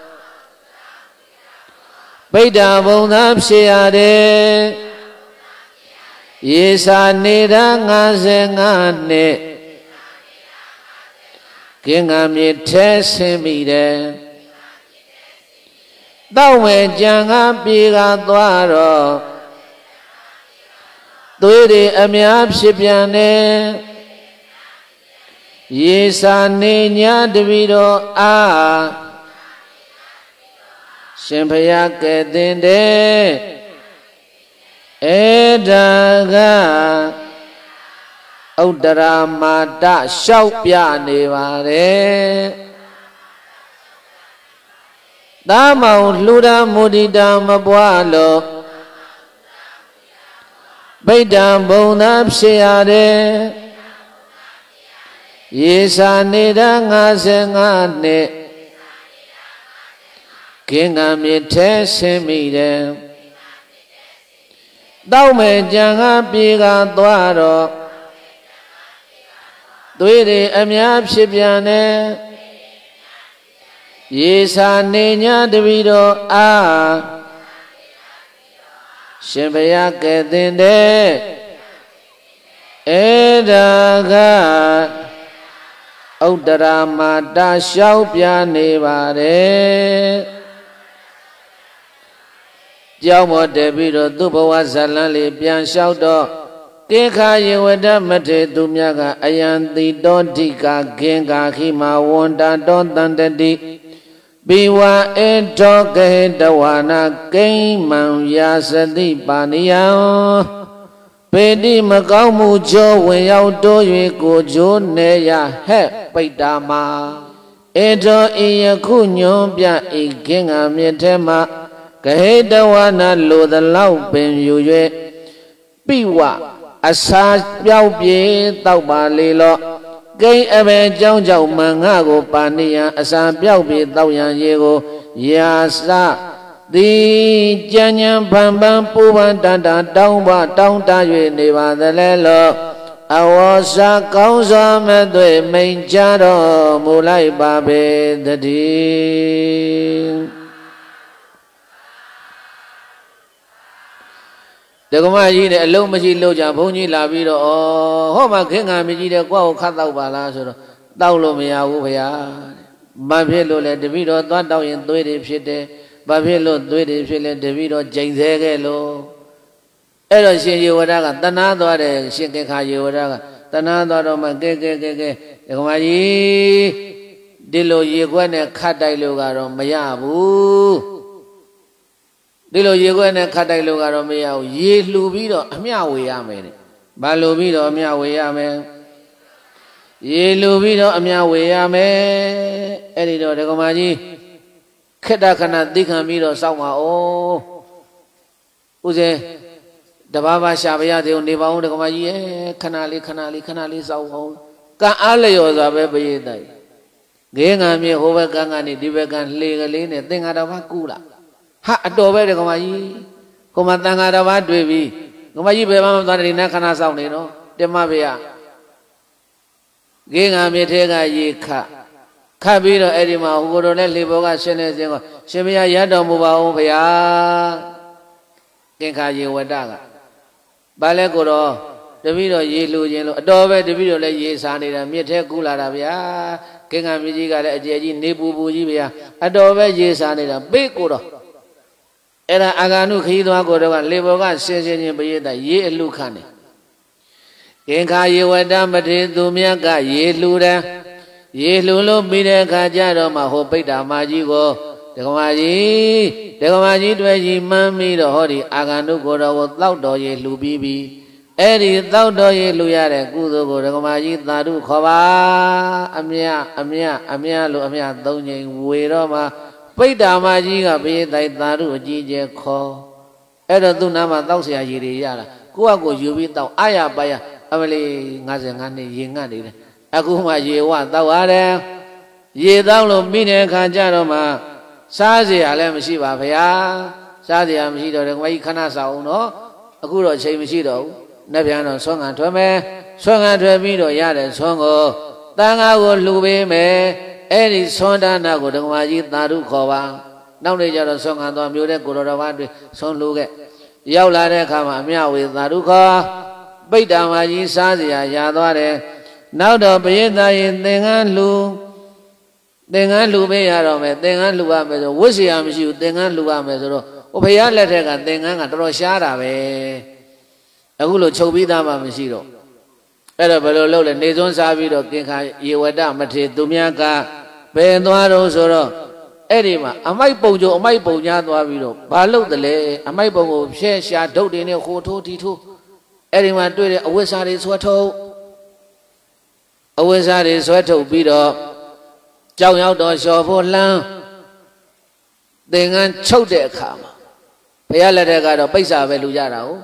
bây giờ bông tháp xe để Yesa nira nga se nga ne Ki nga mi the sin mi de Tao me chan nga pi ga twa ro Tui ri a mya phit pyan ne Yesa ni nya tpi do a Shin Phaya ke tin de Edaga Uddara Mata Shau Pya Ne Ba De Da Mau Luda Mudita Ma Bwa Lo ပိဋ္ဌံဘုံသာဖြစ်ရတဲ့ရေစာနေတာ55နှစ်ကင်းကံမြစ်ထဲဆင်းမိတယ်တောက်မဲ့ကြံကပြေကသွားတော့သွေးတွေအများဖြစ်ပြန်တယ်ရေစာနေညာတပီတော်အားရှင်ဘုရားကဲ့တင်တဲ့အဲ့ဒါကဥဒ္ဒရာမာတာလျှောက်ပြနေပါတယ်ကြောင်းမော်တက်ပြီးတော့သူ့ဘဝဇလန်းလေးပြန်လျှောက်တော့ကေခာယေဝတမထေသူမြတ်ကအယံတိတောဓိကာဂင်္ဂါခိမဝန္တာတောတန္တတိပိဝဧတောကေတဝနာကိမ္မံယာစတိပါဏိယံပေတိမကောင်းမှုကြောဝင်ရောက်တိုး၍ကိုကြိုးနေရဟဲ့ပိတ္တာမဧတောဤယခုညွန်ပြဤဂင်္ဂါမြစ်ထဲမှာကေတဝနာလိုသလောက်ပင်ယူ၍ပိဝအစာပြောက်ပြေတောက်ပါလေလောကိန်းအဘေကြောင်းကြောင့်မငါကိုပါဏိယံအစာပြောက်ပြေတောက်ရန်ရေကိုယာစတိကြံညံဖန်ပန်းပူပန်တန်တာတောင်းပါတောင်းတ၍နေပါသလဲလောအဝေါစာကောင်းစွာမဲ့သွေမိန်ကြတော်မူလိုက်ပါပေတည်းဒကမကြီးနဲ့အလုံးမရှိလို့ကြဘုန်းကြီးလာပြီးတော့ဟောမှာခင်္ဃာမကြီးတဲ့ကိုယ့်ကိုခတ်တော့ပါလားဆိုတော့တောက်လို့မရဘူးဗျာမဖြစ်လို့လေတပည့်တော်သွားတောက်ရင်သွေးတွေဖြစ်တယ်ဘာဖြစ်လို့သွေးတွေဖြစ်လဲတပည့်တော်ကြိမ်သေးခဲ့လို့အဲ့တော့ရှင်ယေဝဒကတဏှာသွားတယ်ရှင်ကေခာယေဝဒကတဏှာသွားတော့မှကဲဒကမကြီးဒီလိုရေခွက်နဲ့ခတ်တိုက်လို့ကတော့မရဘူးဒီလိုရေခွက်နဲ့ခတ်တိုက်လို့ကတော့မရဘူးရေလှူပြီးတော့အမျှဝေရမယ်တဲ့ဘာလို့ပြီးတော့အမျှဝေရမယ်ရေလှူပြီးတော့အမျှဝေရမယ်အဲ့ဒီတော့ဒကမကြီးခေတ္တခဏသိခံပြီးတော့စောင့်ပါဦးဦးဇင်းတဘာဘာရှာပါရသေးဦးနေပါဦးဒကမကြီးရဲ့ခဏလေးစောင့်အောင်ကံအားလျော်စွာပဲပရိသတ်ငေးငံမြေဟိုဘက်ကန်းကနေဒီဘက်ကန်းလှေကလေးနဲ့သင်္ဃာတော်ဘာကူလာဟာအတော်ပဲဒကမကြီးကိုမသံဃာတော်ဘာတွေ့ပြီဒကမကြီးဘယ်မှမသွားတယ်နဲ့ခဏစောင့်နေတော့တင်မဖေရငေးငံမြေထဲကရေခတ်ပြီးတော့အဲ့ဒီမှာဟိုကိုယ်တော်နဲ့လေဘောကရှင်းနေခြင်းကိုရှင်ဘုရားရတော်မူပါဦးဘုရားကင်္ခာယေဝတကဘာလဲကိုတော်တပည့်တော်ရေလူခြင်းလို့အတော်ပဲတပည့်တော်လည်းရေစားနေတာမြစ်ထဲကူးလာတာဗျာကင်္ခာမြစ်ကြီးကလည်းအကျယ်ကြီးနေပူကြီးဗျာအတော်ပဲရေစားနေတာပိတ်ကိုတော်အဲ့ဒါအာဂန္ဓုခရီးသွားကိုတော်ကလေဘောကရှင်းချင်းပရိသတ်ရေအလှခံတယ်ကင်္ခာယေဝတမထေသူမြတ်ကရေလှူတယ်ရေလှူလို့ပြီးတဲ့အခါကျတော့မှဟိုပိဋ္ဌာမကြီးကိုဒကမကြီးတွေ့ကြီးမှန်းပြီးတော့ဟောဒီအာဂန္ဓုကိုတော်ကိုတောက်တော်ရေလှူပြီးပြီအဲ့ဒီတောက်တော်ရေလှူရတဲ့ကုသိုလ်ကိုဒကမကြီးသာဓုခေါ်ပါအမြလို့အမြသုံးချိန်ဝေတော့မှပိဋ္ဌာမကြီးကဘေးတိုက်သာဓုအကြီးကျယ်ခေါ်အဲ့တော့သူ့နားမှာတောက်เสียရေတွေရတာကိုယ့်အကိုယူပြီးတောက်အာရပါရအမလေး55နှစ်ရေငတ်နေတယ်အခုမှရေဝတောက်ရတယ်ရေတောက်လို့မိတဲ့အခါကျတော့မှစားเสียလည်းမရှိပါဗျာစားเสียမရှိတော့တယ်ခမကြီးခဏဆောင်အောင်နော်အခုတော့အချိန်မရှိတော့ဘူးနှစ်ပြန်တော့ဆွမ်းခံထွက်မယ်ဆွမ်းခံထွက်ပြီးတော့ရတဲ့ဆွမ်းကိုတန်ခါကိုလှူပေးမယ်အဲ့ဒီဆွမ်းဒါနကိုဒကမကြီးသာဓုခေါ်ပါနောက်နေ့ကျတော့ဆွမ်းခံသွားမျိုးတဲ့ကိုတော်တော်ဘာတွေ့ဆွမ်းလှူခဲ့ရောက်လာတဲ့အခါမှာအမြဝေသာဓုခေါ်ပိဋ္ဌာမကြီးစားเสียရသွားတယ်နောက်တော့ပရိသတ်ရင်သင်္ကန်းလှူပေးရတော့မယ်သင်္ကန်းလှူရမယ်ဆိုဝတ်เสียမရှိဘူးသင်္ကန်းလှူရမယ်ဆိုတော့ဟိုဘုရားလက်ထက်ကသင်္ကန်းကတော်တော်ရှားတာပဲအခုလိုချုပ်ပြီးသားမှမရှိတော့အဲ့တော့ဘယ်လိုလုပ်လဲနေစွန်းစားပြီးတော့ကင်္ခာယေဝတမထေသူမြတ်ကဘယ်သွားတော့ဆိုတော့အဲ့ဒီမှာအမိုက်ပုံကြုံအမိုက်ပုံညာသွားပြီးတော့ဘာလုပ်တယ်လဲအမိုက်ပုံကိုဖြဲရှာဒုတ်တွေနဲ့ဟိုထိုးတီထိုးအဲ့ဒီမှာတွေ့တဲ့အဝိဇ္ဇာတွေဆွဲထုတ်ပြီးတော့ကြောင်ရောက်တော့လျှော်ဖို့လှမ်းသင်္ကန်းချုပ်တဲ့အခါမှာဘုရားလက်ထက်ကတော့ပိဿာပဲလူကြတာဟုတ်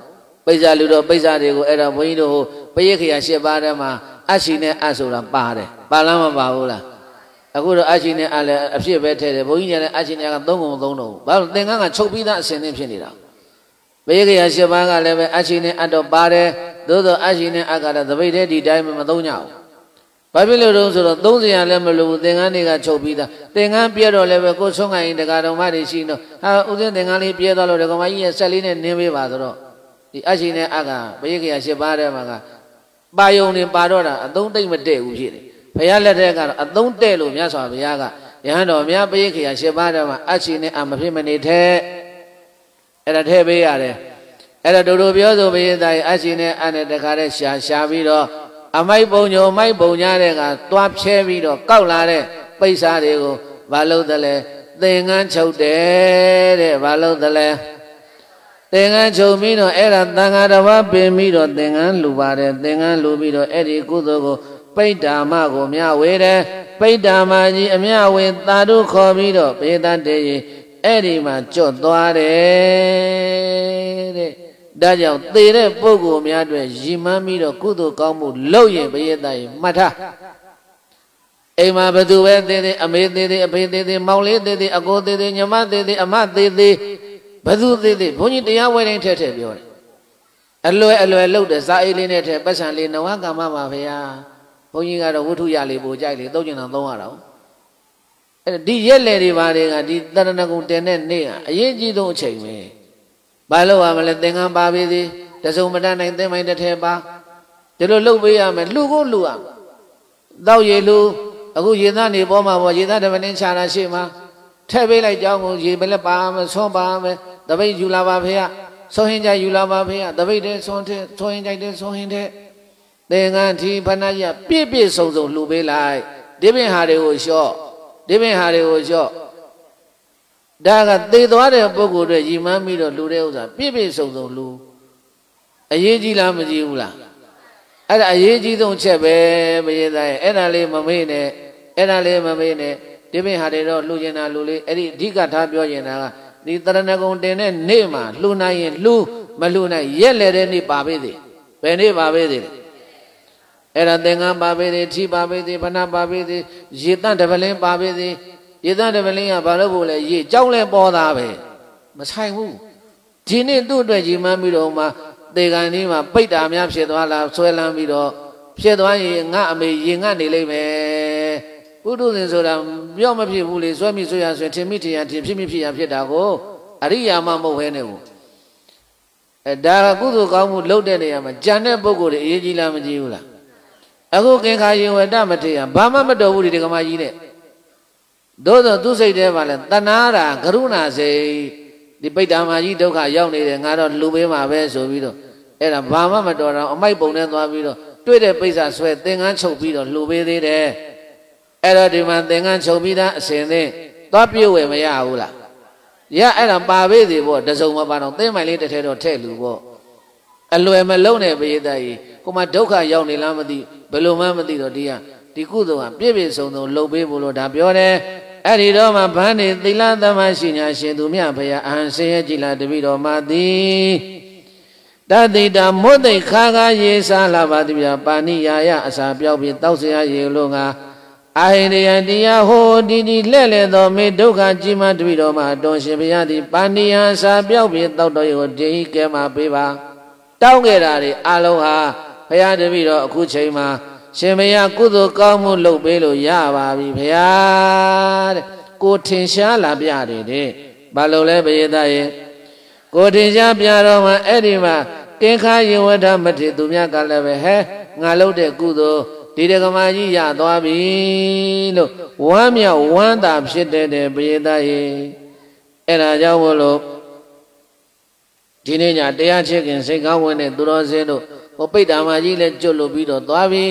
ပိစာလူတော်ပိစာတွေကိုအဲ့တော့ဘုန်းကြီးတို့ပရိက္ခရာ၈ပါးထဲမှာအရှိနဲ့အဆိုတာပါတယ်ပါလားမပါဘူးလားအခုတော့အရှိနဲ့အလည်းအဖြစ်ပဲထဲတယ်ဘုန်းကြီးညာလည်းအရှိနဲ့ကသုံးကုန်သုံးတော့ဘာလို့သင်္ကန်းကချုပ်ပြီးသားအစဉ်နဲ့ဖြစ်နေတာပရိက္ခရာ၈ပါးကလည်းပဲအရှိနဲ့အတော့ပါတယ်သို့သောအရှိနဲ့အကလည်းသပိတ်တဲ့ဒီတိုင်းမသုံးကြဘူးဘာဖြစ်လို့တုံးဆိုတော့သုံးစရာလည်းမလိုဘူးသင်္ကန်းတွေကချုပ်ပြီးသားသင်္ကန်းပြဲတော့လည်းပဲကိုဆုံးခိုင်းတက္ကတော်မတွေရှိတော့ဟာဥစဉ်သင်္ကန်းလေးပြဲသွားလို့ဒကမကြီးရဲ့ဆက်လေးနဲ့နင်းပေးပါဆိုတော့ဒီအရှိနဲ့အကပရိက္ခရာ၈ပါးထဲမှာကပါယုံနေပါတော့တာအသုံးတိတ်မတည့်ဘူးဖြစ်တယ်ဘုရားလက်ထက်ကတော့အသုံးတဲ့လို့မြတ်စွာဘုရားကယဟန်တော်များပရိက္ခရာ၈ပါးထဲမှာအရှိနဲ့အမဖြစ်မနေထဲအဲ့ဒါထဲပေးရတယ်အဲ့ဒါတို့ပြောဆိုဘုရားသားရဲ့အရှိနဲ့အနဲ့တခါတည်းရှာပြီးတော့အမိုက်ပုံညိုမိုက်ပုံညာတဲ့ကတွားဖြဲပြီးတော့ကောက်လာတဲ့ပိဿာတွေကိုဘာလို့တလဲသင်္ကန်းချုပ်တယ်တဲ့ဘာလို့တလဲသင်္ကန်းချုပ်ပြီးတော့အဲ့ဒါသံဃာတော်ဘာပင်ပြီးတော့သင်္ကန်းလူပါတယ်သင်္ကန်းလူပြီးတော့အဲ့ဒီကုသိုလ်ကိုပိဋ္ဌာမကိုမြဝေတယ်ပိဋ္ဌာမကြီးအမြဝေသာဓုခေါ်ပြီးတော့ပေတတ်တဲ့အဲ့ဒီမှာကျွတ်သွားတယ်တဲ့ဒါကြောင့်သေတဲ့ပုဂ္ဂိုလ်များအတွက်ရည်မှန်းပြီးတော့ကုသိုလ်ကောင်းမှုလုပ်ရင်ဘုရားသားရင်မှတ်ထားအိမ်မှာဘသူပဲသေးသေးအမေသေးသေးအဖေသေးသေးမောင်လေးသေးသေးအကိုသေးသေးညီမသေးသေးအမသေးသေးဘသူသေးသေးဘုန်းကြီးတရားဝဲတိုင်းထည့်ပြောတယ်အလွယ်လှုပ်တယ်စာအိတ်လေးနဲ့ထည့်ပတ်စံလေးနဝကမ္မပါဗျာဘုန်းကြီးကတော့ဝတ္ထုရလေးပို့ကြိုက်လေသုံးကျင်တော်သုံးရတော့အဲ့ဒီရက်လေတွေပါတွေကဒီတရဏဂုံတင်တဲ့နေ့ကအရေးကြီးဆုံးအချိန်ပဲဘာလို့ရမလဲသင်္ကန်းပါပေးသေးတစုံမတတ်နိုင်သင်္မိုင်းတစ်ထဲပါဒီလိုလှုပ်ပေးရမယ်လှူကိုလှူရမယ်တောက်ရည်လှူအခုရေသားနေပေါ်မှာပေါ့ရေသားတပင်းချတာရှိမှာထည့်ပေးလိုက်ကြောင်းကိုရေပဲလက်ပါမယ်ဆွန်းပါမယ်တပိတ်ယူလာပါဖေရဆွန်းဟင်းကြယူလာပါဖေရတပိတ်တဲ့ဆွန်းတဲ့ဆွန်းဟင်းကြတဲ့ဆွန်းဟင်းတဲ့သင်္ကန်းထီဖဏရပြည့်စုံလှူပေးလိုက်ဒီပင်ဟာတွေကိုလျှော့ဒီပင်ဟာတွေကိုလျှော့ဒါကသေသွားတဲ့ပုဂ္ဂိုလ်တွေရီမှန်းပြီးတော့လှူတဲ့ဥစ္စာပြည့်စုံလှူအရေးကြီးလားမကြီးဘူးလားအဲ့ဒါအရေးကြီးဆုံးချက်ပဲဘုရားသားရဲ့အဲ့ဒါလေးမမေ့နဲ့အဲ့ဒါလေးမမေ့နဲ့ဒီပင်ဟာတွေတော့လှူကျင်တာလှူလေးအဲ့ဒီအဓိကထားပြောကျင်တာကဒီတရဏဂုံတင်တဲ့နေ့မှာလှူနိုင်ရင်လှူမလှူနိုင်ရက်လေတဲ့နေ့ပါပေးသေးဘယ်နေ့ပါပေးသေးလဲအဲ့ဒါသင်္ကန်းပါပေးသေးထီပါပေးသေးဖဏပါပေးသေးရေတန့်တပလင်းပါပေးသေးရေတန့်တပလင်းကဘာလို့ဖို့လဲရေကြောက်လဲပေါ်တာပဲမဆိုင်ဘူးဒီနေ့သူ့အတွက်ကြီးမှန်းပြီးတော့မှသေကန်ကြီးမှာပိတ်တာများဖြစ်သွားလားဆွဲလန်းပြီးတော့ဖြစ်သွားရင်ငါအမေရင်ငတ်နေလိမ့်မယ်ပုထုဇဉ်ဆိုတာပြောမဖြစ်ဘူးလေဆွဲမိဆွဲရဆွဲထင်မိထင်ရထင်ဖြစ်မိဖြစ်ရဖြစ်တာကိုအရိယာမမဟုတ်ဘဲနဲ့ဘူးဒါကကုသိုလ်ကောင်းမှုလုပ်တဲ့နေရာမှာကြံတဲ့ပုဂ္ဂိုလ်တွေအရေးကြီးလားမကြီးဘူးလားအခုကင်္ခာယင်ဝတ္တမထေရဘာမှမတော်ဘူးဒီကမကြီးနဲ့သို့သောသူစိတ်ထဲမှာလဲတဏှာတာကရုဏာစိတ်ဒီပိဋ္ဌာမကြီးဒုက္ခရောက်နေတယ်ငါတော့လူပေးမှာပဲဆိုပြီးတော့အဲ့ဒါဘာမှမတော်တော့အမိုက်ပုံနဲ့သွားပြီးတော့တွေ့တဲ့ပိဿာဆွဲသင်္ကန်းချုပ်ပြီးတော့လှူပေးသေးတယ်အဲ့တော့ဒီမှာသင်္ကန်းချုပ်ပြီးသားအစဉ်သင်းသွားပြည့်ဝယ်မရဘူးလားရအဲ့ဒါပါပေးသေးပေါ့တစုံမပါတော့သင်းမိုင်လေးတစ်ထဲတော့ထဲ့လူပေါ့အလွယ်မလုံးနဲ့ပိဿာကြီးကိုမဒုက္ခရောက်နေလားမသိဘယ်လိုမှမသိတော့ဒီကုသိုလ်ကပြည့်ပြည့်စုံစုံလှုပ်ပေးဖို့လို့ဒါပြောတယ်အဲ့ဒီတော့မှဗန်းနေသီလသမရှိညာရှင်သူမြဘုရားအဟံဆင်းရဲကြည်လာတပိတော်မှာသည်တတိတာမွတ်သိခါခါရေစားလာပါသည်ဗျာပါဏိယာယအစာပြောက်ပြီးတောက်เสียရေလုံးကအာဟိရိယတရားဟောဒီလှဲ့လေသောမေဒုက္ခကြီးမှတပိတော်မှာတော်ရှင်ဘုရားသည်ပါဏိယာအစာပြောက်ပြီးတောက်တော်ရေကိုဒီကဲမှာပေးပါတောင်းခဲ့တာတွေအလုံးဟာဘုရားတပိတော်အခုချိန်မှာရှင်မယားကုသိုလ်ကောင်းမှုလုပ်ပေးလို့ရပါပြီဘုရားတဲ့ကိုထင်ရှားလာပြတယ်တဲ့ဘာလို့လဲဘုရားသားရဲ့ကိုထင်ရှားပြတော့မှအဲ့ဒီမှာကင်္ခာယင်ဝတ္ထမထေသူများကလည်းပဲဟဲငါလုပ်တဲ့ကုသိုလ်ဒီတက္ကမကြီးရသွားပြီလို့ဝမ်းမြောက်ဝမ်းသာဖြစ်တဲ့ဘုရားသားရဲ့အဲ့ဒါကြောင့်မို့လို့ဒီနေ့ညတရားချစ်ခင်စိတ်ကောင်းဝင်တဲ့သူတော်စင်တို့ဟိုပိဋ္ဌာမကြီးလည်းကျွတ်လို့ပြီးတော့သွားပြီ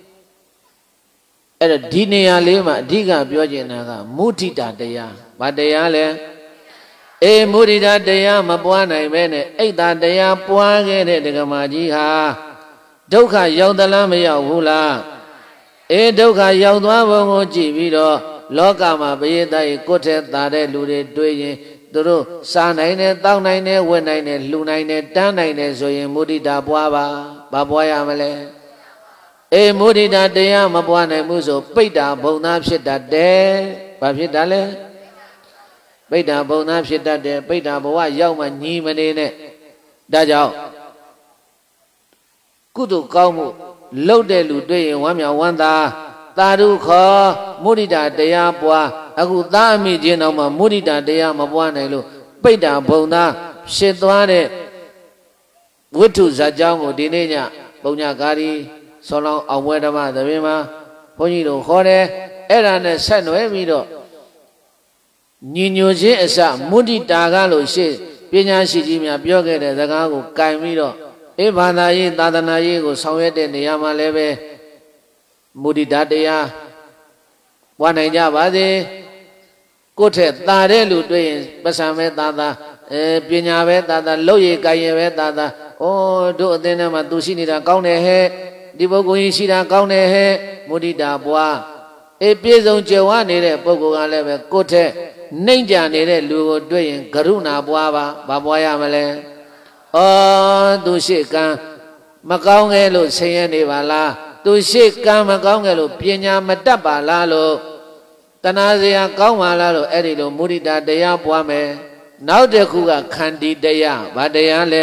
အဲ့တော့ဒီနေရာလေးမှာအဓိကပြောချင်တာကမုဒိတာတရားဘာတရားလဲမုဒိတာတရားမပွားနိုင်ပဲနဲ့အိတ်တာတရားပွားခဲ့တဲ့ဒကမာကြီးဟာဒုက္ခရောက်သလားမရောက်ဘူးလားဒုက္ခရောက်သွားပုံကိုကြည့်ပြီးတော့လောကမှာဘယိတ္တကိုယ်ထက်သာတဲ့လူတွေတွေ့ရင်သူတို့စားနိုင်တယ်တောင်းနိုင်တယ်ဝတ်နိုင်တယ်လှူနိုင်တယ်တန်းနိုင်တယ်ဆိုရင်မုဒိတာပွားပါဘာပွားရမလဲအေးမုဒိတာတရားမပွားနိုင်ဘူးဆိုပိဋ္ဌာဘုံသားဖြစ်တတ်တယ်ဘာဖြစ်တာလဲပိဋ္ဌာဘုံသားဖြစ်တတ်တယ်ပိဋ္ဌာဘဝရောက်မှညီမနေနဲ့ဒါကြောင့်ကုသိုလ်ကောင်းမှုလုပ်တဲ့လူတွေ့ရင်ဝမ်းမြောက်ဝမ်းသာသာဓုခေါ်မုဒိတာတရားပွားအခုသားအမိချင်းတော်မှာမုဒိတာတရားမပွားနိုင်လို့ပိဋ္ဌာဘုံသားဖြစ်သွားတဲ့ဝိတ္ထုဇာကြောင်းကိုဒီနေ့ညပုံညကာရီဆောင်းလောင်းအောင်ပွဲဓမ္မသဘင်မှာဘုန်းကြီးတို့ခေါ်တယ်အဲ့ဒါနဲ့ဆက်နွယ်ပြီးတော့ညီညွတ်ခြင်းအစမုဒိတာကလို့ရှေ့ပညာရှိကြီးများပြောခဲ့တဲ့စကားကိုကင်ပြီးတော့ဘာသာရေးသာသနာရေးကိုဆောင်ရွက်တဲ့နေရာမှာလည်းပဲမုဒိတာတရားပွားနိုင်ကြပါစေကိုယ့်ထက်သာတဲ့လူတွေ့ရင်ပစံပဲသာသာပညာပဲသာသာလုပ်ရည်ကိုင်ရည်ပဲသာသာဩတို့အသင်းထဲမှာသူရှိနေတာကောင်းတယ်ဟဲ့ဒီပုဂ္ဂိုလ်ကြီးရှိတာကောင်းတယ်ဟဲ့မုဒိတာပွားပြည့်စုံကြွယ်ဝနေတဲ့ပုဂ္ဂိုလ်ကလည်းပဲကိုယ့်ထက်နှိမ့်ကြနေတဲ့လူကိုတွေ့ရင်ကရုဏာပွားပါဘာပွားရမလဲသူရှိကံမကောင်းခဲ့လို့ဆင်းရဲနေပါလားသူရှိကံမကောင်းခဲ့လို့ပညာမတတ်ပါလားလို့တဏှာစရာကောင်းပါလားလို့အဲ့ဒီလိုမုဒိတာတရားပွားမယ်နောက်တစ်ခုကခန္တီတရားဘာတရားလဲ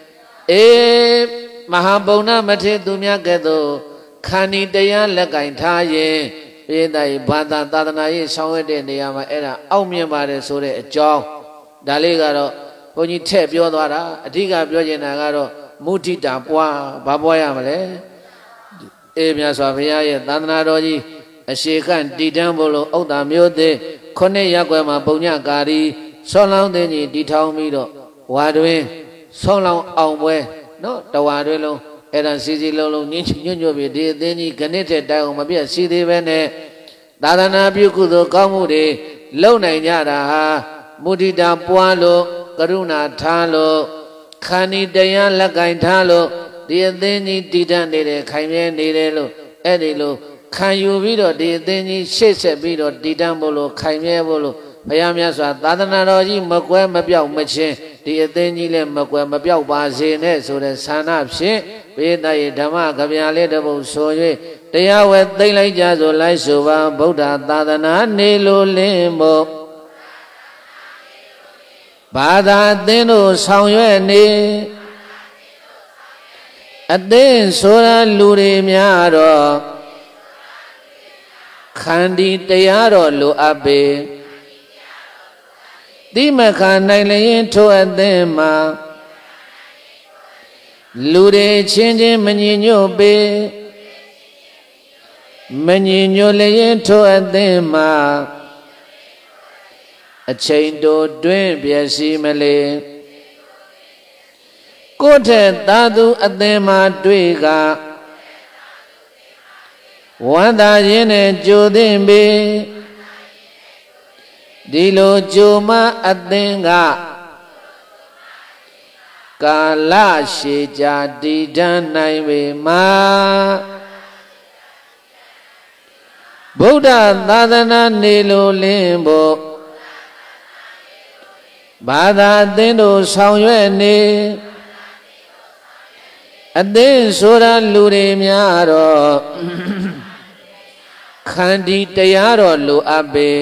မဟာဗုဒ္ဓမထေရသူများကဲ့သို့ခန္တီတရားလက်ကင်ထားရင်ပိဋကဘာသာသာသနာရေးဆောင်ရွက်တဲ့နေရာမှာအဲ့ဒါအောက်မြင်ပါတယ်ဆိုတဲ့အကြောင်းဒါလေးကတော့ဘုန်းကြီးထည့်ပြောသွားတာအဓိကပြောချင်တာကတော့မုဒိတာပွားဘာပွားရမလဲမြတ်စွာဘုရားရဲ့သာသနာတော်ကြီးအရှိခန့်တည်တံ့ဖို့လို့ဥဒ္ဒါမျိုးသေး9ရပ်ကွယ်မှာပုံညကာရီဆောင်းလောင်းသိကြီးတည်ထောင်ပြီးတော့ဝါတွင်ဆောင်းလောင်းအောင်ပွဲနော်တဝါတွင်လုံးအဲ့ဒါစီစီလုံးလုံးညှညွတ်ပြီးဒီအသင်းကြီးခဏစ်တဲ့တိုင်အောင်မပြတ်စီသေးပဲနဲ့သာသနာပြုကုသိုလ်ကောင်းမှုတွေလုပ်နိုင်ကြတာဟာမုဒိတာပွားလို့ကရုဏာထားလို့ခန္တီတရားလက်ကင်ထားလို့ဒီအသင်းကြီးတည်တံ့နေတယ်ခိုင်မြဲနေတယ်လို့အဲ့ဒီလိုခံယူပြီးတော့ဒီအသင်းကြီးရှေ့ဆက်ပြီးတော့တည်တံ့ဖို့လို့ခိုင်မြဲဖို့လို့ဘုရားမြတ်စွာသာသနာတော်ကြီးမကွဲမပြောက်မချင်းဒီအသင်းကြီးလည်းမကွဲမပြောက်ပါစေနဲ့ဆိုတဲ့ဆန္ဒဖြင့်ပိဋကဓမ္မကဗျာလေးတစ်ပုဒ်ဆို၍တရားဝဲသိမ့်လိုက်ကြဆိုလိုက်ဆိုပါဗုဒ္ဓသာသနာနေလိုလင်းဖို့ဘာသာအသင်းတို့ဆောင်ရွက်နေအသင်းဆိုတာလူတွေများတော့ခန္တီတရားတော်လိုအပ်ပေတိမခံနိုင်လျင်ထိုအသင်းမှာလူတွေချင်းချင်းမညီညွတ်ပေမညီညွတ်လျင်ထိုအသင်းမှာအချိန်တိုတွင်ပျက်စီးမလေကိုယ့်ထက်သာသူအသင်းမှာတွေ့ကဝန္တာခြင်းနဲ့ကြိုသိမ့်ပေဒီလိုကြိုမအသင်းကကာလရှည်ကြာတည်တံ့နိုင်ပေမှာဗုဒ္ဓသာသနာနေလိုလင်းဖို့ဘာသာအသင်းတို့ဆောင်ရွက်နေအသင်းဆိုတာလူတွေများတော့ခန္တီတရားတော်လိုအပ်ပေ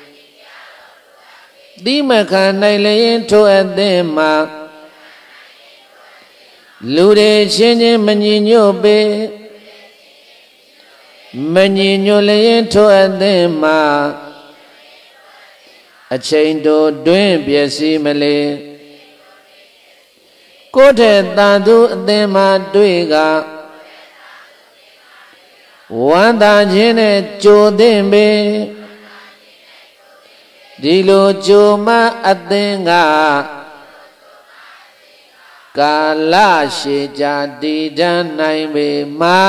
တိမခံနိုင်လျင်ထိုအသင်းမှာလူတွေချင်းချင်းမညီညွတ်ပေမညီညွတ်လျင်ထိုအသင်းမှာအချိန်တိုတွင်ပျက်စီးမလေကိုယ့်ထက်သာသူအသင်းမှာတွေ့ကဝန္တာခြင်းနဲ့ကြိုသိမ့်ပေဒီလိုကြိုမအသင်းကကာလရှည်ကြာတည်တံ့နိုင်ပေမှာ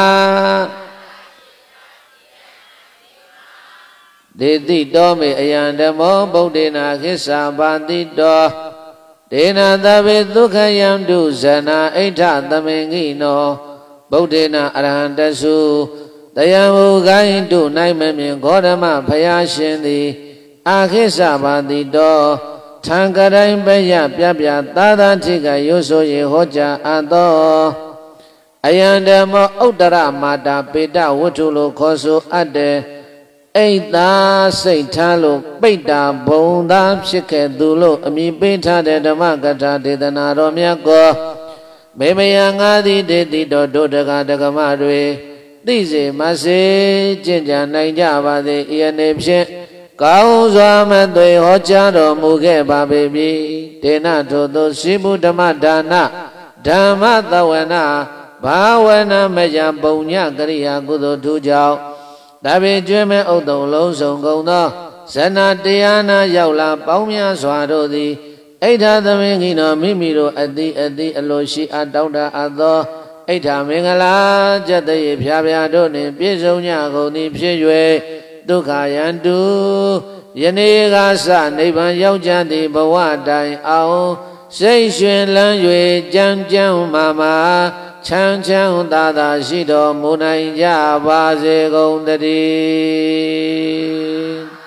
ဒေတိတောမေအယံဓမ္မောဗုဒ္ဓေနာခိစ္ဆာပါတိတောဒေနာသဗ္ဗေဒုက္ခယံတုဇနာအိဋ္ဌသမင်္ဂိနောဗုဒ္ဓေနာအရဟံတဆုတယံဟူကိုင်းတု၌မမြင်ဂေါတမဘုရားရှင်သည်အာခိစ္ဆပါတိတောထံကတိုင်းပယပြပြသာသာထိကရွဆိုရေဟောကြားအပ်သောအယံဓမ္မဥတ္တရမာတာပေတဝတ္ထုလိုခေါ်ဆိုအပ်တဲ့အိတ်သာစိတ်ထားလို့ပိတ္တာဘုံသာဖြစ်ခဲ့သူလို့အမည်ပေးထားတဲ့ဓမ္မကထာဒေသနာတော်မြတ်ကိုမေမယငါသည်တေတိတော်ဒုဒကဒကမတွေသိစေမစေကျင့်ကြံနိုင်ကြပါစေဤအနေဖြင့်ကောင်းစွာမသွေဟောကြားတော်မူခဲ့ပါပေပြီဒေနထို့သောရှိမှုဓမ္မဒါနဓမ္မသဝနာဘာဝနာမယပုံညကရိယာကုသိုလ်ထူးကြောင့်ဒါပေကျွဲ့မဲ့ဥဒ္ဒုံလုံးစုံကုန်သောဇဏတရားနာရောက်လာပေါင်းများစွာတို့သည်အိဋ္ဌသမင်ကြီးတော်မိမိတို့အတိအလိုရှိအပ်တောင်းတအပ်သောအိဋ္ဌမင်္ဂလာကျက်တည်းဖြာဖြာတို့နှင့်ပြည့်စုံကြကုန်သည်ဖြစ်၍ဒုက္ခယန္တုယနေ့ကစနိဗ္ဗာန်ရောက်ကြသည့်ဘဝတိုင်အောင်စိတ်ရွှင်လန်း၍ကြမ်းကြမ်းမာချမ်းချမ်းသာသာရှိတော်မူနိုင်ကြပါစေကုန်သတည်း